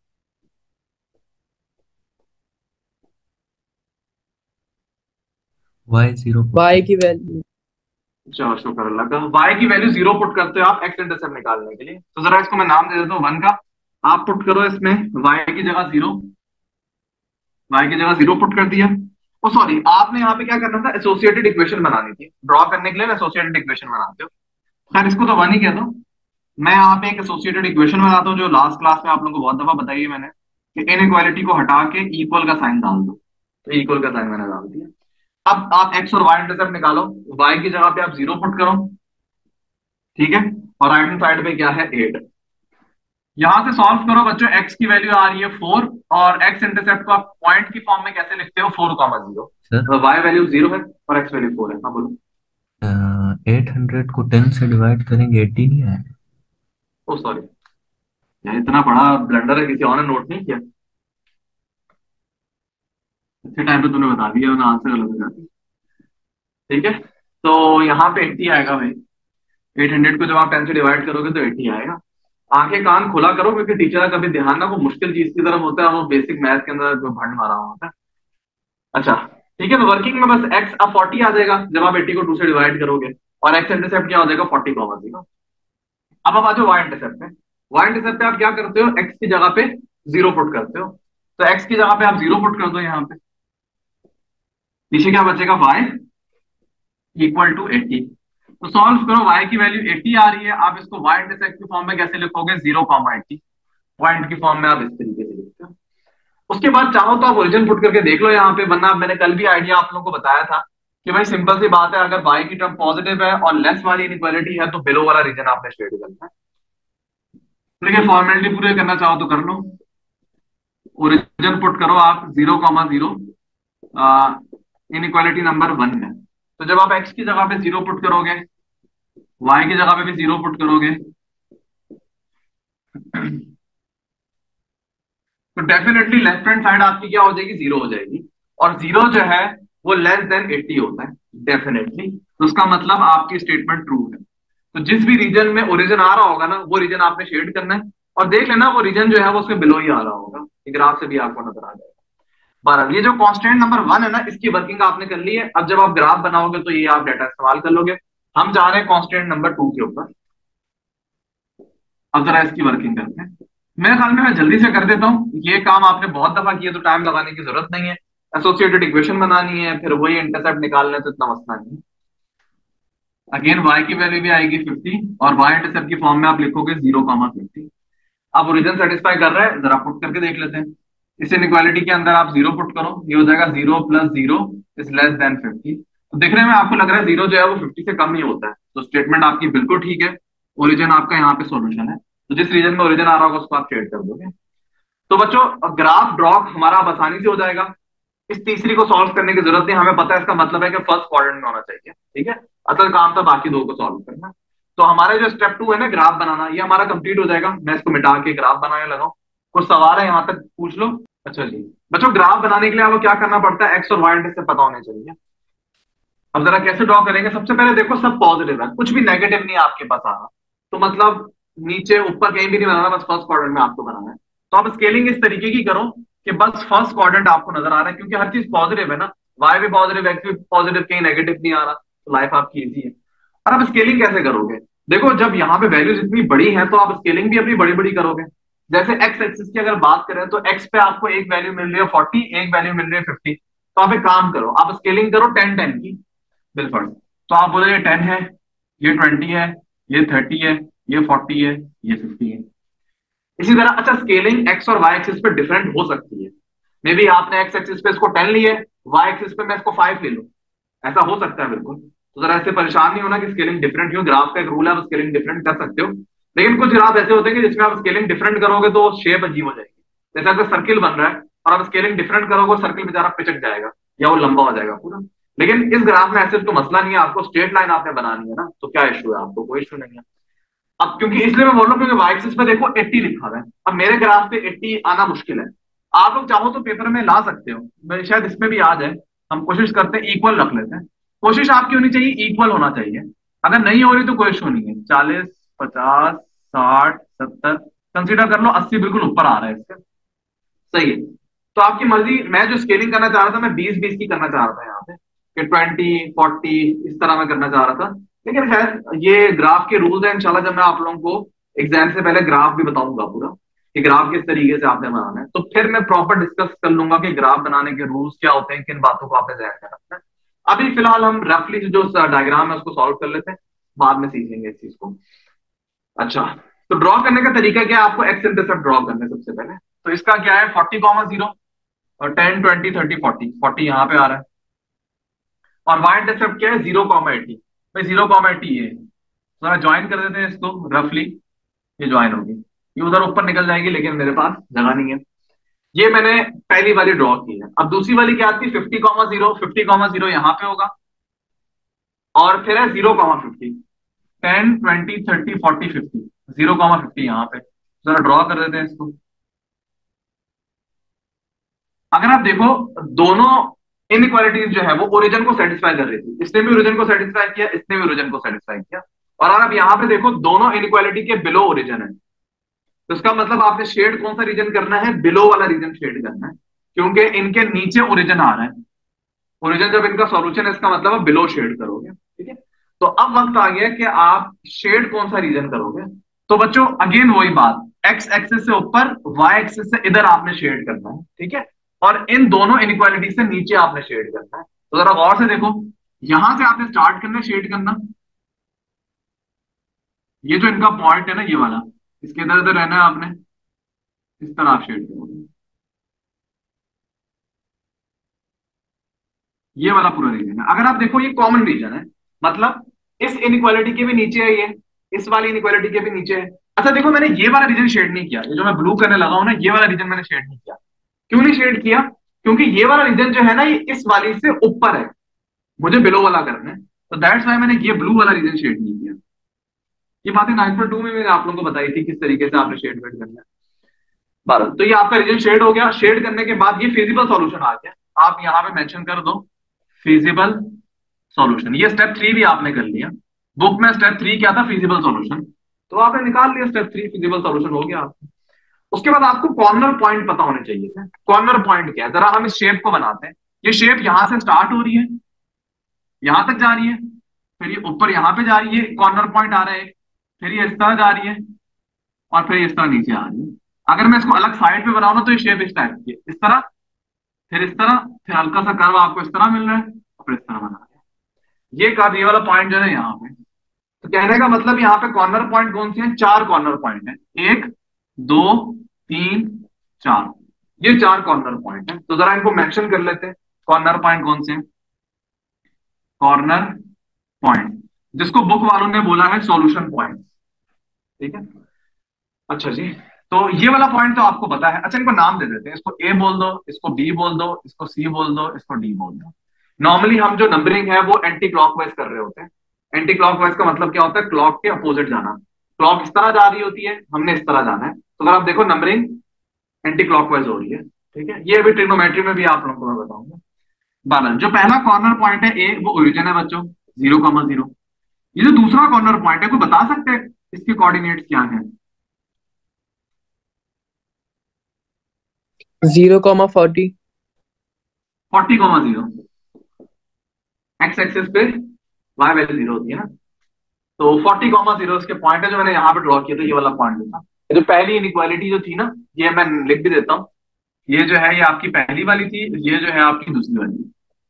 y जीरो y की वैल्यू, चलो शुक्र अल्लाह का, y की वैल्यू जीरो पुट करते हो आप एक्स इंटरसेप्ट निकालने के लिए। तो जरा इसको मैं नाम दे देता हूँ वन का, आप पुट करो इसमें y की जगह जीरो, y की जगह जीरो पुट कर दिया। ओ सॉरी, आपने यहाँ पे क्या करना था, एसोसिएटेड इक्वेशन बनानी थी। ड्रॉ करने के लिए एसोसिएटेड इक्वेशन बनाते हो, खैर इसको तो वन ही कह दो। मैं यहाँ पे एक एसोसिएटेड इक्वेशन बनाता हूँ जो लास्ट क्लास में आप लोगों को बहुत दफा बताई है मैंने, कि इनइक्वालिटी को हटा के इक्वल का साइन डाल दो। तो इक्वल का साइन मैंने डाल दिया। अब आप x और y इंटरसेप्ट निकालो, y की जगह पे आप जीरो पुट करो, ठीक है, और राइट हैंड साइड पे क्या है एट। यहां से सॉल्व करो बच्चों, x की वैल्यू आ रही है फोर, और x इंटरसेप्ट को आप पॉइंट की फॉर्म में कैसे लिखते हो, फोर कॉमा जीरो। तो y वैल्यू जीरो है और x वैल्यू फोर है। हाँ बोलो। एट हंड्रेड को टेन से डिवाइड करेंगे एटी नहीं है। ओ सॉरी यार, इतना बड़ा ब्लंडर है, किसी और ने नोट नहीं किया। अच्छे टाइम पे तूने बता दिया, वरना आंसर गलत हो जाती। ठीक है, तो यहाँ पे एट्टी आएगा भाई। एट हंड्रेड को जब आप टेन से डिवाइड करोगे तो एट्टी आएगा। आंखें कान खुला करो, क्योंकि टीचर का कभी ध्यान ना वो मुश्किल चीज की तरफ होता है, वो बेसिक मैथ के अंदर जो भंड मारा हुआ होता है। अच्छा ठीक है, तो वर्किंग में बस x अब फोर्टी आ जाएगा जब आप एट्टी को टू से डिवाइड करोगे, और x इंटरसेप्ट क्या हो जाएगा फोर्टी कॉमा जीरो। अब आप आ जाओ y इंटरसेप्ट पे। y इंटरसेप्ट पे आप क्या करते हो, x की जगह पे जीरो पुट करते हो। तो x की जगह पे आप जीरो पुट कर दो, यहाँ पे पीछे क्या बचेगा, y इक्वल टू एट्टी। तो सॉल्व करो, y की वैल्यू एट्टी आ रही है, आप इसको y इंटरसेप्ट की फॉर्म में कैसे लिखोगे, जीरो कॉमा एट्टी, पॉइंट की फॉर्म में आप इस तरीके से लिखते हो। उसके बाद चाहो तो आप ओरिजिन पुट करके देख लो यहाँ पे, वरना मैंने कल भी आइडिया आप लोगों को बताया था कि भाई सिंपल सी बात है, अगर y की टर्म पॉजिटिव है और लेस वाली इनइक्वालिटी है तो बिलो वाला रीजन आपने शेड करना है। लेकिन फॉर्मेलिटी पूरे करना चाहो तो कर लो, ओरिजिन पुट करो आप zero comma zero, inequality number one है। तो जब आप x की जगह पे जीरो पुट करोगे, y की जगह पे भी जीरो पुट करोगे, तो डेफिनेटली लेफ्ट हैंड साइड आपकी क्या हो जाएगी, जीरो हो जाएगी। और जीरो जो है वो लेस देन एट्टी होता है डेफिनेटली, तो उसका मतलब आपकी स्टेटमेंट ट्रू है। तो जिस भी रीजन में ओरिजिन आ रहा होगा ना, वो रीजन आपने शेड करना है, और देख लेना वो रीजन जो है वो उसके बिलो ही आ रहा होगा, ग्राफ से भी आपको नजर आ जाएगा। बहरहाल ये जो कांस्टेंट नंबर वन है ना, इसकी वर्किंग आपने कर ली है। अब जब आप ग्राफ बनाओगे तो ये आप डेटा इस्तेमाल कर लोगे। हम जा रहे हैं कांस्टेंट नंबर टू के ऊपर। अब जरा इसकी वर्किंग करते हैं। मेरे ख्याल में मैं जल्दी से कर देता हूँ, ये काम आपने बहुत दफा किया तो टाइम लगाने की जरूरत नहीं है। एसोसिएटेड इक्वेशन बनानी है, फिर वही इंटरसेप्ट निकालना है, तो इतना मसला नहीं है। अगेन y की वैल्यू भी आएगी फिफ्टी, और y इंटरसेप्ट की फॉर्म में आप लिखोगे जीरो कॉमा फिफ्टी। अब ओरिजिन सेटिस्फाई कर रहा है, जरा पुट करके देख लेते हैं। इस इनइक्वालिटी के अंदर आप जीरो पुट करो, ये हो जाएगा zero plus zero is less than fifty. तो देखने में आपको लग रहा है जीरो जो है वो फिफ्टी से कम ही होता है, तो स्टेटमेंट आपकी बिल्कुल ठीक है। ओरिजिन आपका यहाँ पे सॉल्यूशन है, तो जिस रीजन में ओरिजिन आ रहा होगा उसको आप शेड कर दोगे। तो बच्चों ग्राफ ड्रॉ हमारा अब आसानी से हो जाएगा। इस तीसरी को सॉल्व करने की जरूरत नहीं, हमें पता है इसका मतलब है कि फर्स्ट क्वाड्रेंट में होना चाहिए। ठीक है, असल काम था बाकी दो को सॉल्व करना। तो हमारे जो स्टेप टू है ना, ग्राफ बनाना, ये हमारा कंप्लीट हो जाएगा। मैं इसको मिटा के ग्राफ बनाने लगा हूं। कुछ सवाल है यहाँ तक पूछ लो। अच्छा जी बच्चों, ग्राफ बनाने के लिए आपको क्या करना पड़ता है, एक्स और वाई इंटरसेप्ट पता होने चाहिए। अब जरा कैसे ड्रॉ करेंगे, सबसे पहले देखो सब पॉजिटिव है, कुछ भी नेगेटिव नहीं आपके पास आ रहा, तो मतलब नीचे ऊपर कहीं भी नहीं बनाना, बस फर्स्ट क्वाड्रेंट में आपको बनाना है। तो आप स्केलिंग इस तरीके की करो कि बस फर्स्ट क्वाड्रेंट आपको नजर आ रहा है, क्योंकि हर चीज पॉजिटिव है ना, वाई भी पॉजिटिव, एक्स भी पॉजिटिव, कहीं नेगेटिव नहीं आ रहा, तो लाइफ आपकी इजी है। और आप स्केलिंग कैसे करोगे, देखो जब यहाँ पे वैल्यूज इतनी बड़ी है तो आप स्केलिंग भी अपनी बड़ी बड़ी करोगे। जैसे एक्स एक्सिस की अगर बात करें तो एक्स पे आपको एक वैल्यू मिल रही है फोर्टी, एक वैल्यू मिल रही है फिफ्टी, तो आप एक काम करो, आप स्केलिंग करो टेन टेन की बिल्कुल। तो आप बोलो ये टेन है, ये ट्वेंटी है, ये थर्टी है, ये फोर्टी है, ये फिफ्टी है। इसी तरह अच्छा स्केलिंग एक्स और वाई एक्सिस पे डिफरेंट हो सकती है, मे बी आपने एक्स एक्सिस पे इसको टेन लिए, वाई एक्सिस पे मैं इसको फाइव ले लूं, ऐसा हो सकता है बिल्कुल। तो जरा ऐसे परेशान नहीं होना कि स्केलिंग डिफरेंट क्यों, ग्राफ का एक रूल है, आप स्केलिंग डिफरेंट कर सकते हो, लेकिन कुछ ग्राफ ऐसे होते हैं कि जिसमें आप स्केलिंग डिफरेंट करोगे तो शेप अजीब हो जाएगी। जैसे अगर सर्किल बन रहा है और आप स्केलिंग डिफरेंट करोगे, सर्किल बेचारा पिचक जाएगा या वो लंबा हो जाएगा पूरा। लेकिन इस ग्राफ में ऐसे तो मसला नहीं है, आपको स्ट्रेट लाइन आपने बनानी है ना, तो क्या इशू है, आपको कोई इशू नहीं है। अब क्योंकि इसलिए मैं बोल रहा हूँ क्योंकि वाई एक्सिस पे देखो अस्सी लिखा हुआ है, अब मेरे ग्राफ पे अस्सी आना मुश्किल है, आप लोग चाहो तो पेपर में ला सकते हो, मैं शायद इसमें भी आ जाए, हम कोशिश करते हैं इक्वल रख लेते हैं, कोशिश आपकी होनी चाहिए इक्वल होना चाहिए, अगर नहीं हो रही तो कोई इशू नहीं है, चालीस पचास साठ सत्तर कंसिडर कर लो, अस्सी बिल्कुल ऊपर आ रहा है इससे, सही है। तो आपकी मर्जी, मैं जो स्केलिंग करना चाह रहा था मैं बीस बीस की करना चाह रहा था यहाँ पे, कि ट्वेंटी फोर्टी इस तरह मैं करना चाह रहा था, लेकिन खैर ये ग्राफ के रूल्स हैं, इंशाल्लाह जब मैं आप लोगों को एग्जाम से पहले ग्राफ भी बताऊंगा पूरा कि ग्राफ किस तरीके से आपने बनाना है, तो फिर मैं प्रॉपर डिस्कस कर लूंगा कि ग्राफ बनाने के रूल्स क्या होते हैं, किन बातों को आपने ध्यान में रखना है। अभी फिलहाल हम रफली जो डायग्राम है उसको सॉल्व कर लेते हैं, बाद में सीखेंगे इस चीज को। अच्छा, तो ड्रॉ करने का तरीका क्या है, आपको एक्स इंटरसेप्ट ड्रॉ करना है सबसे पहले, तो इसका क्या है फोर्टी कॉमा जीरो और ten twenty thirty forty, forty यहाँ पे आ रहा है, और वाई इंटरसेप्ट क्या है जीरो कॉमा एटी, भाई जीरो कॉमा एटी ये जरा ज्वाइन कर देते हैं इसको रफली, ये ज्वाइन होगी, ये उधर ऊपर निकल जाएगी, लेकिन मेरे पास जगह नहीं है, ये मैंने पहली वाली ड्रॉ की है। अब दूसरी वाली क्या आती है, fifty comma zero, fifty comma zero यहाँ पे होगा, और फिर है zero comma fifty, ten twenty thirty forty fifty, zero comma fifty यहाँ पे, जरा ड्रॉ कर देते हैं इसको। अगर आप देखो दोनों इनइक्वालिटीज जो है वो ओरिजिन को सेटिस्फाई कर रही थी, इसने भी ओरिजिन को सेटिस्फाई किया, इसने भी ओरिजिन को सेटिस्फाई किया, और अगर आप यहाँ पे देखो दोनों इनइक्वालिटी के बिलो ओरिजिन है, तो इसका मतलब आपने शेड कौन सा रीजन करना है, बिलो वाला रीजन शेड करना है, क्योंकि इनके नीचे ओरिजिन आ रहा है, ओरिजिन जब इनका सॉल्यूशन है इसका मतलब आप बिलो शेड करोगे, ठीक है। तो अब वक्त आ गया कि आप शेड कौन सा रीजन करोगे, तो बच्चों अगेन वही बात, एक्स एक्सिस से ऊपर वाई एक्सिस से इधर आपने शेड करना है, ठीक है, और इन दोनों इनइक्वालिटी से नीचे आपने शेड करना है। तो जरा गौर से देखो, यहां से आपने स्टार्ट करना है शेड करना, ये जो इनका पॉइंट है ना ये वाला, इसके इधर इधर रहना है आपने, इस तरह आप शेड करोगे, ये वाला पूरा रीजन है। अगर आप देखो ये कॉमन रीजन है, मतलब इस इनइक्वालिटी के भी नीचे है ये, इस वाली इनइक्वालिटी के भी नीचे है। अच्छा देखो मैंने ये वाला रीजन शेड नहीं किया, ये जो मैं ब्लू करने लगा हूं ना ये वाला रीजन मैंने शेड नहीं किया, क्यों नहीं शेड किया, क्योंकि ये वाला रीजन जो है ना ये इस वाली से ऊपर है, मुझे बिलो वाला करना है, तो दैट्स वाई मैंने ये ब्लू वाला रीजन शेड नहीं किया। ये बातें नाइन पॉइंट टू में मैंने आप लोगों को बताई थी किस तरीके से आपने शेड वेड करना है। बारह, तो ये आपका रीजन शेड हो गया, शेड करने के बाद ये फिजिबल सॉल्यूशन आ गया, आप यहां पे मेंशन कर दो फिजिबल सॉल्यूशन, ये स्टेप थ्री भी आपने कर लिया, बुक में स्टेप थ्री क्या था, फिजिबल सॉल्यूशन, तो आपने निकाल लिया स्टेप थ्री, फिजिबल सॉल्यूशन हो गया आपका। उसके बाद आपको कॉर्नर पॉइंट पता होने चाहिए थे, कॉर्नर पॉइंट क्या है, जरा हम इस शेप को बनाते हैं, ये शेप यहां से स्टार्ट हो रही है, यहां तक जा रही है, फिर ये ऊपर यहां पे जा रही है, कॉर्नर पॉइंट आ रहा है, फिर ये इस तरह जा रही है, और फिर इस तरह नीचे आ रही है। अगर मैं इसको अलग साइड पे बनाऊं ना तो ये शेप इस टाइप की है, इस तरह, फिर इस तरह, फिर हल्का सा कर्व आपको इस तरह मिल रहा है, और फिर इस तरह बना रहा है, ये कर्व, ये वाला पॉइंट जो है यहाँ पे, तो कहने का मतलब यहाँ पे कॉर्नर पॉइंट कौन से हैं, चार कॉर्नर पॉइंट है, एक दो तीन चार, ये चार कॉर्नर पॉइंट है, तो जरा इनको मेंशन कर लेते हैं, कॉर्नर पॉइंट कौन से हैं, कॉर्नर पॉइंट जिसको बुक वालों ने बोला है सॉल्यूशन पॉइंट, ठीक है। अच्छा जी, तो ये वाला पॉइंट तो आपको पता है, अच्छा इनको नाम दे देते हैं, इसको ए बोल दो, इसको बी बोल दो, इसको सी बोल दो, इसको डी बोल दो। नॉर्मली हम जो नंबरिंग है वो एंटी क्लॉकवाइज कर रहे होते हैं, एंटी क्लॉकवाइज का मतलब क्या होता है, क्लॉक के अपोजिट जाना, क्लॉक इस तरह जा रही होती है, हमने इस तरह जाना है, तो अगर आप देखो नंबरिंग एंटी क्लॉकवाइज हो रही है, ठीक है, ये अभी ट्रिग्नोमेट्री में भी आप लोगों को मैं बताऊंगा। बारह, जो पहला कॉर्नर पॉइंट है ए वो ओरिजिन है बच्चों, जीरो कॉमा जीरो, ये जो दूसरा कॉर्नर पॉइंट है कोई बता सकते हैं इसके कोऑर्डिनेट्स क्या हैं, zero comma forty, forty comma zero, x axis पे वाई वैल्यू जीरो होती है ना, तो फोर्टी कॉमा जीरो इसके पॉइंट है, जो मैंने यहाँ पे ड्रॉ किया था ये वाला पॉइंट था, जो पहली इनइक्वालिटी जो थी ना, ये मैं लिख भी देता हूँ, ये जो है ये आपकी पहली वाली थी, ये जो है आपकी दूसरी वाली,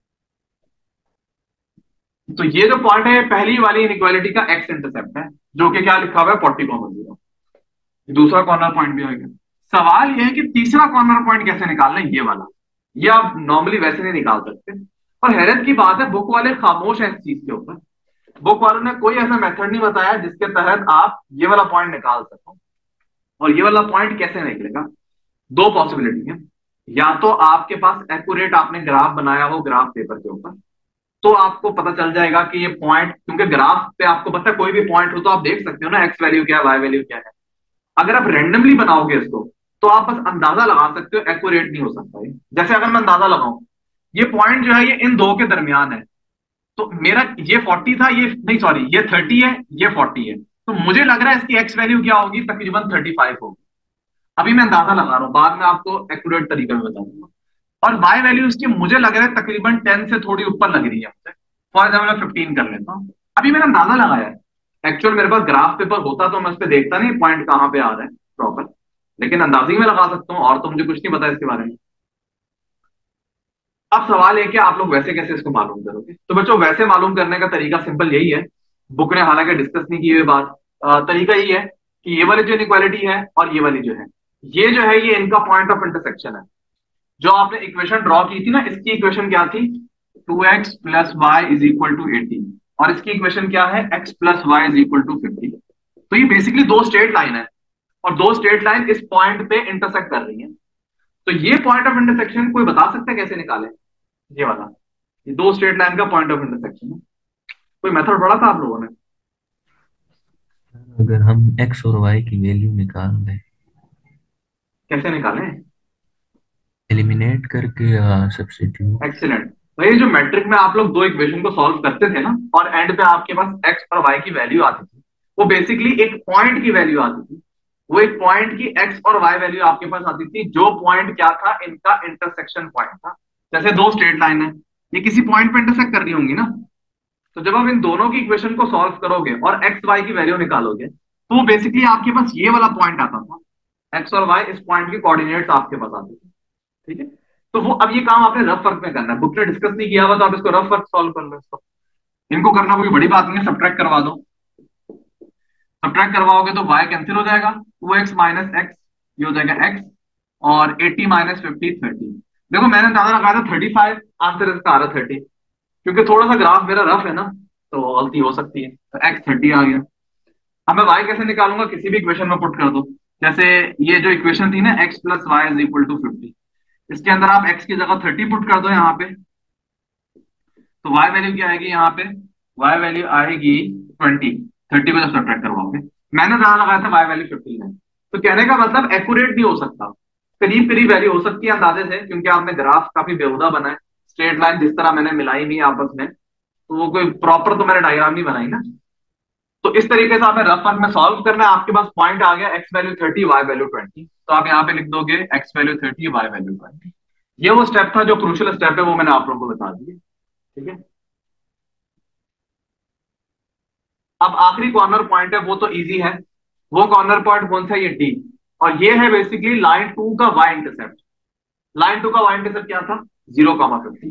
तो ये जो पॉइंट है पहली वाली इनइक्वालिटी का एक्स इंटरसेप्ट है, जो कि क्या लिखा हुआ है फोर्टी कॉमा जीरो, दूसरा कॉर्नर पॉइंट भी हो गया। सवाल यह है कि तीसरा कॉर्नर पॉइंट कैसे निकालना है, ये वाला। ये आप नॉर्मली वैसे नहीं निकाल सकते। और हैरत की बात है, बुक वाले खामोश है इस चीज के ऊपर। बुक वालों ने कोई ऐसा मेथड नहीं बताया जिसके तहत आप ये वाला पॉइंट निकाल सको। और ये वाला पॉइंट कैसे निकलेगा, दो पॉसिबिलिटी है। या तो आपके पास एक्यूरेट आपने ग्राफ बनाया हो ग्राफ पेपर के ऊपर, तो आपको पता चल जाएगा कि ये पॉइंट, क्योंकि ग्राफ पे आपको पता है कोई भी पॉइंट हो तो आप देख सकते हो ना एक्स वैल्यू क्या है, वाई वैल्यू क्या है। अगर आप रेंडमली बनाओगे इसको तो आप बस अंदाजा लगा सकते हो, एक्यूरेट नहीं हो सकता है। जैसे अगर मैं अंदाजा लगाऊं, ये पॉइंट जो है ये इन दो के दरमियान है, तो मेरा ये फोर्टी था, ये नहीं सॉरी ये थर्टी है, ये फोर्टी है, तो मुझे लग रहा है इसकी एक्स वैल्यू क्या होगी, तकरीबन थर्टी फाइव होगी। अभी मैं अंदाजा लगा रहा हूं, बाद में आपको एक्यूरेट तरीके में बता दूंगा। और वाई वैल्यू इसकी मुझे लग रहा है तकरीबन टेन से थोड़ी ऊपर लग रही है मुझे। फॉर एग्जाम्पल मैं फिफ्टीन कर लेता हूँ। अभी मैंने अंदाजा लगाया है, एक्चुअल मेरे पास ग्राफ पेपर होता तो मैं उस पर देखता नहीं पॉइंट कहां पे आ रहा है प्रॉपर, लेकिन अंदाजे में लगा सकता हूँ, और तो मुझे कुछ नहीं पता इसके बारे में। अब सवाल है कि आप लोग वैसे कैसे इसको मालूम करोगे। तो बच्चों वैसे मालूम करने का तरीका सिंपल यही है, बुक ने हालांकि डिस्कस नहीं की हुई बात, अ, तरीका यही है कि ये वाली जो इनइक्वालिटी है और ये वाली जो है, ये जो है ये इनका पॉइंट ऑफ इंटरसेक्शन है। जो आपने इक्वेशन ड्रॉ की थी ना, इसकी इक्वेशन क्या थी, two x plus y is equal to eighty, और इसकी इक्वेशन क्या है, x plus y is equal to fifty. तो ये बेसिकली दो स्ट्रेट लाइन है, और दो स्ट्रेट लाइन इस पॉइंट पे इंटरसेक्ट कर रही है। तो ये पॉइंट ऑफ इंटरसेक्शन कोई बता सकता है कैसे निकाले, ये वाला, ये दो स्ट्रेट लाइन का पॉइंट ऑफ इंटरसेक्शन है। कोई मेथड पढ़ा था आप लोगों ने? अगर हम x और y की वैल्यू निकाल दें, कैसे निकालें? एलिमिनेट करके सब्स्टिट्यूट। एक्सीलेंट। भाई जो मैट्रिक में आप लोग दो इक्वेशन को सॉल्व करते थे ना, और एंड पे आपके पास एक्स और वाई की वैल्यू आती थी, वो बेसिकली एक पॉइंट की वैल्यू आती थी। वो एक पॉइंट की एक्स और वाई वैल्यू आपके पास आती थी, जो पॉइंट क्या था, इनका इंटरसेक्शन पॉइंट था। जैसे दो स्ट्रेट लाइन है, ये किसी पॉइंट पे इंटरसेक्ट कर रही होंगी ना, तो जब आप इन दोनों की इक्वेशन को सॉल्व करोगे और एक्स वाई की वैल्यू निकालोगे, तो बेसिकली आपके पास ये वाला पॉइंट आता था, एक्स और वाई इस पॉइंट की कोऑर्डिनेट्स आपके पास आती थी। ठीक है, तो वो अब ये काम आपने रफ वर्क में करना है, बुक ने डिस्कस नहीं किया हुआ तो आप इसको रफ वर्क सॉल्व कर लो। इसको इनको करना कोई बड़ी बात नहीं है, सब्ट्रैक्ट करवा दो। सब्ट्रैक्ट करवाओगे तो y कैंसिल हो जाएगा, टू एक्स माइनस एक्स ये हो जाएगा x, और एटी माइनस फिफ्टी थर्टी। देखो मैंने ज्यादा लगाया था थर्टी फाइव, आंसर इसका आ रहा थर्टी, क्योंकि थोड़ा सा ग्राफ मेरा रफ है ना, तो गलती हो सकती है। तो x थर्टी आ गया। अब मैं y कैसे निकालूंगा, किसी भी इक्वेशन में पुट कर दो। जैसे ये जो इक्वेशन थी ना, x plus y is equal to fifty, इसके अंदर आप x की जगह थर्टी पुट कर दो यहाँ पे, तो y वैल्यू क्या आएगी यहाँ पे, y वैल्यू आएगी ट्वेंटी। थर्टी को जब सब्ट्रैक्ट करवाओगे, मैंने ज्यादा लगाया था y वैल्यू फिफ्टीन है। तो कहने का मतलब एक्यूरेट नहीं हो सकता, करीब करीब वैल्यू हो सकती है अंदाजे से, क्योंकि आपने ग्राफ काफी बेहुदा बनाए, स्ट्रेट लाइन जिस तरह मैंने मिलाई नहीं आपस में, तो वो कोई प्रॉपर तो मैंने डायग्राम नहीं बनाई ना। तो इस तरीके से आपने रफ वर्क में सॉल्व करना है। आपके पास पॉइंट आ गया, x value thirty, y value twenty, तो आप यहाँ पे लिख दोगे x value thirty, y value twenty. ये वो स्टेप था जो क्रूशियल स्टेप है, वो मैंने आप लोगों को बता दिया। ठीक है, अब आखिरी कॉर्नर पॉइंट है, वो तो इजी है। वो कॉर्नर पॉइंट कौन सा है, ये डी, और ये है बेसिकली लाइन टू का वाई इंटरसेप्ट। लाइन टू का वाई इंटरसेप्ट क्या था, जीरो कॉमा फिफ्टी।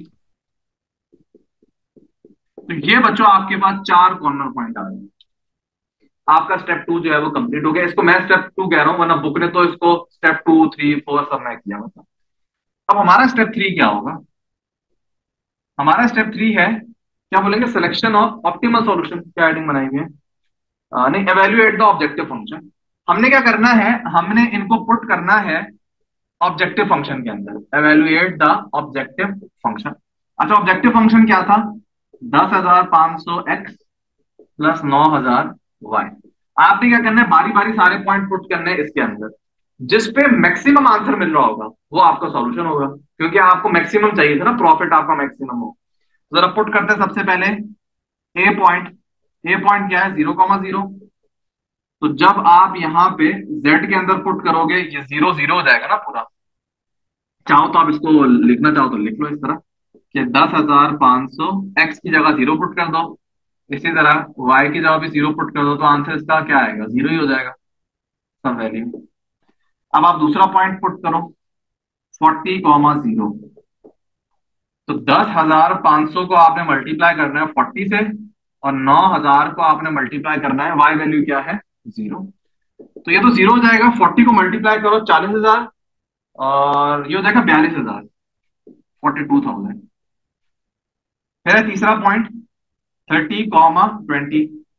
तो ये बच्चों आपके पास चार कॉर्नर पॉइंट आ गए। आपका स्टेप टू जो है वो कंप्लीट हो गया। इसको मैं स्टेप टू कह रहा हूं, वरना बुक ने तो इसको स्टेप टू थ्री फोर सब मैं किया हुआ। अब हमारा स्टेप थ्री क्या होगा, हमारा स्टेप थ्री है, क्या बोलेंगे, सिलेक्शन ऑफ ऑप्टिमल सॉल्यूशन। क्या हेडिंग बनाई हुई है, आ, नहीं, एवेल्युएट द ऑब्जेक्टिव फंक्शन। हमने क्या करना है, हमने इनको पुट करना है ऑब्जेक्टिव फंक्शन के अंदर, एवेल्युएट द ऑब्जेक्टिव फंक्शन। अच्छा, ऑब्जेक्टिव फंक्शन क्या था, दस हजार पांच सौ एक्स प्लस नौ हजार वाई। आपने क्या करना है, बारी बारी सारे पॉइंट पुट करने हैं इसके अंदर, जिस पे मैक्सिमम आंसर मिल रहा होगा वो आपका सॉल्यूशन होगा, क्योंकि आपको मैक्सिमम चाहिए था ना, प्रॉफिट आपका मैक्सिमम हो। जरा पुट करते हैं सबसे पहले ए पॉइंट। ए पॉइंट क्या है, जीरो कॉमा जीरो। तो जब आप यहाँ पे z के अंदर पुट करोगे, ये जीरो जीरो हो जाएगा ना पूरा। चाहो तो आप इसको लिखना चाहो तो लिख लो इस तरह कि दस हजार पांच सौ एक्स की जगह जीरो पुट कर दो, इसी तरह y की जगह भी जीरो पुट कर दो, तो आंसर इसका क्या आएगा, जीरो ही हो जाएगा सब वैल्यू। अब आप दूसरा पॉइंट पुट करो, फोर्टी कॉमा जीरो। तो दस हजार पांच सौ को आपने मल्टीप्लाई करना है फोर्टी से, और नौ हजार को आपने मल्टीप्लाई करना है, y वैल्यू क्या है, जीरो। तो ये तो जीरो हो जाएगा, फोर्टी को मल्टीप्लाई करो चालीस हजार और ये हो जाएगा बयालीस हजार, फोर्टी टू थाउजेंड। फिर है तीसरा पॉइंट, थर्टी कॉमा ट्वेंटी,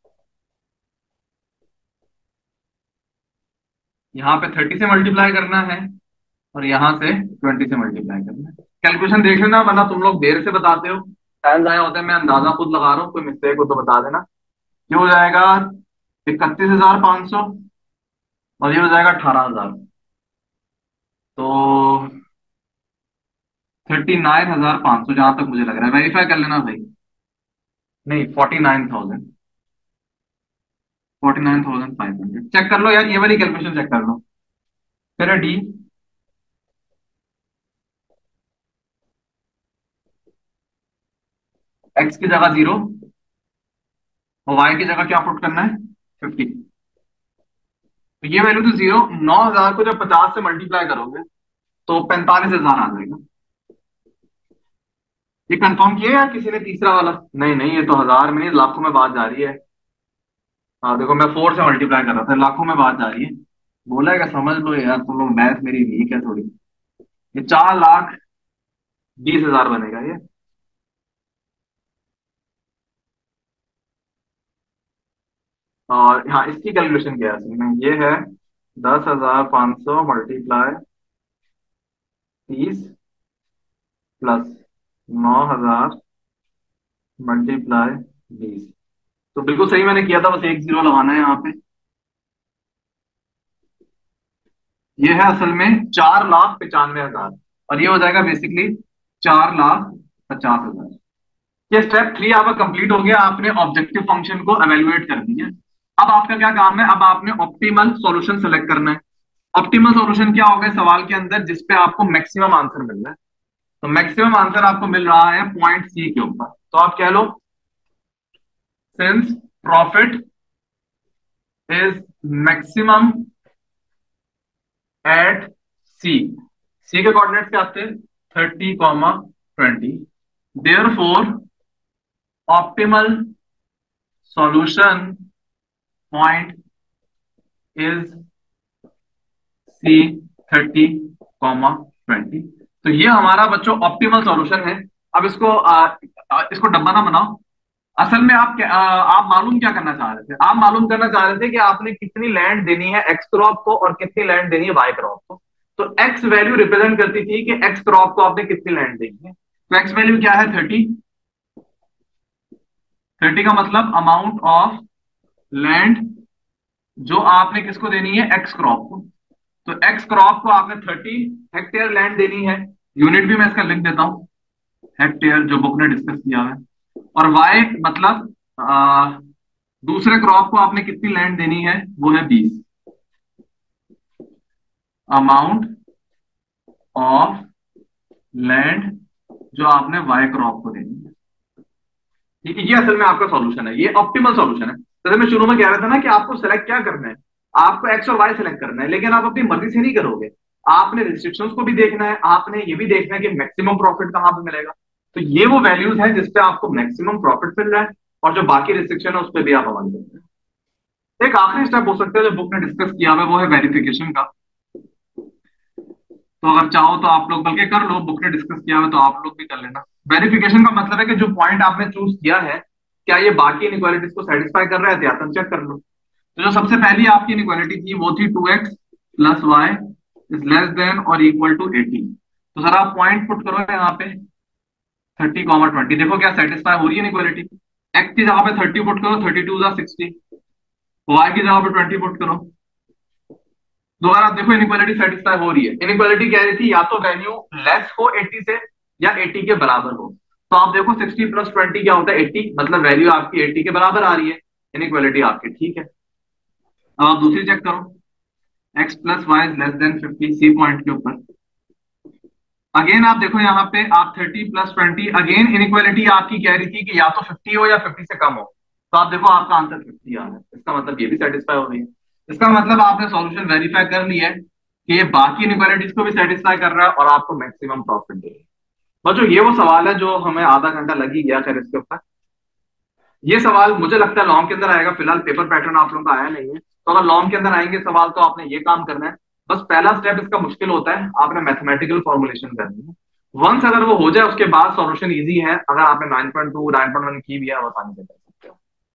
यहां पे थर्टी से मल्टीप्लाई करना है और यहां से ट्वेंटी से मल्टीप्लाई करना है। कैलकुलेशन देख लेना, वरना तुम लोग देर से बताते हो, टाइम जाया होता है। मैं अंदाजा खुद लगा रहा हूँ, कोई मिस्टेक हो तो बता देना। ये हो जाएगा इकतीस हजार पांच सौ और ये हो जाएगा अठारह हजार, तो थर्टी नाइन हजार पांच सौ जहां तक मुझे लग रहा है। वेरीफाई कर लेना भाई। नहीं, forty nine thousand, forty nine thousand five hundred. Check कर लो यार, ये वाली कैलकुलेशन चेक कर लो। फिर है डी, एक्स की जगह जीरो और वाई की जगह क्या पुट करना है, फिफ्टी। तो ये वैल्यू तो जीरो, नौ हजार को जब पचास से मल्टीप्लाई करोगे तो पैंतालीस हजार आ जाएगा। ये कंफर्म किया या किसी ने तीसरा वाला? नहीं नहीं, ये तो हजार में नहीं लाखों में बात जा रही है। हाँ देखो, मैं फोर से मल्टीप्लाई कर रहा था, लाखों में बात जा रही है। बोला है क्या, समझ लो यार, तुम लोग मैथ मेरी वीक है थोड़ी। ये चार लाख बीस हजार बनेगा ये। और हाँ, इसकी कैलकुलेशन क्या है असल में, ये है दस हजार पांच सौ मल्टीप्लाई तीस प्लस नौ हजार मल्टीप्लाई बीस। तो बिल्कुल सही मैंने किया था, बस एक जीरो लगाना है यहाँ पे। ये है असल में चार लाख पचानवे हजार और ये हो जाएगा बेसिकली चार लाख पचास हजार। ये स्टेप थ्री आपका कंप्लीट हो गया, आपने ऑब्जेक्टिव फंक्शन को एवेल्युएट कर दिया। अब आपका क्या काम है, अब आपने ऑप्टिमल सॉल्यूशन सेलेक्ट करना है। ऑप्टिमल सॉल्यूशन क्या होगा सवाल के अंदर, जिसपे आपको मैक्सिमम आंसर मिल रहा है। तो मैक्सिमम आंसर आपको मिल रहा है पॉइंट सी के ऊपर, तो आप कह लो since profit is maximum at C, C के कोऑर्डिनेट्स क्या आते हैं thirty comma twenty, therefore optimal solution point is C thirty comma twenty. तो ये हमारा बच्चों ऑप्टिमल सॉल्यूशन है। अब इसको आ, आ, इसको डब्बा ना बनाओ। असल में आप क्या, आ, आप मालूम क्या करना चाह रहे थे, आप मालूम करना चाह रहे थे कि आपने कितनी लैंड देनी है एक्स क्रॉप को और कितनी लैंड देनी है वाई क्रॉप को। तो एक्स वैल्यू रिप्रेजेंट करती थी कि एक्स क्रॉप को आपने कितनी लैंड देनी है। तो एक्स वैल्यू क्या है थर्टी, थर्टी का मतलब अमाउंट ऑफ लैंड जो आपने किसको देनी है एक्स क्रॉप को। तो एक्स क्रॉप को आपने थर्टी हेक्टेयर लैंड देनी है, यूनिट भी मैं इसका लिख देता हूं हेक्टेयर जो बुक ने डिस्कस किया है। और वाई मतलब आ, दूसरे क्रॉप को आपने कितनी लैंड देनी है, वो है बीस। अमाउंट ऑफ लैंड जो आपने वाई क्रॉप को देनी है, ठीक है। ये असल में आपका सॉल्यूशन है, ये ऑप्टिमल सॉल्यूशन है। जैसे मैं शुरू में कह रहा था ना कि आपको सेलेक्ट क्या करना है, आपको एक्स और वाई सेलेक्ट करना है, लेकिन आप अपनी मर्जी से नहीं करोगे। आपने रिस्ट्रिक्शंस को भी देखना है, आपने ये भी देखना है कि मैक्सिमम प्रॉफिट कहां पे मिलेगा। तो ये वो वैल्यूज है जिसपे आपको मैक्सिमम प्रॉफिट मिल रहा है और जो बाकी रिस्ट्रिक्शन है उस पर भी आप अमल करते हैं। एक आखिरी स्टेप हो सकता है जो बुक ने डिस्कस किया हुआ है, वो है वेरिफिकेशन का। तो अगर चाहो तो आप लोग बल्कि कर लो, बुक ने डिस्कस किया हुआ तो आप लोग भी कर लेना। वेरिफिकेशन का मतलब है कि जो पॉइंट आपने चूज किया है क्या ये बाकी इनइक्वालिटीज को सेटिस्फाई कर रहा है, या चेक कर लो। तो जो सबसे पहली आपकी इनइक्वालिटी थी वो थी two x plus y is less than और इक्वल टू एटी। तो जरा आप पॉइंट पुट करो यहाँ पे थर्टी कॉमा ट्वेंटी, देखो क्या सेटिस्फाई हो रही है इनइक्वालिटी। एक्स की जगह पे थर्टी पुट करो, थर्टी टू जा सिक्सटी, वाई की जगह पे ट्वेंटी पुट करो, दोबारा देखो इनइक्वालिटी सेटिस्फाई हो रही है। इनइक्वालिटी कह रही थी या तो वैल्यू लेस हो एटी से या एटी के बराबर हो। तो आप देखो सिक्सटी प्लस ट्वेंटी क्या होता है एटी, मतलब वैल्यू आपकी एटी के बराबर आ रही है, इनइक्वालिटी आपकी ठीक है। अब आप दूसरी चेक करो, x plus y is less than fifty, C point के ऊपर। अगेन आप देखो यहाँ पे आप thirty plus twenty, again inequality आपकी कह रही थी कि या तो फिफ्टी हो या फिफ्टी से कम हो। तो आप देखो आपका आंसर फिफ्टी आ रहा है, इसका मतलब ये भी सेटिस्फाई हो रही है। इसका मतलब आपने सॉल्यूशन वेरीफाई कर लिया है कि ये बाकी इनइक्वालिटीज को भी सेटिस्फाई कर रहा है और आपको मैक्सिमम प्रॉफिट दे रहा है। बच्चों ये वो सवाल है जो हमें आधा घंटा लग ही गया खैर इसके ऊपर। ये सवाल मुझे लगता है लॉन्ग के अंदर आएगा, फिलहाल पेपर पैटर्न आप लोगों का आया नहीं है। तो अगर लॉन्ग के अंदर आएंगे सवाल तो आपने ये काम करना है। बस पहला स्टेप इसका मुश्किल होता है, आपने मैथमेटिकल फॉर्मुलेशन करनी है। वंस अगर वो हो जाए उसके बाद सॉल्यूशन इजी है। अगर आपने nine point two nine point one की भी है, आप आसानी से कर सकते हैं।